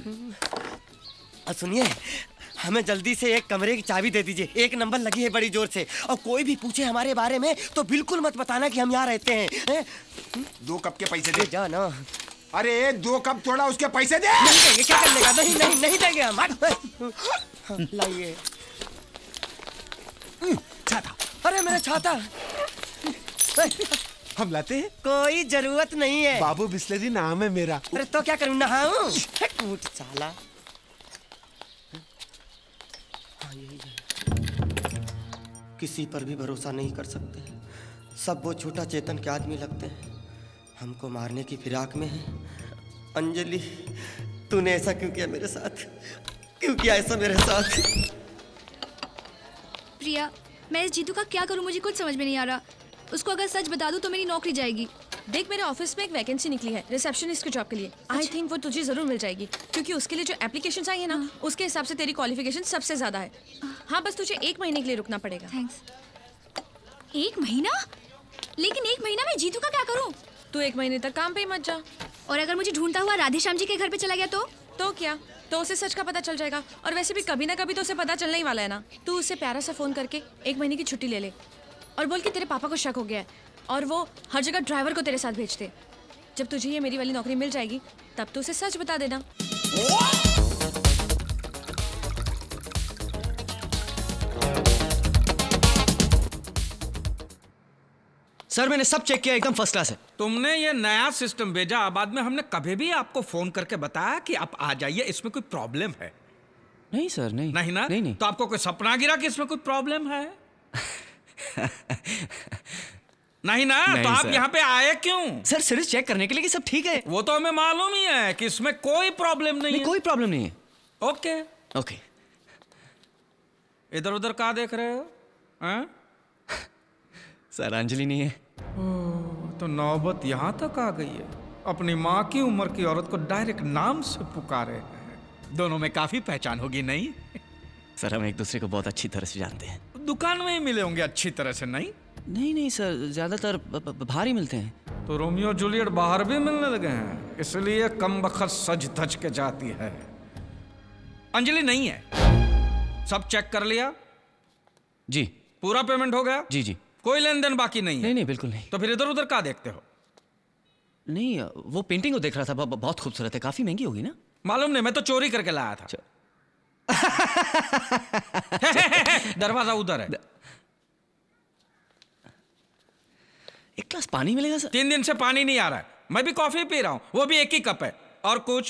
और सुनिए, हमें जल्दी से एक कमरे की चाबी दे दीजिए। एक नंबर लगी है बड़ी जोर से, और कोई भी पूछे हमारे बारे में तो बिल्कुल मत बताना कि हम यहाँ रहते हैं। दो कप के पैसे दे। जा ना। अरे दो कप थोड़ा उसके पैसे दे। नहीं देंगे, क्या कर लेगा? नहीं नहीं नहीं देंगे हम। लाइए छाता। अरे मेरा छाता। हम लाते हैं। कोई जरूरत नहीं है। बाबू बिस्लरी नाम है मेरा। अरे तो क्या करूँ, नहाऊं? साला। किसी पर भी भरोसा नहीं कर सकते, सब वो छोटा चेतन के आदमी लगते हैं। हमको मारने की फिराक में है। अंजलि, तूने ऐसा क्यों किया मेरे साथ? क्यों किया ऐसा मेरे साथ? प्रिया, मैं इस जीतू का क्या करूं, मुझे कुछ समझ में नहीं आ रहा। उसको अगर सच बता दूं तो मेरी नौकरी जाएगी। देख, मेरे ऑफिस में एक वैकेंसी निकली है रिसेप्शनिस्ट के जॉब के लिए। आई थिंक वो तुझे जरूर मिल जाएगी, क्योंकि उसके लिए जो एप्लीकेशंस आई है ना, उसके हिसाब से तेरी क्वालिफिकेशन सबसे ज्यादा है। हाँ, बस तुझे एक महीने के लिए रुकना पड़ेगा। थैंक्स। एक महीना? लेकिन एक महीना में जीतू का क्या करूं? तू एक महीने तक काम पे ही मत जा। और अगर मुझे ढूंढता हुआ राधेश्याम जी के घर पे चला गया तो? तो क्या, तो उसे सच का पता चल जाएगा। और वैसे भी कभी ना कभी तो उसे पता चलने ही वाला है ना। तू उसे प्यारा सा फोन करके एक महीने की छुट्टी ले ले और बोल कि तेरे पापा को शक हो गया है और वो हर जगह ड्राइवर को तेरे साथ भेजते। जब तुझे ये मेरी वाली नौकरी मिल जाएगी तब तो उसे सच बता देना। सर मैंने सब चेक किया, एकदम फर्स्ट क्लास है। तुमने ये नया सिस्टम भेजा, बाद में हमने कभी भी आपको फोन करके बताया कि आप आ जाइए, इसमें कोई प्रॉब्लम है? नहीं सर, नहीं नहीं ना? नहीं, नहीं। तो आपको कोई सपना गिरा कि इसमें कोई प्रॉब्लम है? नहीं ना? नहीं, तो आप सर। यहाँ पे आए क्यों? सर सिर्फ चेक करने के लिए कि सब ठीक है। वो तो हमें मालूम ही है कि इसमें कोई प्रॉब्लम नहीं, नहीं है। कोई प्रॉब्लम नहीं है। Okay okay. इधर उधर कहाँ देख रहे हो? हाँ? सर अंजलि नहीं है। ओह, तो नौबत यहाँ तक आ गई है। अपनी माँ की उम्र की औरत को डायरेक्ट नाम से पुकारे हैं। दोनों में काफी पहचान होगी नहीं? सर हम एक दूसरे को बहुत अच्छी तरह से जानते हैं। दुकान में ही मिले होंगे अच्छी तरह से, नहीं? नहीं नहीं सर, ज्यादातर बाहर ही मिलते हैं। तो रोमियो जूलियट बाहर भी मिलने लगे हैं, इसलिए कम बखत सज धज के जाती है। अंजलि नहीं है। सब चेक कर लिया? जी। पूरा पेमेंट हो गया? जी जी। कोई लेन देन बाकी नहीं है? नहीं नहीं बिल्कुल नहीं। तो फिर इधर उधर क्या देखते हो? नहीं, वो पेंटिंग को देख रहा था, बहुत खूबसूरत है। काफी महंगी होगी ना? मालूम नहीं, मैं तो चोरी करके लाया था। दरवाजा उधर है। एक ग्लास पानी मिलेगा सर? तीन दिन से पानी नहीं आ रहा है। मैं भी कॉफी पी रहा हूं, वो भी एक ही कप है। और कुछ?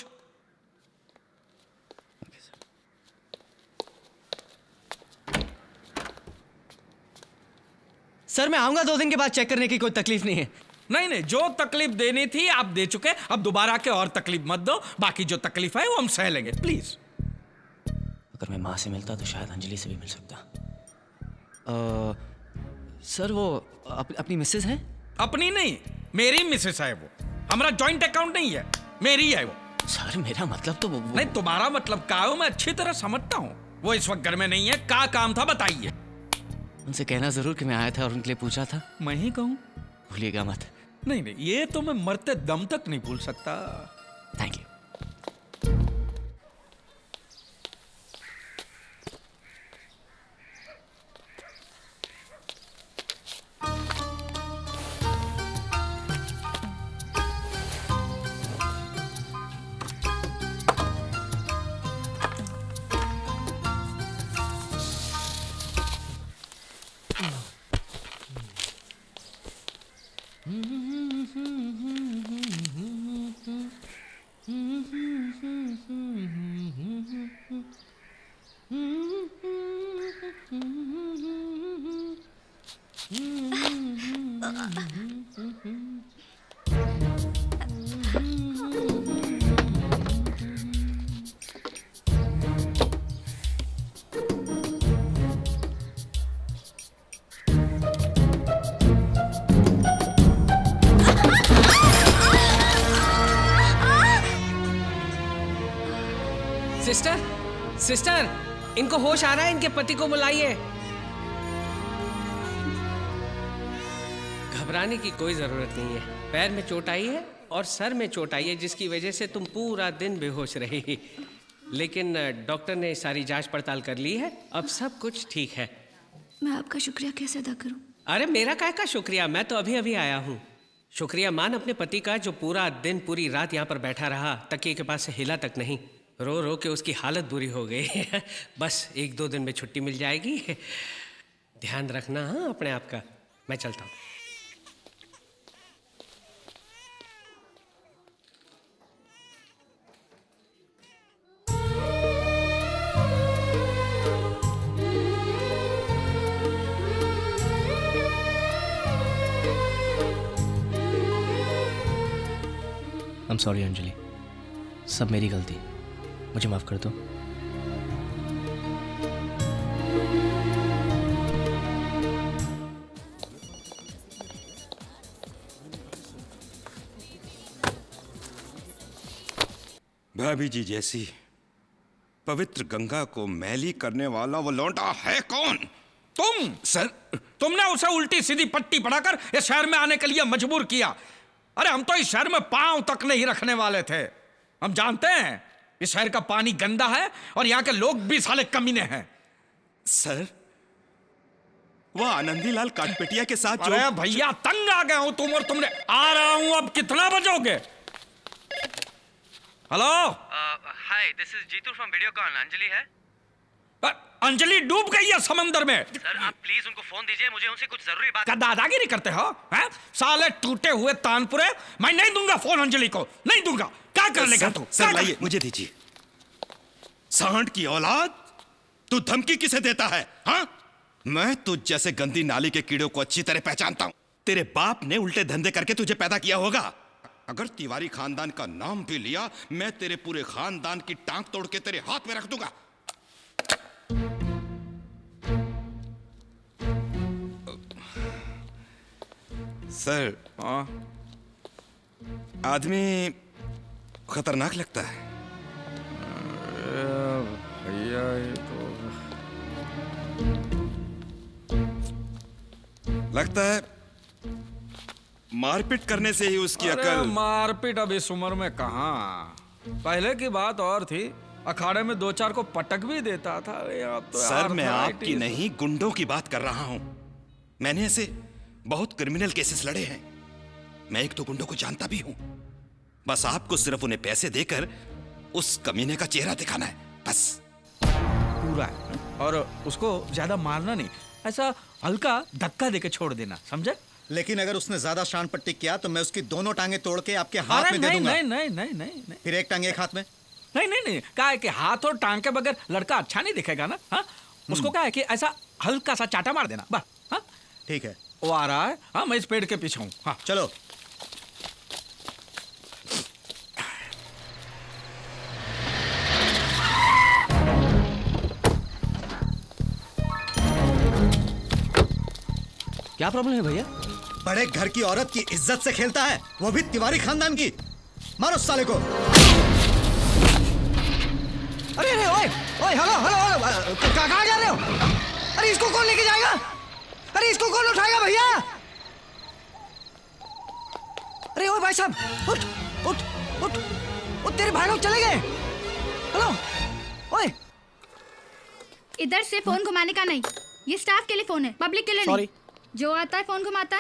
सर मैं आऊंगा दो दिन के बाद चेक करने की, कोई तकलीफ नहीं है। नहीं नहीं, जो तकलीफ देनी थी आप दे चुके, अब दोबारा के और तकलीफ मत दो। बाकी जो तकलीफ है वो हम सह लेंगे, प्लीज। अगर मैं माँ से मिलता तो शायद अंजलि से भी मिल सकता। आ, सर वो अप, अपनी मिसेज है? अपनी नहीं, मेरी मिसेज है वो। हमारा जॉइंट अकाउंट नहीं है, मेरी है वो। सर मेरा मतलब तो वो, वो... नहीं, तुम्हारा मतलब क्या हो मैं अच्छी तरह समझता हूँ। वो इस वक्त घर में नहीं है। क्या काम था बताइए? उनसे कहना जरूर कि मैं आया था और उनके लिए पूछा था। मैं ही कहूँ? भूलिएगा मत। नहीं नहीं, ये तो मैं मरते दम तक नहीं भूल सकता। Thank you. सिस्टर, सिस्टर, इनको होश आ रहा है, इनके पति को बुलाइए। घबराने की कोई जरूरत नहीं है। पैर में चोट आई है और सर में चोट आई है, जिसकी वजह से तुम पूरा दिन बेहोश रही। लेकिन डॉक्टर ने सारी जांच पड़ताल कर ली है, अब सब कुछ ठीक है। मैं आपका शुक्रिया कैसे अदा करूं? अरे मेरा काय का शुक्रिया, मैं तो अभी अभी आया हूँ। शुक्रिया मान अपने पति का, जो पूरा दिन पूरी रात यहाँ पर बैठा रहा, तकिए के पास से हिला तक नहीं। रो रो के उसकी हालत बुरी हो गई। बस एक दो दिन में छुट्टी मिल जाएगी। ध्यान रखना हाँ अपने आप का। मैं चलता हूँ। आई एम सॉरी अंजलि, सब मेरी गलती, मुझे माफ कर दो। भाभी जी जैसी पवित्र गंगा को मैली करने वाला वो लौंडा है कौन? तुम सर, तुमने उसे उल्टी सीधी पट्टी पढ़ाकर इस शहर में आने के लिए मजबूर किया। अरे हम तो इस शहर में पांव तक नहीं रखने वाले थे। हम जानते हैं इस शहर का पानी गंदा है और यहाँ के लोग भी साले कमीने हैं। सर, वह आनंदी लाल काटपेटिया के साथ जो... अरे भैया तंग आ गया हूं तुम और तुमने। आ रहा हूं, अब कितना बजोगे? Hello, hi, this is Jitu from Videocon. Anjali है? अंजलि डूब गई है समंदर में। सर आप प्लीज उनको फोन दीजिए, मुझे उनसे कुछ जरूरी बात। क्या दादागिरी करते हो? हैं? साले टूटे हुए तानपुरे। मैं नहीं दूंगा फोन अंजलि को, नहीं दूंगा। क्या कर लेगा तू? सर लाइए, मुझे दीजिए। सांड की औलाद, तू धमकी किसे देता है? हाँ, मैं तुझ जैसे गंदी नाली के कीड़ों को अच्छी तरह पहचानता हूं। तेरे बाप ने उल्टे धंधे करके तुझे पैदा किया होगा। अगर तिवारी खानदान का नाम भी लिया, मैं तेरे पूरे खानदान की टांग तोड़ के तेरे हाथ में रख दूंगा। सर, आदमी खतरनाक लगता है। भैया ये तो लगता है मारपीट करने से ही उसकी अकल। मारपीट अब इस उम्र में कहाँ? पहले की बात और थी, अखाड़े में दो चार को पटक भी देता था। अब तो सर मैं आपकी नहीं, गुंडों की बात कर रहा हूं। मैंने ऐसे बहुत क्रिमिनल केसेस लड़े हैं। मैं एक दो गुंडों को जानता भी हूं। बस आपको सिर्फ उन्हें पैसे देकर उस कमीने का चेहरा दिखाना है, बस। पूरा है। और उसको ज्यादा मारना नहीं, ऐसा हल्का धक्का देके छोड़ देना, समझे? लेकिन अगर उसने ज्यादा शान पट्टी किया तो मैं उसकी दोनों टांगे तोड़ के आपके हाथ में दे दूंगा। नहीं नहीं नहीं नहीं नहीं। फिर एक टांग एक हाथ में? नहीं नहीं नहीं, क्या है कि हाथ और टांग के बगैर लड़का अच्छा नहीं दिखेगा ना। हाँ, उसको क्या है कि ऐसा हल्का सा चाटा मार देना, बस। हाँ ठीक है, वो आ रहा है। हाँ, मैं इस पेड़ के पीछे हूँ। हाँ चलो। क्या प्रॉब्लम है भैया? बड़े घर की औरत की इज्जत से खेलता है, वो भी तिवारी खानदान की। मारो साले को। अरे अरे ओए ओए, हेलो हेलो हेलो, कहाँ जा रहे हो? अरे इसको कौन लेके जाएगा? अरे इसको कौन उठाएगा भैया? अरे ओए भाई साहब, उठ उठ उठ उठ, तेरे भाई लोग चले गए। हेलो ओए, इधर से फोन घुमाने का नहीं, ये स्टाफ के लिए फोन है, पब्लिक के लिए नहीं। जो आता है फोन घुमाता है।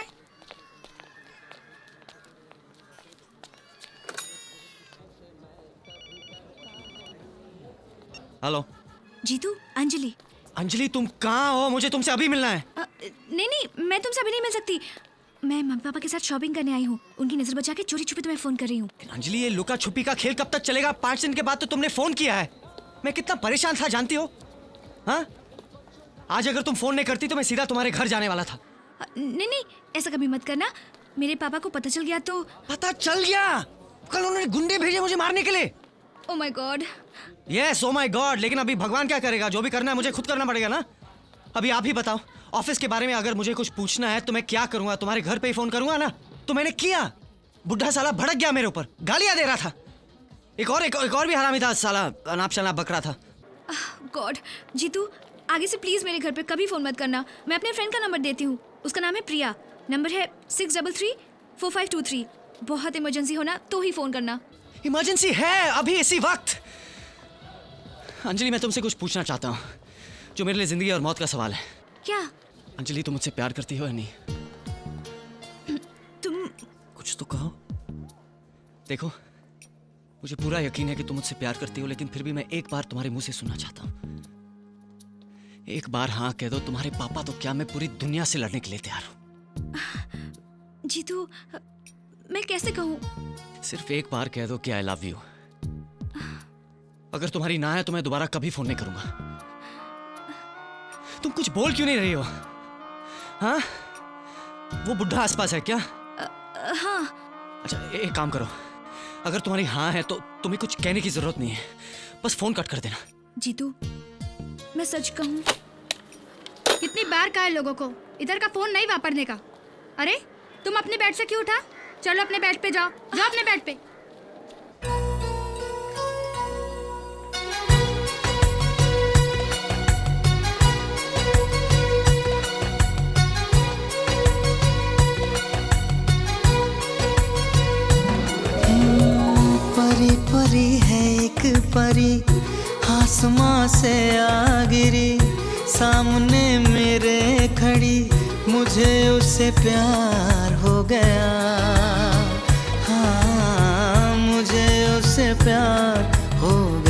हेलो जीतू, अंजलि। अंजलि तुम कहाँ हो? मुझे तुमसे अभी मिलना है। आ, नहीं नहीं, मैं तुमसे अभी नहीं मिल सकती। मैं मम्मी पापा के साथ शॉपिंग करने आई हूँ। उनकी नजर बचा के चोरी छुपे तुम्हें फोन कर रही हूँ। अंजलि ये लुका छुपी का खेल कब तक चलेगा? पांच दिन के बाद तो तुमने फोन किया है। मैं कितना परेशान था जानती हो? हाँ, आज अगर तुम फोन नहीं करती तो मैं सीधा तुम्हारे घर जाने वाला था। नहीं नहीं, ऐसा कभी मत करना। मेरे पापा को पता चल गया तो। पता चल गया? कल उन्होंने गुंडे भेजे मुझे मारने के लिए। Oh my God. Yes, oh my God. लेकिन अभी भगवान क्या करेगा? जो भी करना है मुझे खुद करना पड़ेगा ना। अभी आप ही बताओ, ऑफिस के बारे में अगर मुझे कुछ पूछना है तो मैं क्या करूंगा? तुम्हारे घर पे ही फोन करूंगा ना? तो मैंने किया। बुढ़ा साला भड़क गया मेरे ऊपर, गालियां दे रहा था। एक और एक, एक और भी हरामी था साला, अनाप शनाप बकरा था। गॉड, जीतू आगे से प्लीज मेरे घर पे कभी फोन मत करना। मैं अपने फ्रेंड का नंबर देती हूँ, उसका नाम है प्रिया। नंबर है six double three four five two three. बहुत इमरजेंसी होना तो ही फोन करना। इमरजेंसी है अभी इसी वक्त? अंजलि मैं तुमसे कुछ पूछना चाहता हूँ जो मेरे लिए जिंदगी और मौत का सवाल है। क्या? अंजलि तुम मुझसे प्यार करती हो या नहीं? तुम कुछ तो कहो। देखो मुझे पूरा यकीन है कि तुम मुझसे प्यार करती हो, लेकिन फिर भी मैं एक बार तुम्हारे मुंह से सुनना चाहता हूँ। एक बार हाँ कह दो, तुम्हारे पापा तो क्या, मैं पूरी दुनिया से लड़ने के लिए तैयार हूँ। जीतू मैं कैसे कहूँ? सिर्फ एक बार कह दो कि आई लव यू। अगर तुम्हारी ना है तो मैं दोबारा कभी फोन नहीं करूंगा। तुम कुछ बोल क्यों नहीं रही हो? हाँ, वो बुढ़ा आसपास है क्या? आ, हाँ। अच्छा एक काम करो, अगर तुम्हारी हाँ है तो तुम्हें कुछ कहने की जरूरत नहीं है, बस फोन कट कर देना। जीतू मैं सच कहूँ, कितनी बार कहा है लोगों को इधर का फोन नहीं वापरने का। अरे तुम अपने बेड से क्यों उठा? चलो अपने बेड पे जाओ, जाओ अपने बेड पे। परी है एक परी, आसमां से आ गिरी, सामने मेरे खड़ी, मुझे उससे प्यार हो गया। हाँ, मुझे उससे प्यार हो गया।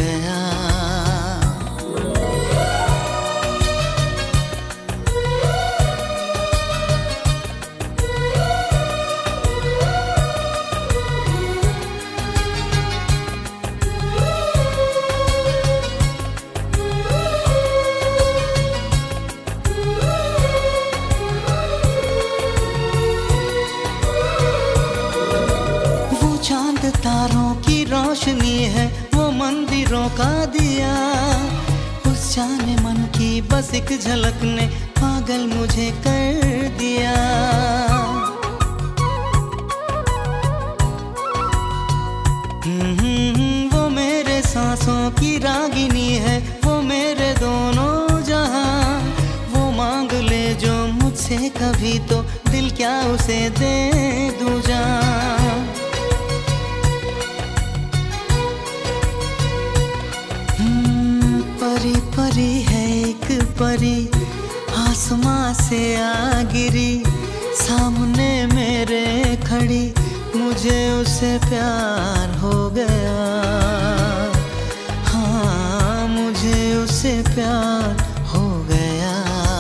तारों की रोशनी है, वो मंदिरों का दिया, उस जाने मन की बस एक झलक ने पागल मुझे कर दिया। वो मेरे सांसों की रागिनी है, वो मेरे दोनों जहां, वो मांग ले जो मुझसे कभी तो दिल क्या उसे दे दूं जान। परी परी है एक परी, आसमां से आ गिरी, सामने मेरे खड़ी, मुझे उससे प्यार हो गया। हाँ, मुझे उससे प्यार हो गया।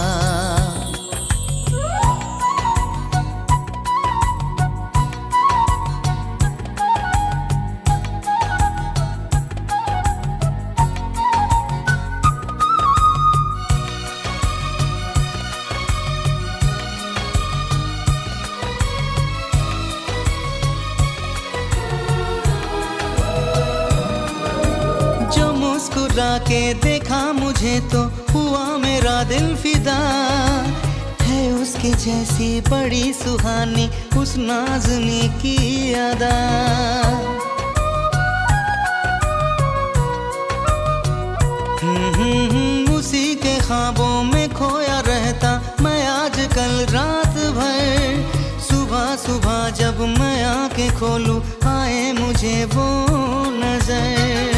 मुस्कुरा के देखा मुझे तो हुआ मेरा दिल फिदा, है उसके जैसी बड़ी सुहानी उस नाज़नी की अदा। उसी के ख्वाबों में खोया रहता मैं आजकल रात भर, सुबह सुबह जब मैं आंखें खोलूं आए मुझे वो नजर।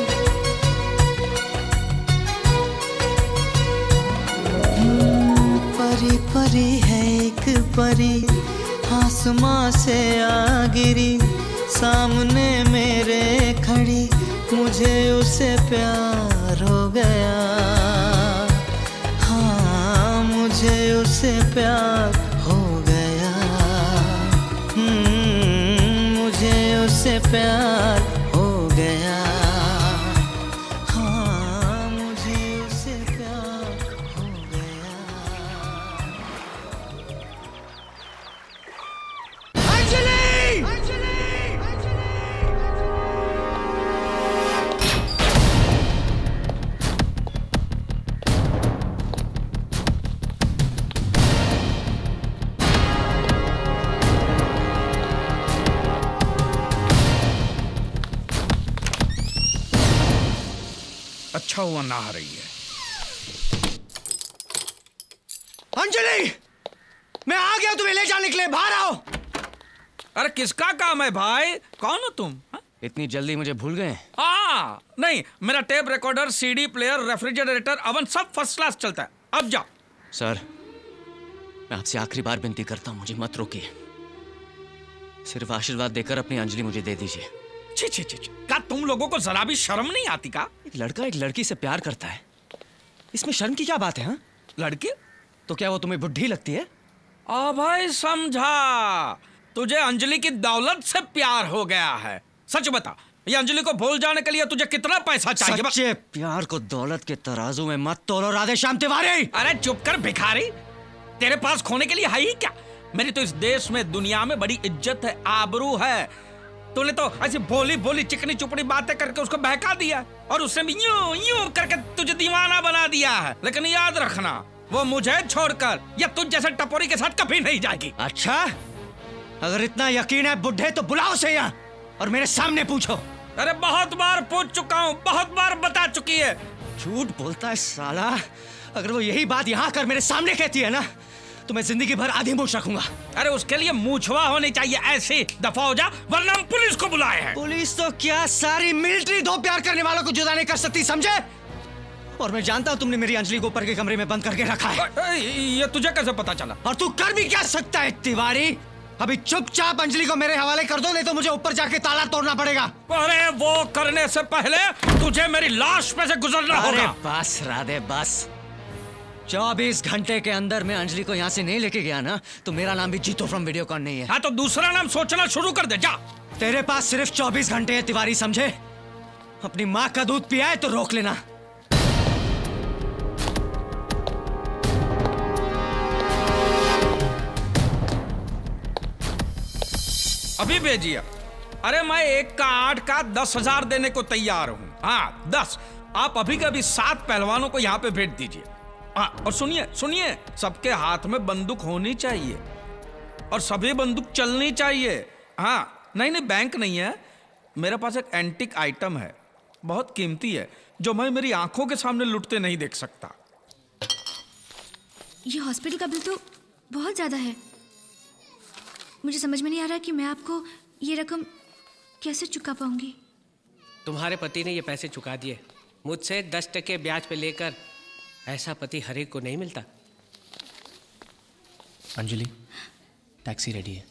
परी परी है एक परी, आसमां से आ गिरी, सामने मेरे खड़ी, मुझे उससे प्यार हो गया। हाँ, मुझे उससे प्यार हो गया। मुझे उससे प्यार हो गया। अच्छा हुआ नहा रही है। अंजलि, मैं आ गया, तुम्हें ले जाने के लिए, बाहर आओ। अरे किसका काम है भाई? कौन हो तुम? हा? इतनी जल्दी मुझे भूल गए? हाँ, नहीं, मेरा tape recorder, CD player, refrigerator, oven सब फर्स्ट क्लास चलता है। अब जाओ। सर, मैं आपसे आखिरी बार विनती करता हूँ, मुझे मत रोकिए। सिर्फ आशीर्वाद देकर अपनी अंजलि मुझे दे दीजिए। छी छी छी, क्या तुम लोगों को जरा भी शर्म नहीं आती का? एक लड़का एक लड़की से प्यार करता है, इसमें शर्म की क्या बात है? हाँ, लड़की तो क्या वो तुम्हें बुढ़ी लगती है? आ भाई समझा, तुझे अंजलि की दौलत से प्यार हो गया है। सच बता, ये अंजलि को भूल जाने के लिए तुझे कितना पैसा चाहिए? सच्चे प्यार को दौलत के तराजू में मत तोलो राधेश्याम तिवारी। अरे चुप कर भिखारी, तेरे पास खोने के लिए है ही क्या? मेरी तो इस देश में दुनिया में बड़ी इज्जत है, आबरू है। तूने तो ऐसी भोली भोली चिकनी चुपड़ी बातें करके उसको बहका दिया और उसने भी यूं यूं करके तुझे दीवाना बना दिया है। लेकिन याद रखना, वो मुझे छोड़कर या तुझ जैसे टपोरी के साथ कभी नहीं जाएगी। अच्छा, अगर इतना यकीन है बुढ़े तो बुलाओ से यहाँ और मेरे सामने पूछो। अरे बहुत बार पूछ चुका हूँ, बहुत बार बता चुकी है। झूठ बोलता है साला। अगर वो यही बात यहाँ कर मेरे सामने कहती है ना, तो मैं जिंदगी भर आधी मूछ रखूंगा। अरे उसके लिए मूछवा होनी चाहिए, ऐसे दफा हो जा, वरना हम पुलिस को बुलाए हैं। पुलिस तो क्या, सारी मिलिट्री दो प्यार करने वालों को जुदा नहीं कर सकती, समझे? और मैं जानता हूँ तुमने मेरी अंजलि को ऊपर के कमरे में बंद करके रखा है। ये तुझे कैसे पता चला? और तू कर भी क्या सकता है तिवारी? अभी चुपचाप अंजलि को मेरे हवाले कर दो, नहीं तो मुझे ऊपर जाके ताला तोड़ना पड़ेगा। अरे वो करने से पहले तुझे मेरी लाश पे से गुजरना होगा। अरे बस राधे बस, चौबीस घंटे के अंदर मैं अंजलि को यहाँ से नहीं लेके गया ना, तो मेरा नाम भी जीतू फ्रॉम वीडियोकॉन नहीं है। हाँ तो दूसरा नाम सोचना शुरू कर दे, जा। तेरे पास सिर्फ चौबीस घंटे है तिवारी, समझे? अपनी माँ का दूध पिया है तो रोक लेना। अभी भेजिए। अरे मैं एक का आठ का दस हजार देने को तैयार हूँ। हाँ दस, आप अभी के अभी सात पहलवानों को यहाँ पे भेज दीजिए। हाँ और सुनिए सुनिए, सबके हाथ में बंदूक होनी चाहिए और सभी बंदूक चलनी चाहिए। हाँ नहीं नहीं, बैंक नहीं है, मेरे पास एक एंटिक आइटम है, बहुत कीमती है, जो मैं मेरी आंखों के सामने लुटते नहीं देख सकता। ये हॉस्पिटल का बिल तो बहुत ज्यादा है। मुझे समझ में नहीं आ रहा कि मैं आपको ये रकम कैसे चुका पाऊंगी। तुम्हारे पति ने ये पैसे चुका दिए, मुझसे दस टके ब्याज पे लेकर। ऐसा पति हर एक को नहीं मिलता। अंजलि, टैक्सी रेडी है।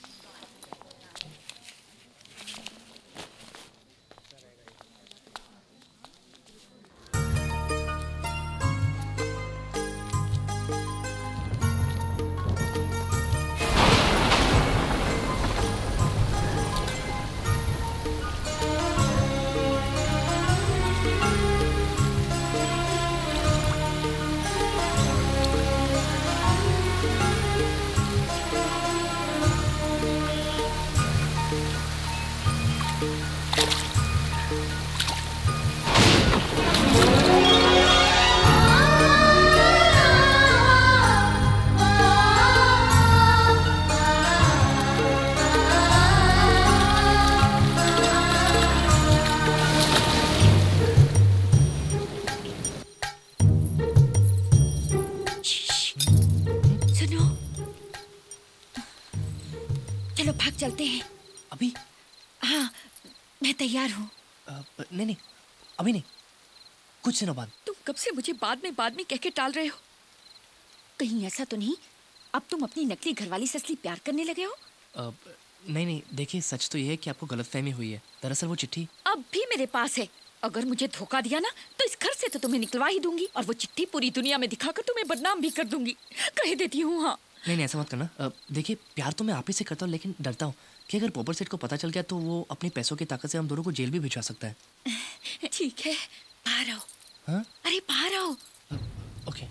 चलते हैं। अभी? हाँ, मैं तैयार हूँ। नहीं नहीं, अभी नहीं, कुछ दिनों बाद। तुम कब से मुझे बाद में बाद में कह के टाल रहे हो? कहीं ऐसा तो नहीं अब तुम अपनी नकली घरवाली से असली प्यार करने लगे हो? आ, नहीं नहीं, देखिए सच तो ये है कि आपको गलतफहमी हुई है। दरअसल वो चिट्ठी अब भी मेरे पास है। अगर मुझे धोखा दिया ना तो इस घर से तो तुम्हें निकलवा ही दूंगी और वो चिट्ठी पूरी दुनिया में दिखाकर तुम्हें बदनाम भी कर दूंगी। कह देती हूँ। हाँ नहीं नहीं, ऐसा मत करना। देखिए प्यार तो मैं आप ही से करता हूँ, लेकिन डरता हूँ कि अगर पोपर सेठ को पता चल गया तो वो अपनी पैसों की ताकत से हम दोनों को जेल भी भिजवा सकता है। ठीक है, बाहर आओ। हाँ? अरे बाहर आओ। ओके।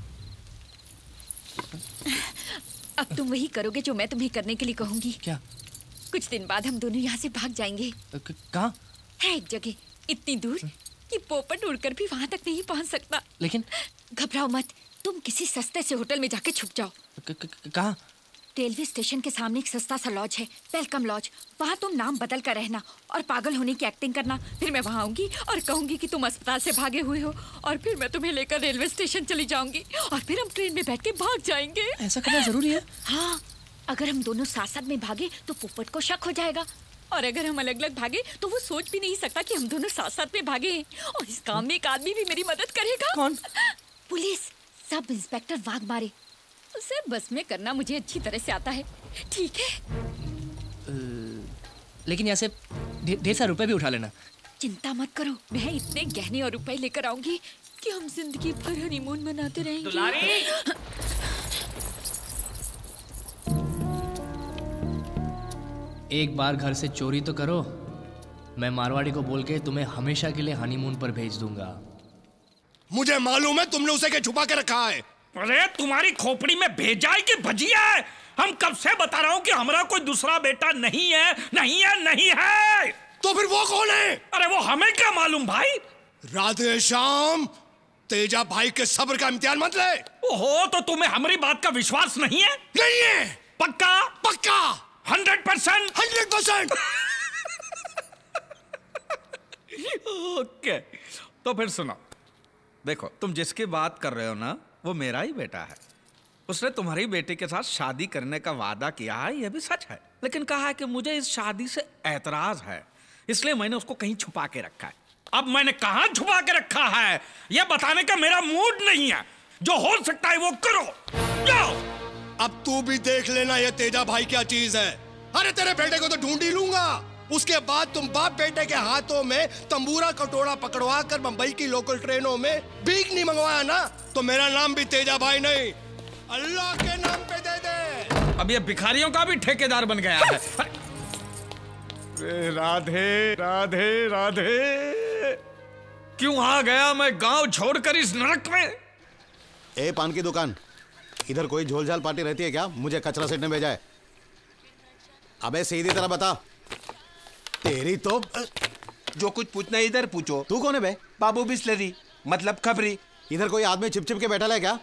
अब तुम वही करोगे जो मैं तुम्हें करने के लिए कहूंगी। क्या? कुछ दिन बाद हम दोनों यहाँ से भाग जाएंगे। कहाँ? है एक जगह इतनी दूर कि पोपट उड़कर भी वहाँ तक नहीं पहुँच सकता। लेकिन घबराओ मत, तुम किसी सस्ते से होटल में जाके छुप जाओ। कहाँ? रेलवे स्टेशन के सामने एक सस्ता सा लॉज है, वेलकम लॉज। वहाँ तुम नाम बदल कर रहना और पागल होने की एक्टिंग करना। फिर मैं वहाँ आऊंगी और कहूंगी कि तुम अस्पताल से भागे हुए हो और फिर मैं तुम्हें लेकर रेलवे स्टेशन चली जाऊंगी और फिर हम ट्रेन में बैठ के भाग जाएंगे। ऐसा करना जरूरी है? हाँ, अगर हम दोनों साथ साथ में भागे तो पोपट को शक हो जाएगा और अगर हम अलग अलग भागे तो वो सोच भी नहीं सकता कि हम दोनों साथ साथ में भागे हैं। और इस काम में एक आदमी भी मेरी मदद करेगा। कौन? Police sub inspector Waghmare. उसे बस में करना मुझे अच्छी तरह से आता है। ठीक है? लेकिन यहाँ से ढेर सारे रुपए भी उठा लेना। चिंता मत करो, मैं इतने गहने और रुपए लेकर आऊंगी कि हम जिंदगी भर हनीमून मनाते रहेंगे। दुलारी! एक बार घर से चोरी तो करो, मैं मारवाड़ी को बोल के तुम्हें हमेशा के लिए हनीमून पर भेज दूंगा। मुझे मालूम है तुमने उसे क्या छुपा के रखा है। अरे तुम्हारी खोपड़ी में भेजा है कि भजिया है? हम कब से बता रहा हूँ कि हमारा कोई दूसरा बेटा नहीं है, नहीं है, नहीं है। तो फिर वो कौन है? अरे वो हमें क्या मालूम भाई। राधेश्याम, तेजा भाई के सब्र का इम्तिहान मत ले। ओहो, तो तुम्हें हमारी बात का विश्वास नहीं है? नहीं है। पक्का? पक्का। Hundred percent? Hundred percent. Okay, तो फिर सुनो। देखो, तुम जिसकी बात कर रहे हो ना, वो मेरा ही बेटा है। उसने तुम्हारी बेटी के साथ शादी करने का वादा किया है, यह भी सच है, लेकिन कहा है कि मुझे इस शादी से ऐतराज है, इसलिए मैंने उसको कहीं छुपा के रखा है। अब मैंने कहाँ छुपा के रखा है यह बताने का मेरा मूड नहीं है। जो हो सकता है वो करो, जाओ। अब तू भी देख लेना ये तेजा भाई क्या चीज है। अरे तेरे बेटे को तो ढूंढ ही लूंगा, उसके बाद तुम बाप बेटे के हाथों में तंबूरा कटोरा पकड़वा कर मुंबई की लोकल ट्रेनों में भीख नहीं मंगवाया ना, तो मेरा नाम भी तेजा भाई नहीं, अल्लाह के नाम पे दे दे। अब ये भिखारियों का भी ठेकेदार बन गया है। राधे राधे राधे, क्यों आ गया मैं गांव छोड़कर इस नरक में? ए पान की दुकान, इधर कोई झोल झाल पार्टी रहती है क्या? मुझे कचरा सेठ ने भेजा है। अबे सीधी तरह बता। तेरी तो जो कुछ पूछना है इधर पूछो। तू कौन है बे? बाबू बिस्लरी, मतलब खबरी। इधर कोई आदमी छिप छिप के बैठा है क्या?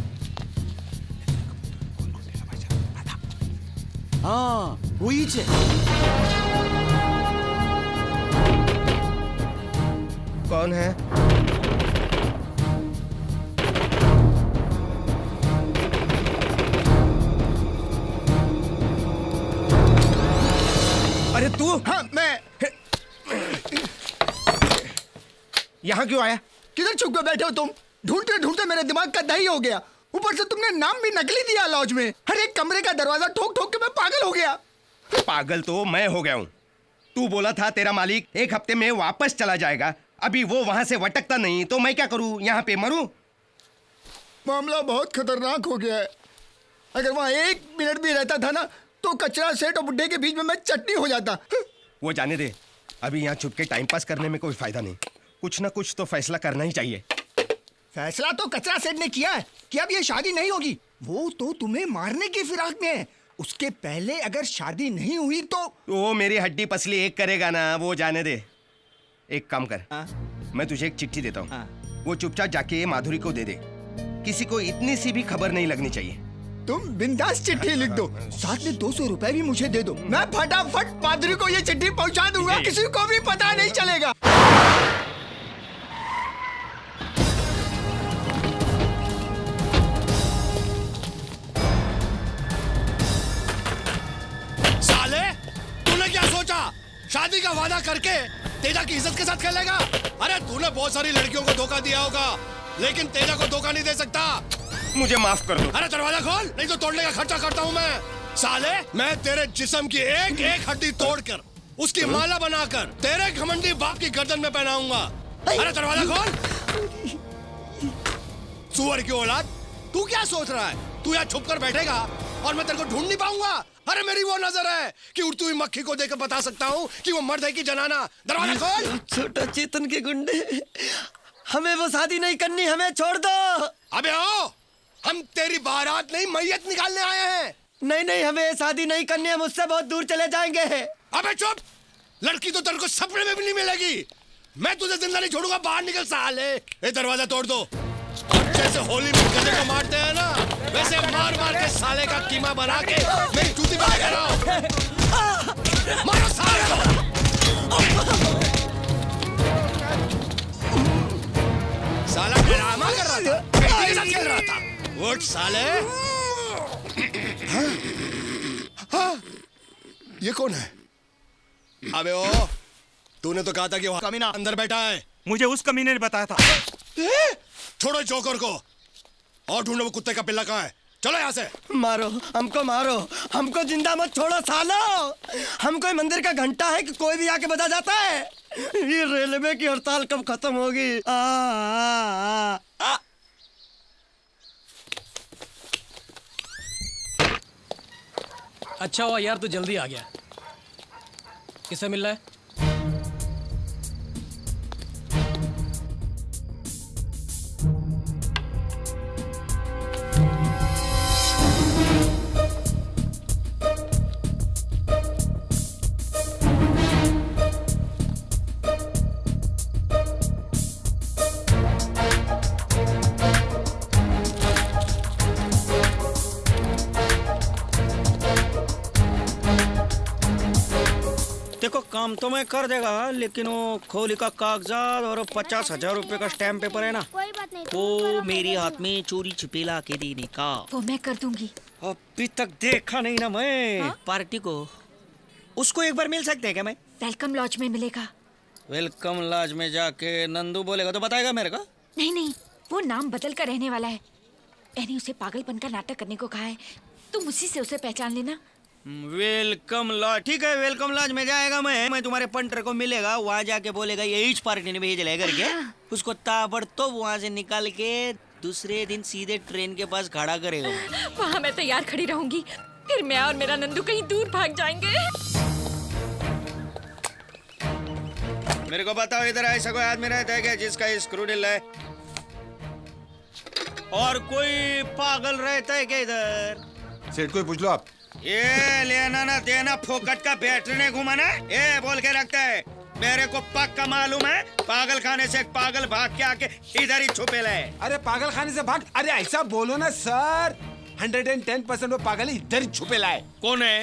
हाँ वही छे। कौन है? अरे तू? हाँ मैं। यहाँ क्यों आया? किधर छुप के बैठे हो तुम? ढूंढते ढूंढते मेरे दिमाग का दही हो गया। ऊपर से तुमने नाम भी नकली दिया लॉज में। हर एक कमरे का दरवाजा ठोक ठोक के मैं पागल हो गया। पागल तो मैं हो गया हूँ। तू बोला था तेरा मालिक एक हफ्ते में वापस चला जाएगा, अभी वो वहां से वटकता नहीं, तो मैं क्या करूँ? यहाँ पे मरूं? मामला बहुत खतरनाक हो गया है। अगर वहाँ एक मिनट भी रहता था ना, तो कचरा सेठ और बुड्ढे के बीच में मैं चटनी हो जाता। वो जाने दे, अभी यहाँ छुप के टाइम पास करने में कोई फायदा नहीं। कुछ ना कुछ तो फैसला करना ही चाहिए। फैसला तो कचरा सेठ ने किया है कि अब ये शादी नहीं होगी। वो तो तुम्हें मारने की फिराक में है। उसके पहले अगर शादी नहीं हुई तो वो मेरी हड्डी पसली एक करेगा ना, वो जाने दे। एक काम कर, आ? मैं तुझे एक चिट्ठी देता हूँ, वो चुपचाप जाके माधुरी को दे दे। किसी को इतनी सी भी खबर नहीं लगनी चाहिए। तुम बिंदास चिट्ठी लिख दो, साथ में दो सौ रुपए भी मुझे दे दो। मैं फटाफट माधुरी को ये चिट्ठी पहुंचा दूंगा, किसी को भी पता नहीं चलेगा। साले, तूने क्या सोचा? शादी का वादा करके तेजा की इज्जत के साथ खेलेगा? अरे तूने बहुत सारी लड़कियों को धोखा दिया होगा, लेकिन तेजा को धोखा नहीं दे सकता। मुझे माफ कर दो। अरे दरवाजा खोल, नहीं तो तोड़ने का खर्चा करता हूँ मैं। साले, मैं तेरे जिस्म की एक एक हड्डी तोड़कर उसकी माला बनाकर तेरे घमंडी बाप की गर्दन में पहनाऊंगा। अरे दरवाजा खोल। सुअर की औलाद, तू क्या सोच रहा है? तू यहाँ छुप कर बैठेगा और मैं तेरे को ढूंढ नहीं पाऊंगा? अरे मेरी वो नजर है कि उड़ती हुई मक्खी को देखकर बता सकता हूँ कि वो मर्द है कि जनाना। दरवाजा खोल। छोटा चेतन के गुंडे, हमें वो शादी नहीं करनी, हमें छोड़ दो। अबे आओ, हम तेरी बारात नहीं मैयत निकालने आए हैं। नहीं नहीं, हमें शादी नहीं करनी है, मुझसे बहुत दूर चले जाएंगे। अबे चुप, लड़की तो तेरे को सपने में भी नहीं मिलेगी। मैं तुझे जिंदा नहीं छोड़ूंगा, बाहर निकल साले। ये दरवाजा तोड़ दो। और जैसे होली में गले को मारते हैं ना, वैसे मार मार के साले का कीमा बना के मेरी जूती पे लेकर आओ। मारो साले को। साला ड्रामा कर रहा था, बेटी के साथ खेल रहा था। उठ साले। हाँ? हाँ? ये कौन है? अबे ओ, तूने तो कहा था कि वो कमीना अंदर बैठा है। मुझे उस कमीने ने बताया था। ए? छोड़ो जोकर को और ढूंढो वो कुत्ते का पिल्ला कहाँ है। चलो यहाँ से। मारो हमको, मारो हमको, जिंदा मत छोड़ो सालो। हम कोई मंदिर का घंटा है कि कोई भी आके बजा जाता है? ये रेलवे की हड़ताल कब खत्म होगी? आ, आ, आ, आ। अच्छा हुआ यार तू जल्दी आ गया। किससे मिल रहा है? देखो काम तो मैं कर देगा, लेकिन वो खोली का कागजात और पचास हजार रूपए का स्टैम्प पेपर है ना, वो मेरे हाथ में चोरी छुपे ला के देने का। वो मैं कर दूंगी। अभी तक देखा नहीं ना मैं। हा? पार्टी को उसको एक बार मिल सकते हैं क्या? मैं वेलकम लॉज में मिलेगा। वेलकम लॉज में जाके नंदू बोलेगा तो बताएगा मेरे को? नहीं नहीं, वो नाम बदल कर रहने वाला है। मैंने उसे पागलपन का नाटक करने को कहा है, तुम उसी से उसे पहचान लेना। वेलकम लॉज, ठीक है, वेलकम लॉज में जाएगा मैं मैं तुम्हारे पंटर को मिलेगा, वहाँ जाके बोलेगा यही पार्टी ने भेज लेगा करके। हाँ। उसको ताबड़तोब वहाँ से निकाल के दूसरे दिन सीधे ट्रेन के पास खड़ा करेगा। वहाँ मैं तैयार खड़ी रहूंगी, फिर मैं और मेरा नंदू कहीं दूर भाग जाएंगे। मेरे को बताओ, इधर ऐसा कोई आदमी रहता है क्या जिसका स्क्रू ढीला है? और कोई पागल रहता है क्या इधर? सेठ को पूछ लो आप। ये लेना ना देना फोकट का बैटरी घुमाना, ये बोल के रखता है। मेरे को पक्का मालूम है, पागल खाने से एक पागल भाग के आके इधर ही छुपे ले। अरे पागल खाने से भाग? अरे ऐसा बोलो ना sir, hundred and ten percent वो पागल इधर ही छुपे लाए। कौन है?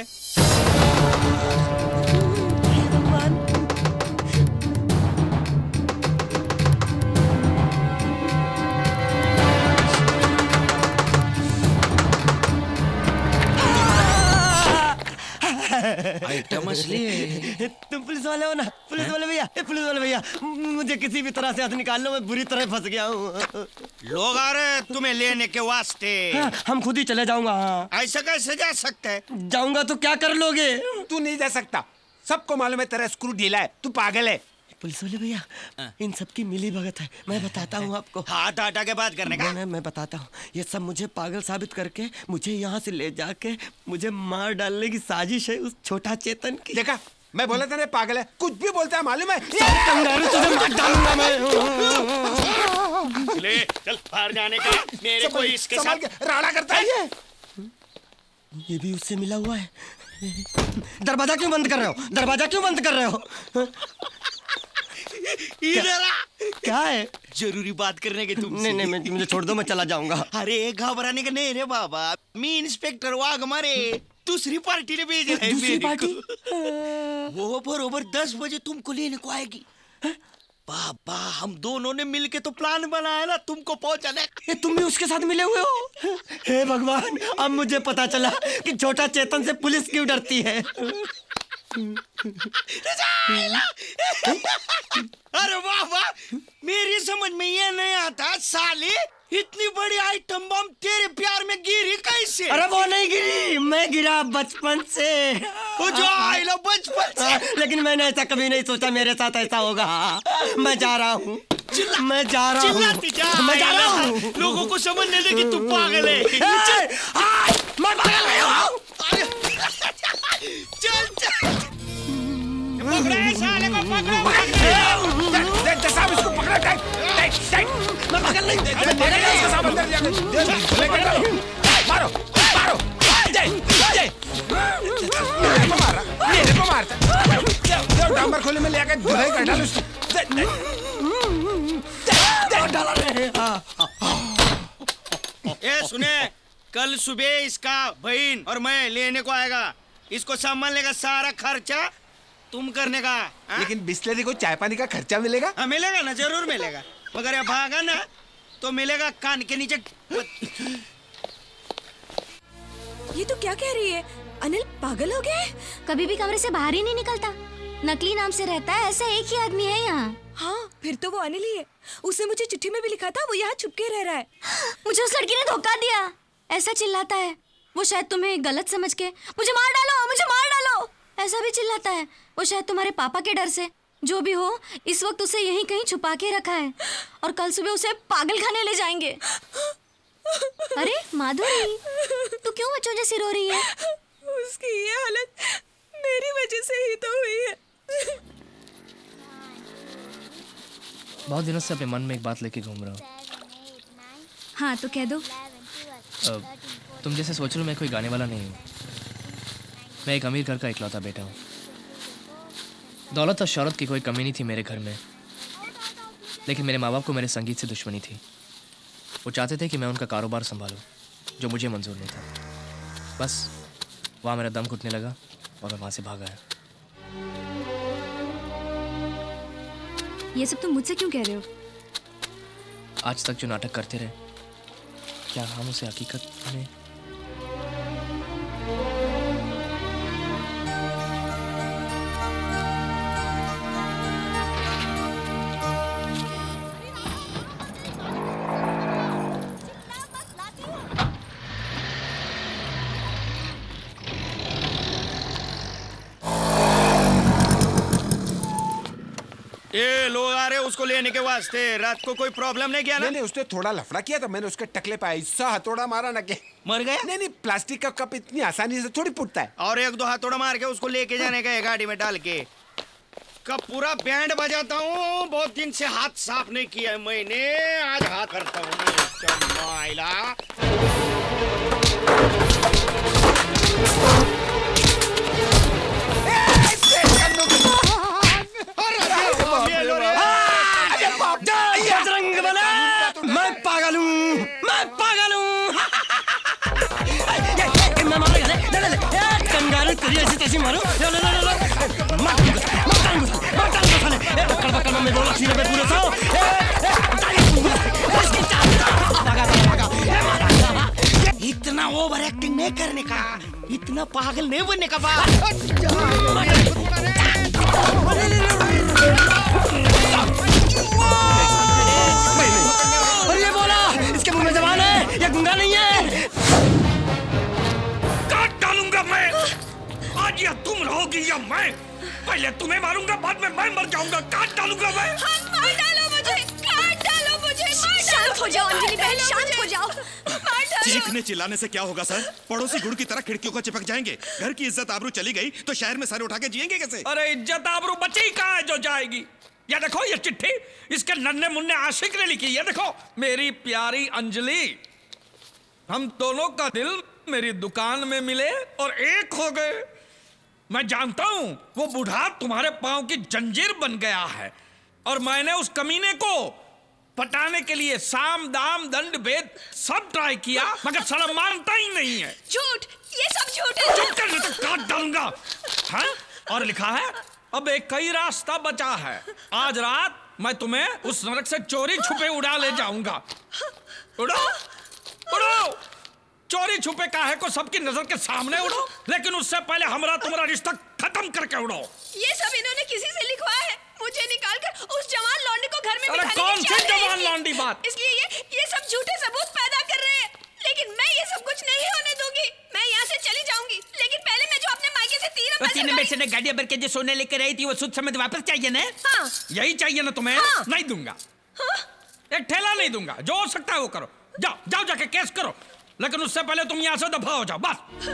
आइटम असली है। तुम पुलिस वाले हो ना? पुलिस वाले भैया, पुलिस वाले भैया, मुझे किसी भी तरह से हाथ निकाल लो, मैं बुरी तरह फंस गया हूँ। लोग आ रहे तुम्हें लेने के वास्ते। हाँ, हम खुद ही चले जाऊंगा। हाँ। ऐसा कैसे जा सकते है? जाऊंगा तो क्या कर लोगे? तू नहीं जा सकता, सबको मालूम है तेरा स्क्रू ढीला है, तू पागल है। पुलिस वाले भैया, इन सब की मिली भगत है, मैं बताता हूँ आपको। हाथ हटा के बात करने का? मैं, मैं बताता हूँ, ये सब मुझे पागल साबित करके मुझे यहाँ से ले जाके मुझे मार डालने की साजिश है उस छोटा चेतन की। देखा, मैं बोला था ना पागल है, कुछ भी बोलता है मालूम है। तुझे मार डालूंगा मैं। ले चल बाहर जाने का, मेरे को इसके साथ राड़ा करता है ये। ये भी उससे मिला हुआ है। दरवाजा क्यों बंद कर रहे हो? दरवाजा क्यों बंद कर रहे हो? इधर आ। क्या है? जरूरी बात करने के तुमसे। नहीं नहीं, मैं मुझे छोड़ दो, मैं चला जाऊंगा। अरे घबराने का नहीं रे बाबा, मैं इंस्पेक्टर वाघ मारे दूसरी पार्टी ने भेजा है। दूसरी पार्टी? वो बरोबर दस बजे तुमको लेने को आएगी। बाबा हम दोनों ने मिलके तो प्लान बनाया ना तुमको पहुंचाने। ये तुम भी उसके साथ मिले हुए हो? हे भगवान, अब मुझे पता चला कि छोटा चेतन से पुलिस क्यों डरती है। अरे वाह वाह, मेरी समझ में ये नहीं आता साले, इतनी बड़ी आइटम बम तेरे प्यार में गिरी कैसे? अरे वो नहीं गिरी, मैं गिरा बचपन से। वो जो आई लो बचपन से। लेकिन मैंने ऐसा कभी नहीं सोचा मेरे साथ ऐसा होगा। मैं जा रहा हूँ, मैं जा रहा हूँ, मैं जा रहा हूँ। लोगों को समझने दे कि तू पागल है। मैं पागल नहीं हूँ। चल चल पकड़े साले को, पकड़ो पकड़ो। साहब इसको पकड़ो, टाइट टाइट टाइट। मैं पागल नहीं, मैं पागल नहीं, इसको साहब अंदर जाके मारो मारो। जय जय, मेरे को मारा, मेरे को मारता। जो डांबर खोले में ले आके धुलाई कर डाल उसको। डाला रे। ये सुने, कल सुबह इसका बहन और मैं लेने को आएगा, इसको संभालने का सारा खर्चा तुम करने का। हा? लेकिन बिस्लरी को चाय पानी का खर्चा मिलेगा? हाँ मिलेगा ना, जरूर मिलेगा, मगर ये भागा ना तो मिलेगा कान के नीचे। ये तो क्या कह रही है? अनिल पागल हो गया है? कभी भी कमरे से बाहर ही नहीं निकलता, नकली नाम से रहता है, ऐसा एक ही आदमी है यहाँ। हाँ फिर तो वो अनिल ही है, उसने मुझे चिट्ठी में भी लिखा था वो यहाँ छुप के रह रहा है। मुझे उस लड़की ने धोखा दिया, ऐसा चिल्लाता है वो, शायद तुम्हें गलत समझ के मुझे मार डालो मुझे मार डालो ऐसा भी चिल्लाता है वो, शायद तुम्हारे पापा के डर से। जो भी हो, इस वक्त उसे यहीं कहीं छुपा के रखा है और कल सुबह उसे पागल खाने ले जाएंगे। अरे माधुरी, तू क्यों बच्चों जैसी रो रही है? उसकी ये हालत मेरी वजह से ही तो हुई है। बहुत दिनों से अपने मन में एक बात लेके घूम रहा हूँ। हाँ तो कह दो। अब तुम जैसे सोच लो, मैं कोई गाने वाला नहीं हूँ। मैं एक अमीर घर का इकलौता बेटा हूँ। दौलत और शौहरत की कोई कमी नहीं थी मेरे घर में, लेकिन मेरे माँ बाप को मेरे संगीत से दुश्मनी थी। वो चाहते थे कि मैं उनका कारोबार संभालूं, जो मुझे मंजूर नहीं था। बस वहाँ मेरा दम घुटने लगा और मैं वहाँ से भाग आया। ये सब तुम मुझसे क्यों कह रहे हो? आज तक जो नाटक करते रहे, क्या हम उसे हकीकत में ये लोग आ रहे उसको लेने के वास्ते। रात को कोई प्रॉब्लम नहीं किया ना? नहीं नहीं, उसने थोड़ा लफड़ा किया तो मैंने उसके टकले पे ऐसा हथौड़ा मारा ना कि मर गया। नहीं नहीं, प्लास्टिक का कप इतनी आसानी से थोड़ी फूटता है। और एक दो हथौड़ा मार के उसको लेके जाने का है गाड़ी में डाल के। कब पूरा बैंड बजाता हूँ, बहुत दिन से हाथ साफ नहीं किया है मैंने, आज हाथ करता हूँ। मैं पागल हूँ, मैं पागल हूँ। मैं मारा गया, ले ले ले, कंगारू तुझे ऐसी तैसी मारूं, ले ले ले ले, मार दूंगा, मार दूंगा, मार दूंगा साले, पकड़ पकड़ मैं बोला सीने पे पूरे सौ, इतना ओवर एक्टिंग नहीं करने का, इतना पागल नहीं बनने का बात। और ये बोला इसके मुंह में जबान है, ये गुंगा नहीं है। काट डालूंगा मैं, आज या तुम रहोगी या मैं। पहले तुम्हें मारूंगा, बाद में मैं मर जाऊंगा। काट डालूंगा मैं। मार डालो मुझे, काट डालो मुझे, शांत हो जाओ अंजलि बहन, शांत हो जाओ। चीखने चिल्लाने से क्या होगा सर? पड़ोसी गुड़ की तरह खिड़कियों को चिपक जाएंगे। घर की इज्जत आबरू चली गई तो शहर में सर उठा के जिएंगे कैसे? अरे इज्जत आबरू बची कहाँ है जो जाएगी? ये देखो ये चिट्ठी इसके नन्हे मुन्ने आशिक ने लिखी है। देखो, मेरी प्यारी अंजलि, हम दोनों का दिल मेरी दुकान में मिले और एक हो गए। मैं जानता हूं वो बूढ़ा तुम्हारे पांव की जंजीर बन गया है और मैंने उस कमीने को पटाने के लिए साम दाम दंड भेद सब ट्राई किया, मगर साला मानता ही नहीं है। झूठ, ये सब झूठ है। चुप कर, नहीं तो काट डालूंगा। हाँ? और लिखा है अब एक कई रास्ता बचा है। आज रात मैं तुम्हें उस नरक से चोरी छुपे उड़ा ले जाऊंगा। उड़ो उड़ो, चोरी छुपे काहे को सबकी नजर के सामने उड़ो, लेकिन उससे पहले हमारा तुम्हारा रिश्ता खत्म करके उड़ो। ये सब इन्होंने किसी से लिखवाया है, मुझे निकालकर उस जवान लौंडे को घर में अरे बिठाने कौन की सी चाल रही जवान थी। लौंडी बात? इसलिए ये ये सब झूठे सबूत पैदा कर रहे हैं, लेकिन मैं ये सब कुछ नहीं होने दूंगी। मैं यहाँ से चली जाऊंगी, लेकिन पहले मैं जो अपने मायके से तीन तो तीन में से ने गाड़ी भर के जो सोने लेकर आई थी वो सुध समेत वापस चाहिए ना? हाँ। यही चाहिए ना तुम्हें? हाँ। नहीं दूंगा। हाँ? एक ठेला नहीं दूंगा, जो हो सकता है वो करो। जाओ जाओ जाके केस करो, लेकिन उससे पहले तुम यहाँ से दफा हो जाओ बस।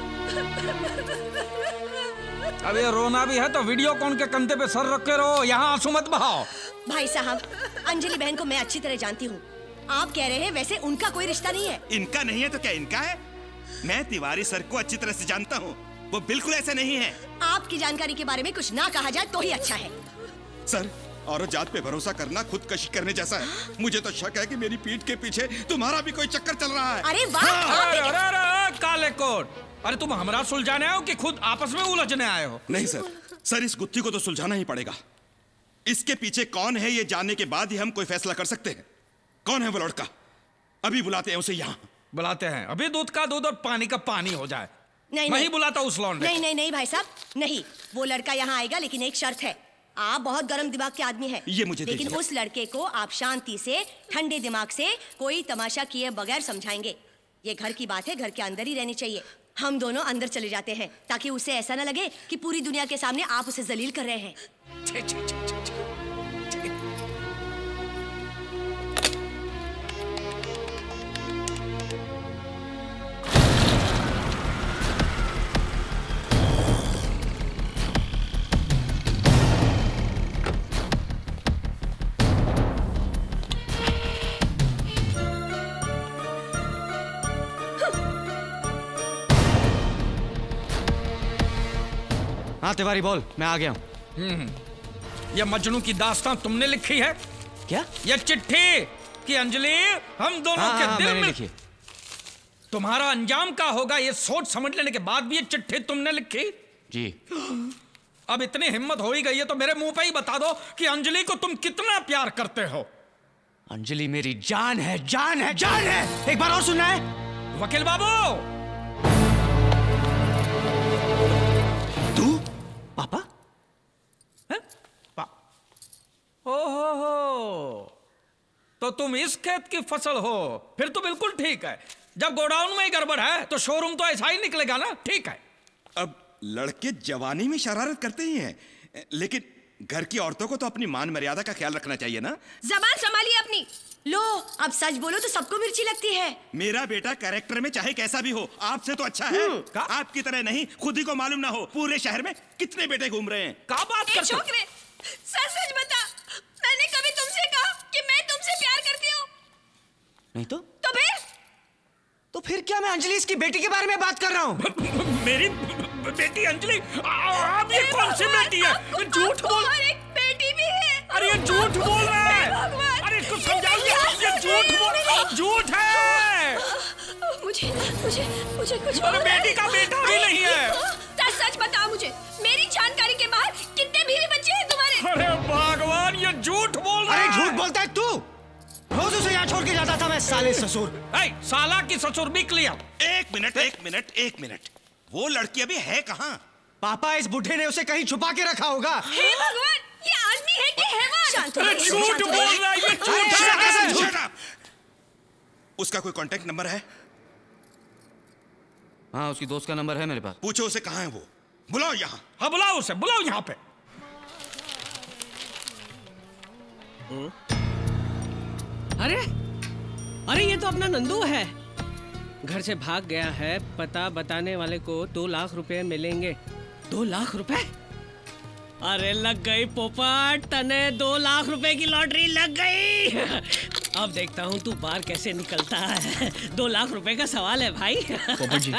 अब ये रोना भी है तो वीडियो कॉन के कंधे पे सर रख के रो, यहाँ आंसू मत बहाओ। भाई साहब, अंजलि बहन को मैं अच्छी तरह जानती हूँ। आप कह रहे हैं वैसे उनका कोई रिश्ता नहीं है। इनका नहीं है तो क्या इनका है? मैं तिवारी सर को अच्छी तरह से जानता हूँ, वो बिल्कुल ऐसे नहीं है। आपकी जानकारी के बारे में कुछ ना कहा जाए तो ही अच्छा है। सर, औरत जात पे भरोसा करना खुदकशी करने जैसा है। मुझे तो शक है कि मेरी पीठ के पीछे तुम्हारा भी कोई चक्कर चल रहा है। अरे वाह! हाँ, अरे, अरे, अरे, काले कोट, अरे तुम हमरा सुलझाने आए हो कि खुद आपस में उलझने आए हो? नहीं सर, सर इस गुत्थी को तो सुलझाना ही पड़ेगा। इसके पीछे कौन है ये जानने के बाद ही हम कोई फैसला कर सकते हैं। कौन है वो लड़का? अभी बुलाते हैं उसे यहाँ। बुलाते हैं, अभी दूध का दूध और पानी का पानी हो जाए। नहीं, मैं नहीं, ही बुलाता उस लौंडे। नहीं नहीं नहीं भाई साहब, नहीं, वो लड़का यहाँ आएगा, लेकिन एक शर्त है। आप बहुत गर्म दिमाग के आदमी हैं, ये मुझे लेकिन दीजिए। उस लड़के को आप शांति से ठंडे दिमाग से कोई तमाशा किए बगैर समझाएंगे। ये घर की बात है, घर के अंदर ही रहनी चाहिए। हम दोनों अंदर चले जाते हैं ताकि उसे ऐसा ना लगे कि पूरी दुनिया के सामने आप उसे जलील कर रहे हैं। छे, छे, छे, छे, छे। हाँ तिवारी बोल, मैं आ गया हूँ। हम्म, ये मजनू की दास्तान तुमने लिखी है क्या? ये चिट्ठी कि अंजलि हम दोनों हाँ, के हाँ, दिल मैंने में लिखी। तुम्हारा अंजाम क्या होगा ये सोच समझ लेने के बाद भी ये चिट्ठी तुमने लिखी? जी। अब इतनी हिम्मत हो ही गई है तो मेरे मुंह पे ही बता दो कि अंजलि को तुम कितना प्यार करते हो। अंजलि मेरी जान है, जान है, जान है। एक बार और सुनना है? वकील बाबू। तू पापा? पा... ओ हो हो, तो तुम इस खेत की फसल हो, फिर तो बिल्कुल ठीक है। जब गोडाउन में ही गड़बड़ है तो शोरूम तो ऐसा ही निकलेगा ना। ठीक है। अब लड़के जवानी में शरारत करते ही हैं, लेकिन घर की औरतों को तो अपनी मान मर्यादा का ख्याल रखना चाहिए ना। जबान संभालिए अपनी। लो अब सच बोलो तो सबको मिर्ची लगती है। मेरा बेटा कैरेक्टर में चाहे कैसा भी हो आपसे तो अच्छा है। आपकी तरह नहीं, खुद ही को मालूम ना हो पूरे शहर में कितने बेटे घूम रहे हैं। क्या बात करते हो? छोकरे, सच सच बता, मैंने कभी तुमसे कहा कि मैं तुमसे प्यार करती हूँ? नहीं तो? तो फिर? तो फिर क्या मैं अंजलि इसकी बेटी के बारे में बात कर रहा हूँ? मेरी बेटी अंजलि? अब ये कौन सी बेटी है? झूठ बोल। एक बेटी भी है। अरे ये झूठ बोल रहा है। अरे इसको समझाइए, ये झूठ बोल, झूठ है। मुझे मुझे मुझे कुछ अरे बेटी का बेटा भी नहीं है। सच सच बताओ मुझे, मेरी जानकारी के बाहर कितने बीवी बच्चे हैं तुम्हारे? अरे भगवान, ये झूठ बोल रहा है। अरे झूठ बोलता है तू? रोज उसे यहाँ छोड़ के जाता था मैं, साले ससुर। ऐ, साला की ससुर भी क्लियर। एक मिनट एक मिनट एक मिनट, वो लड़की अभी है कहाँ? पापा, इस बुढ़े ने उसे कहीं छुपा के रखा होगा। हे भगवान, ये आदमी है कि हैवान? अरे झूठ बोल रहा है, ये झूठ है। उसका कोई कांटेक्ट नंबर है? हाँ, उसकी दोस्त का नंबर है मेरे पास। पूछो उसे कहाँ है वो। बुलाओ यहाँ। हाँ बुलाओ उसे, बुलाओ यहाँ पे। अरे अरे ये तो अपना नंदू है। घर से भाग गया है। पता बताने वाले को दो लाख रुपए मिलेंगे। दो लाख रुपए? अरे लग गई पोपट, तने दो लाख रुपए की लॉटरी लग गई। अब देखता हूँ तू बाहर कैसे निकलता है। दो लाख रुपए का सवाल है भाई। पोपट जी।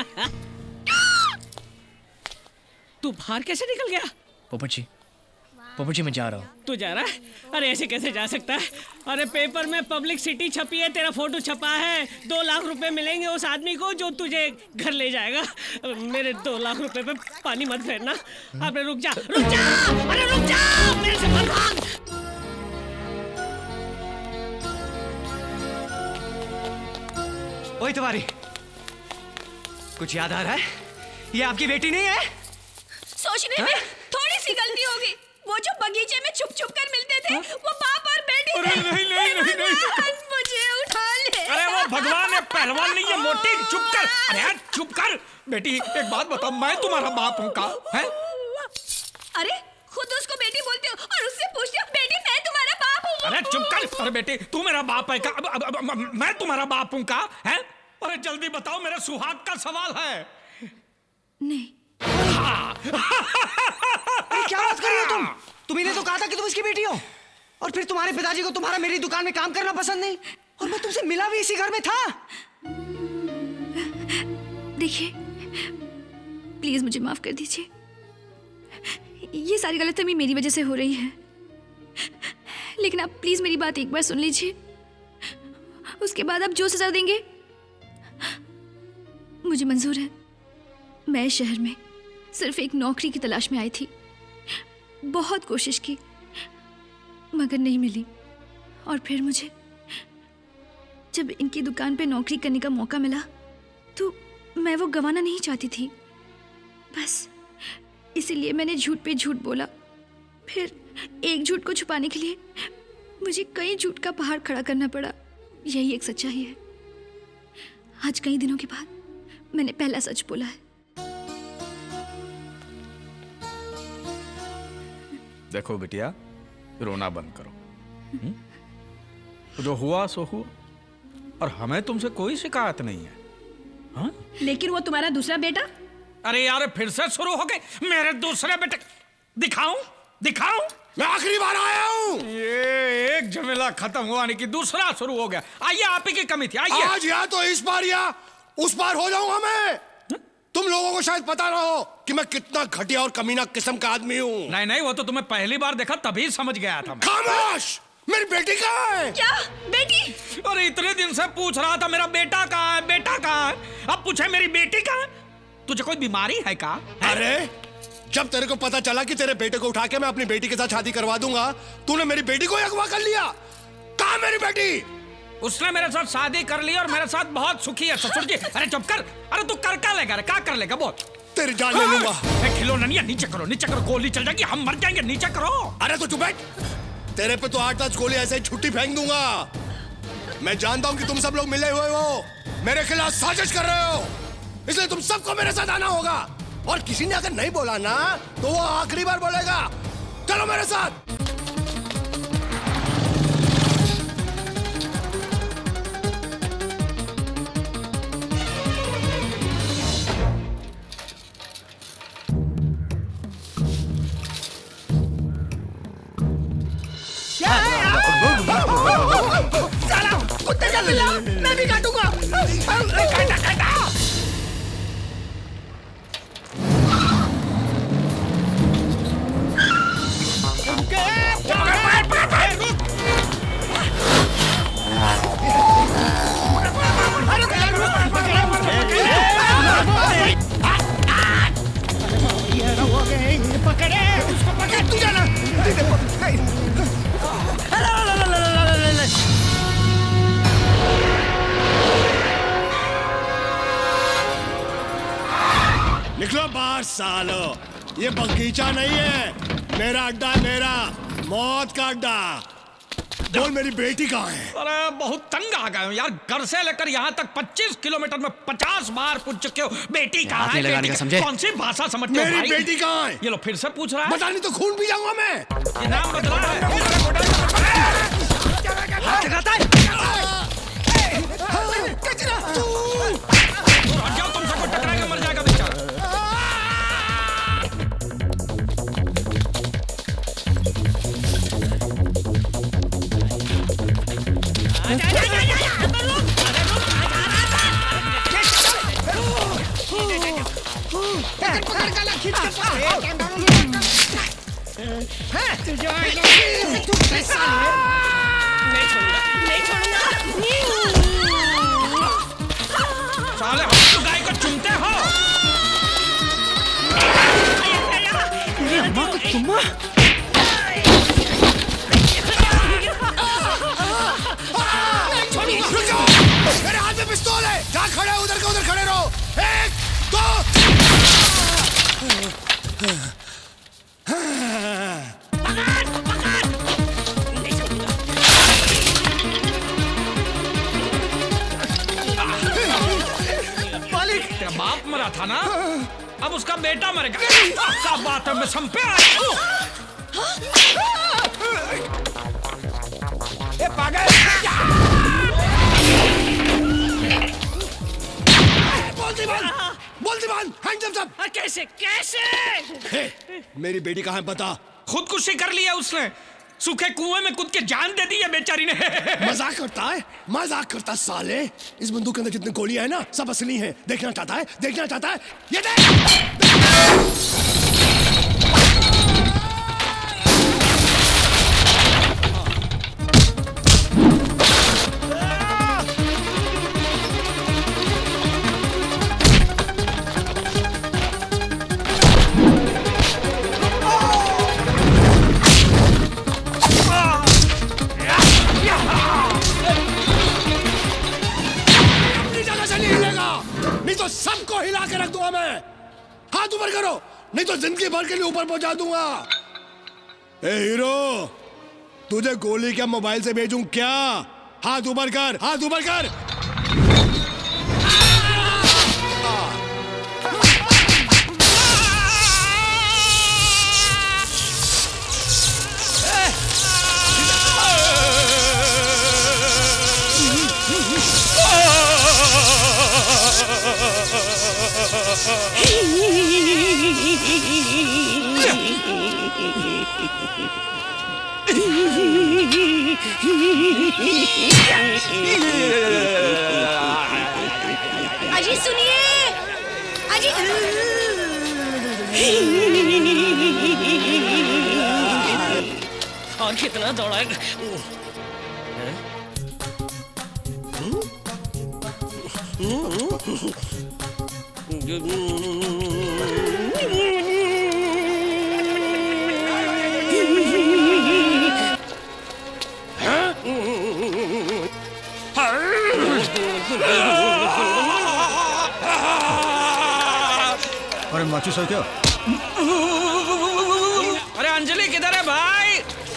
तू बाहर कैसे निकल गया? पोपट जी, पोपट जी मैं जा रहा हूँ। तू जा रहा है? अरे ऐसे कैसे जा सकता है? अरे पेपर में पब्लिक सिटी छपी है, तेरा फोटो छपा है। दो लाख रुपए मिलेंगे उस आदमी को जो तुझे घर ले जाएगा। मेरे दो लाख रुपए पे पानी मत फेरना। अरे रुक जा, रुक जा, अरे रुक जा, मेरे से मत भाग। ओए तिवारी, कुछ याद आ रहा है? ये आपकी बेटी नहीं है? सोचने में थोड़ी सी गलती होगी। वो जो बगीचे में छुप छुप कर मिलते थे, वो बाप और बेटी थे। नहीं नहीं नहीं नहीं, मुझे उठा ले। अरे वो भगवान है, पहलवान नहीं है मोटी। चुप कर, अरे यार चुप कर। बेटी एक बात बताओ, मैं तुम्हारा बाप हूँ का? है? अरे खुद उसको बेटी बोलते हो और उससे पूछते हो बेटी मैं तुम्हारा बाप हूँ। अरे चुप कर। अरे बेटी तू मेरा बाप है का? अब, अब, अब, अब, मैं तुम्हारा बाप हूँ का? है? अरे जल्दी बताओ, मेरा सुहाग का सवाल है। नहीं। अरे क्या बात कर रही हो तुम? तुम्ही ने तो कहा था कि तुम इसकी बेटी हो, और फिर तुम्हारे पिताजी को तुम्हारा मेरी दुकान में काम करना पसंद नहीं, और मैं तुमसे मिला भी इसी घर में था। देखिए, प्लीज मुझे माफ कर दीजिए। ये सारी गलतफहमी मेरी वजह से हो रही है, लेकिन आप प्लीज मेरी बात एक बार सुन लीजिए। उसके बाद आप जो सजा देंगे मुझे मंजूर है। मैं शहर में सिर्फ एक नौकरी की तलाश में आई थी। बहुत कोशिश की मगर नहीं मिली, और फिर मुझे जब इनकी दुकान पे नौकरी करने का मौका मिला तो मैं वो गंवाना नहीं चाहती थी। बस इसीलिए मैंने झूठ पे झूठ बोला। फिर एक झूठ को छुपाने के लिए मुझे कई झूठ का पहाड़ खड़ा करना पड़ा। यही एक सच्चाई है। आज कई दिनों के बाद मैंने पहला सच बोला है। देखो बिटिया, रोना बंद करो। हुँ? जो हुआ सो हुआ, और हमें तुमसे कोई शिकायत नहीं है। हाँ? लेकिन वो तुम्हारा दूसरा बेटा? अरे यार फिर से शुरू हो गए। मेरे दूसरे बेटे दिखाऊं दिखाऊं? मैं आखिरी बार आया हूँ। ये एक झमेला खत्म हुआ नहीं कि दूसरा शुरू हो गया। आइए, आप ही की कमी थी। आइए। आज या तो इस बार या उस बार हो जाऊंगा मैं। तुम लोगों को शायद पता ना हो कि मैं कितना घटिया और कमीना किस्म का आदमी हूँ। नहीं नहीं, वो तो तुम्हें पहली बार देखा तभी समझ गया था मैं। खामोश! मेरी बेटी कहाँ है? क्या बेटी? अरे इतने दिन से पूछ रहा था मेरा बेटा कहाँ है, बेटा कहाँ है। अब पूछे मेरी बेटी कहाँ है? तुझे कोई बीमारी है का? अरे जब तेरे को पता चला कि तेरे बेटे को उठा के मैं अपनी बेटी के साथ शादी करवा दूंगा, तूने मेरी बेटी को अगवा कर लिया। कहाँ मेरी बेटी? उसने मेरे साथ शादी कर ली और मेरे साथ बहुत सुखी है ससुर जी। अरे चुप कर। अरे तू कर क्या लेगा? क्या कर लेगा बोल? तेरी जान ले लूंगा। खिलौना नहीं है, नीचे करो, नीचे करो, गोली चल जाएगी, हम मर जाएंगे, नीचे करो। अरे तो चुप बैठ। तेरे पे तो आठ दस गोली ऐसे ही छुट्टी फेंक दूंगा। मैं जानता हूँ कि तुम सब लोग मिले हुए हो, मेरे खिलाफ साजिश कर रहे हो, इसलिए तुम सबको मेरे साथ आना होगा। और किसी ने अगर नहीं बोला ना तो वो आखिरी बार बोलेगा। चलो मेरे साथ। साला कुत्ते का पिल्ला, मैं भी काटूंगा। काटा काटा। पकड़े उसको, पकड़ तू जाना। निकलो बाहर सालो, ये बगीचा नहीं है, मेरा अड्डा है, मेरा मौत का अड्डा। बोल मेरी बेटी कहाँ है? अरे बहुत तंग आ गए हो यार, घर से लेकर यहाँ तक पच्चीस किलोमीटर में पचास बार पूछ चुके हो बेटी कहाँ है, लगाने का समझे? कौन सी भाषा समझते हो मेरी भाई? बेटी कहाँ है? ये लो फिर से पूछ रहा है। बता नहीं तो खून पी जाऊंगा मैं। ये नाम बदला है। हाथ लगाता है। कचरा तू जाओ, तुम सबको टकराएगा, मर जाएगा बेचारा। पकड़ पकड़ गला खींच के नहीं छोड़ूंगा, नहीं छोड़ूंगा। साले हम तो गाय को चुनते हो। ये अम्मा को चुम्मा। मेरे हाथ में पिस्तौल है, जहाँ खड़े हो उधर के उधर खड़े रहो। एक दो। मालिक, तेरा बाप मरा था ना, अब उसका बेटा मरेगा। क्या बात है, मैं संपे आया हूँ। ए पागल, बोल दीवान, बोल दीवान, हैंड अप सब। कैसे कैसे? हे, मेरी बेटी कहाँ है बता। खुदकुशी कर लिया उसने, सूखे कुएं में कूद के जान दे दी है बेचारी ने। मजाक करता है, मजाक करता साले। इस बंदूक के अंदर जितनी गोलियां है ना, सब असली हैं। देखना चाहता है, देखना चाहता है, ये देख। नहीं तो सबको हिला के रख दूंगा मैं। हाथ ऊपर करो, नहीं तो जिंदगी भर के लिए ऊपर पहुंचा दूंगा। ए हीरो, तुझे गोली क्या मोबाइल से भेजूं क्या? हाथ ऊपर कर, हाथ ऊपर कर। अजी सुनिए, अजी। और कितना दौड़ाएगा? माचिस है क्या? अरे अंजलि किधर है भाई?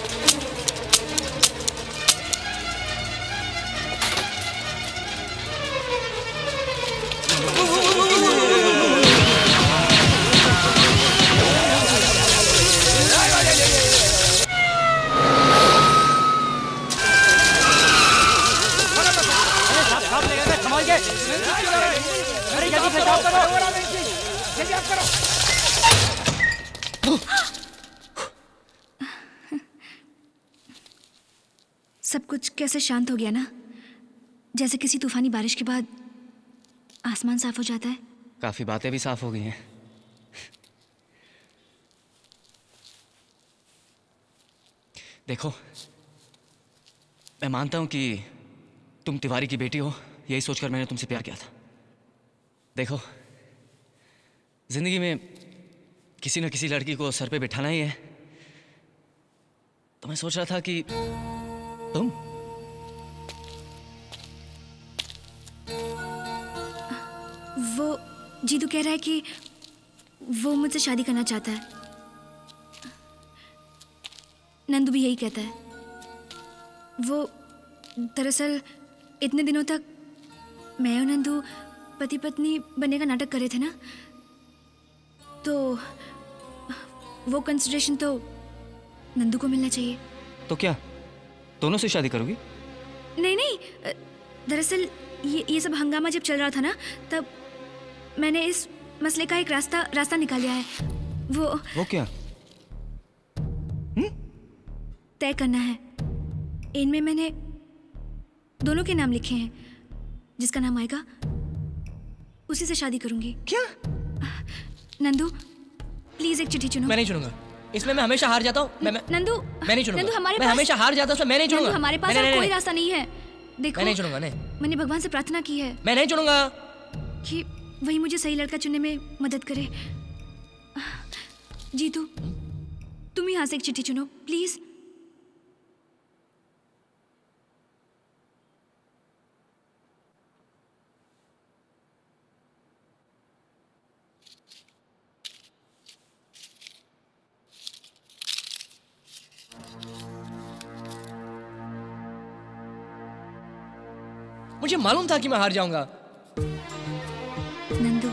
अरे जल्दी से साफ करो, जल्दी आप करो। सब कुछ कैसे शांत हो गया ना, जैसे किसी तूफानी बारिश के बाद आसमान साफ हो जाता है। काफी बातें भी साफ हो गई हैं। देखो, मैं मानता हूं कि तुम तिवारी की बेटी हो, यही सोचकर मैंने तुमसे प्यार किया था। देखो, जिंदगी में किसी न किसी लड़की को सर पे बिठाना ही है, तो मैं सोच रहा था कि तुम वो जीतू कह रहा है कि वो मुझसे शादी करना चाहता है। नंदू भी यही कहता है। वो दरअसल इतने दिनों तक मैं और नंदू पति पत्नी बनने का नाटक कर रहे थे ना, तो वो कंसिडरेशन तो नंदू को मिलना चाहिए। तो क्या दोनों से शादी करोगी? नहीं नहीं, दरअसल ये ये सब हंगामा जब चल रहा था ना, तब मैंने इस मसले का एक रास्ता रास्ता निकाल लिया है। वो वो क्या? तय करना है। इनमें मैंने दोनों के नाम लिखे हैं, जिसका नाम आएगा उसी से शादी करूंगी। क्या? नंदू प्लीज एक चिट्ठी चुनो। मैं नहीं चुनूंगा, इसमें मैं हमेशा हार जाता हूँ। मैं, मैं नंदू मैं नहीं चुनूंगा। नंदू हमारे मैं पास हमेशा हार जाता हूँ, मैं नहीं चुनूंगा। नंदू हमारे पास नहीं, नहीं, कोई नहीं, रास्ता नहीं है। देखो, मैं नहीं चुनूंगा। नहीं, मैंने भगवान से प्रार्थना की है, मैं नहीं चुनूंगा कि वही मुझे सही लड़का चुनने में मदद करे। जीतू, तुम ही यहाँ से एक चिट्ठी चुनो प्लीज। मुझे मालूम था कि मैं हार जाऊंगा। नंदू,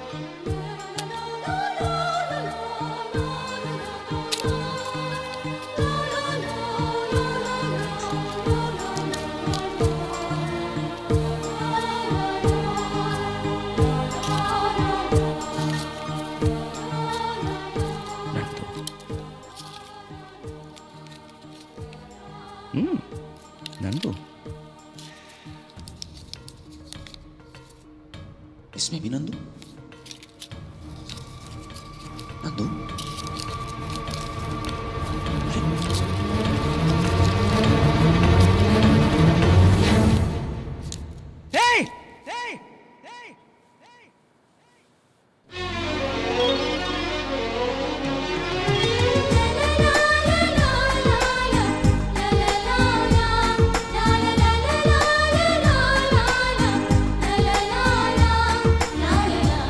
हम्म, नंदू, इसमें भी Nandu Nandu hey! La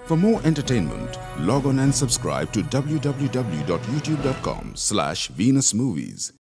For more entertainment, log on and subscribe to w w w dot youtube dot com slash Venus Movies.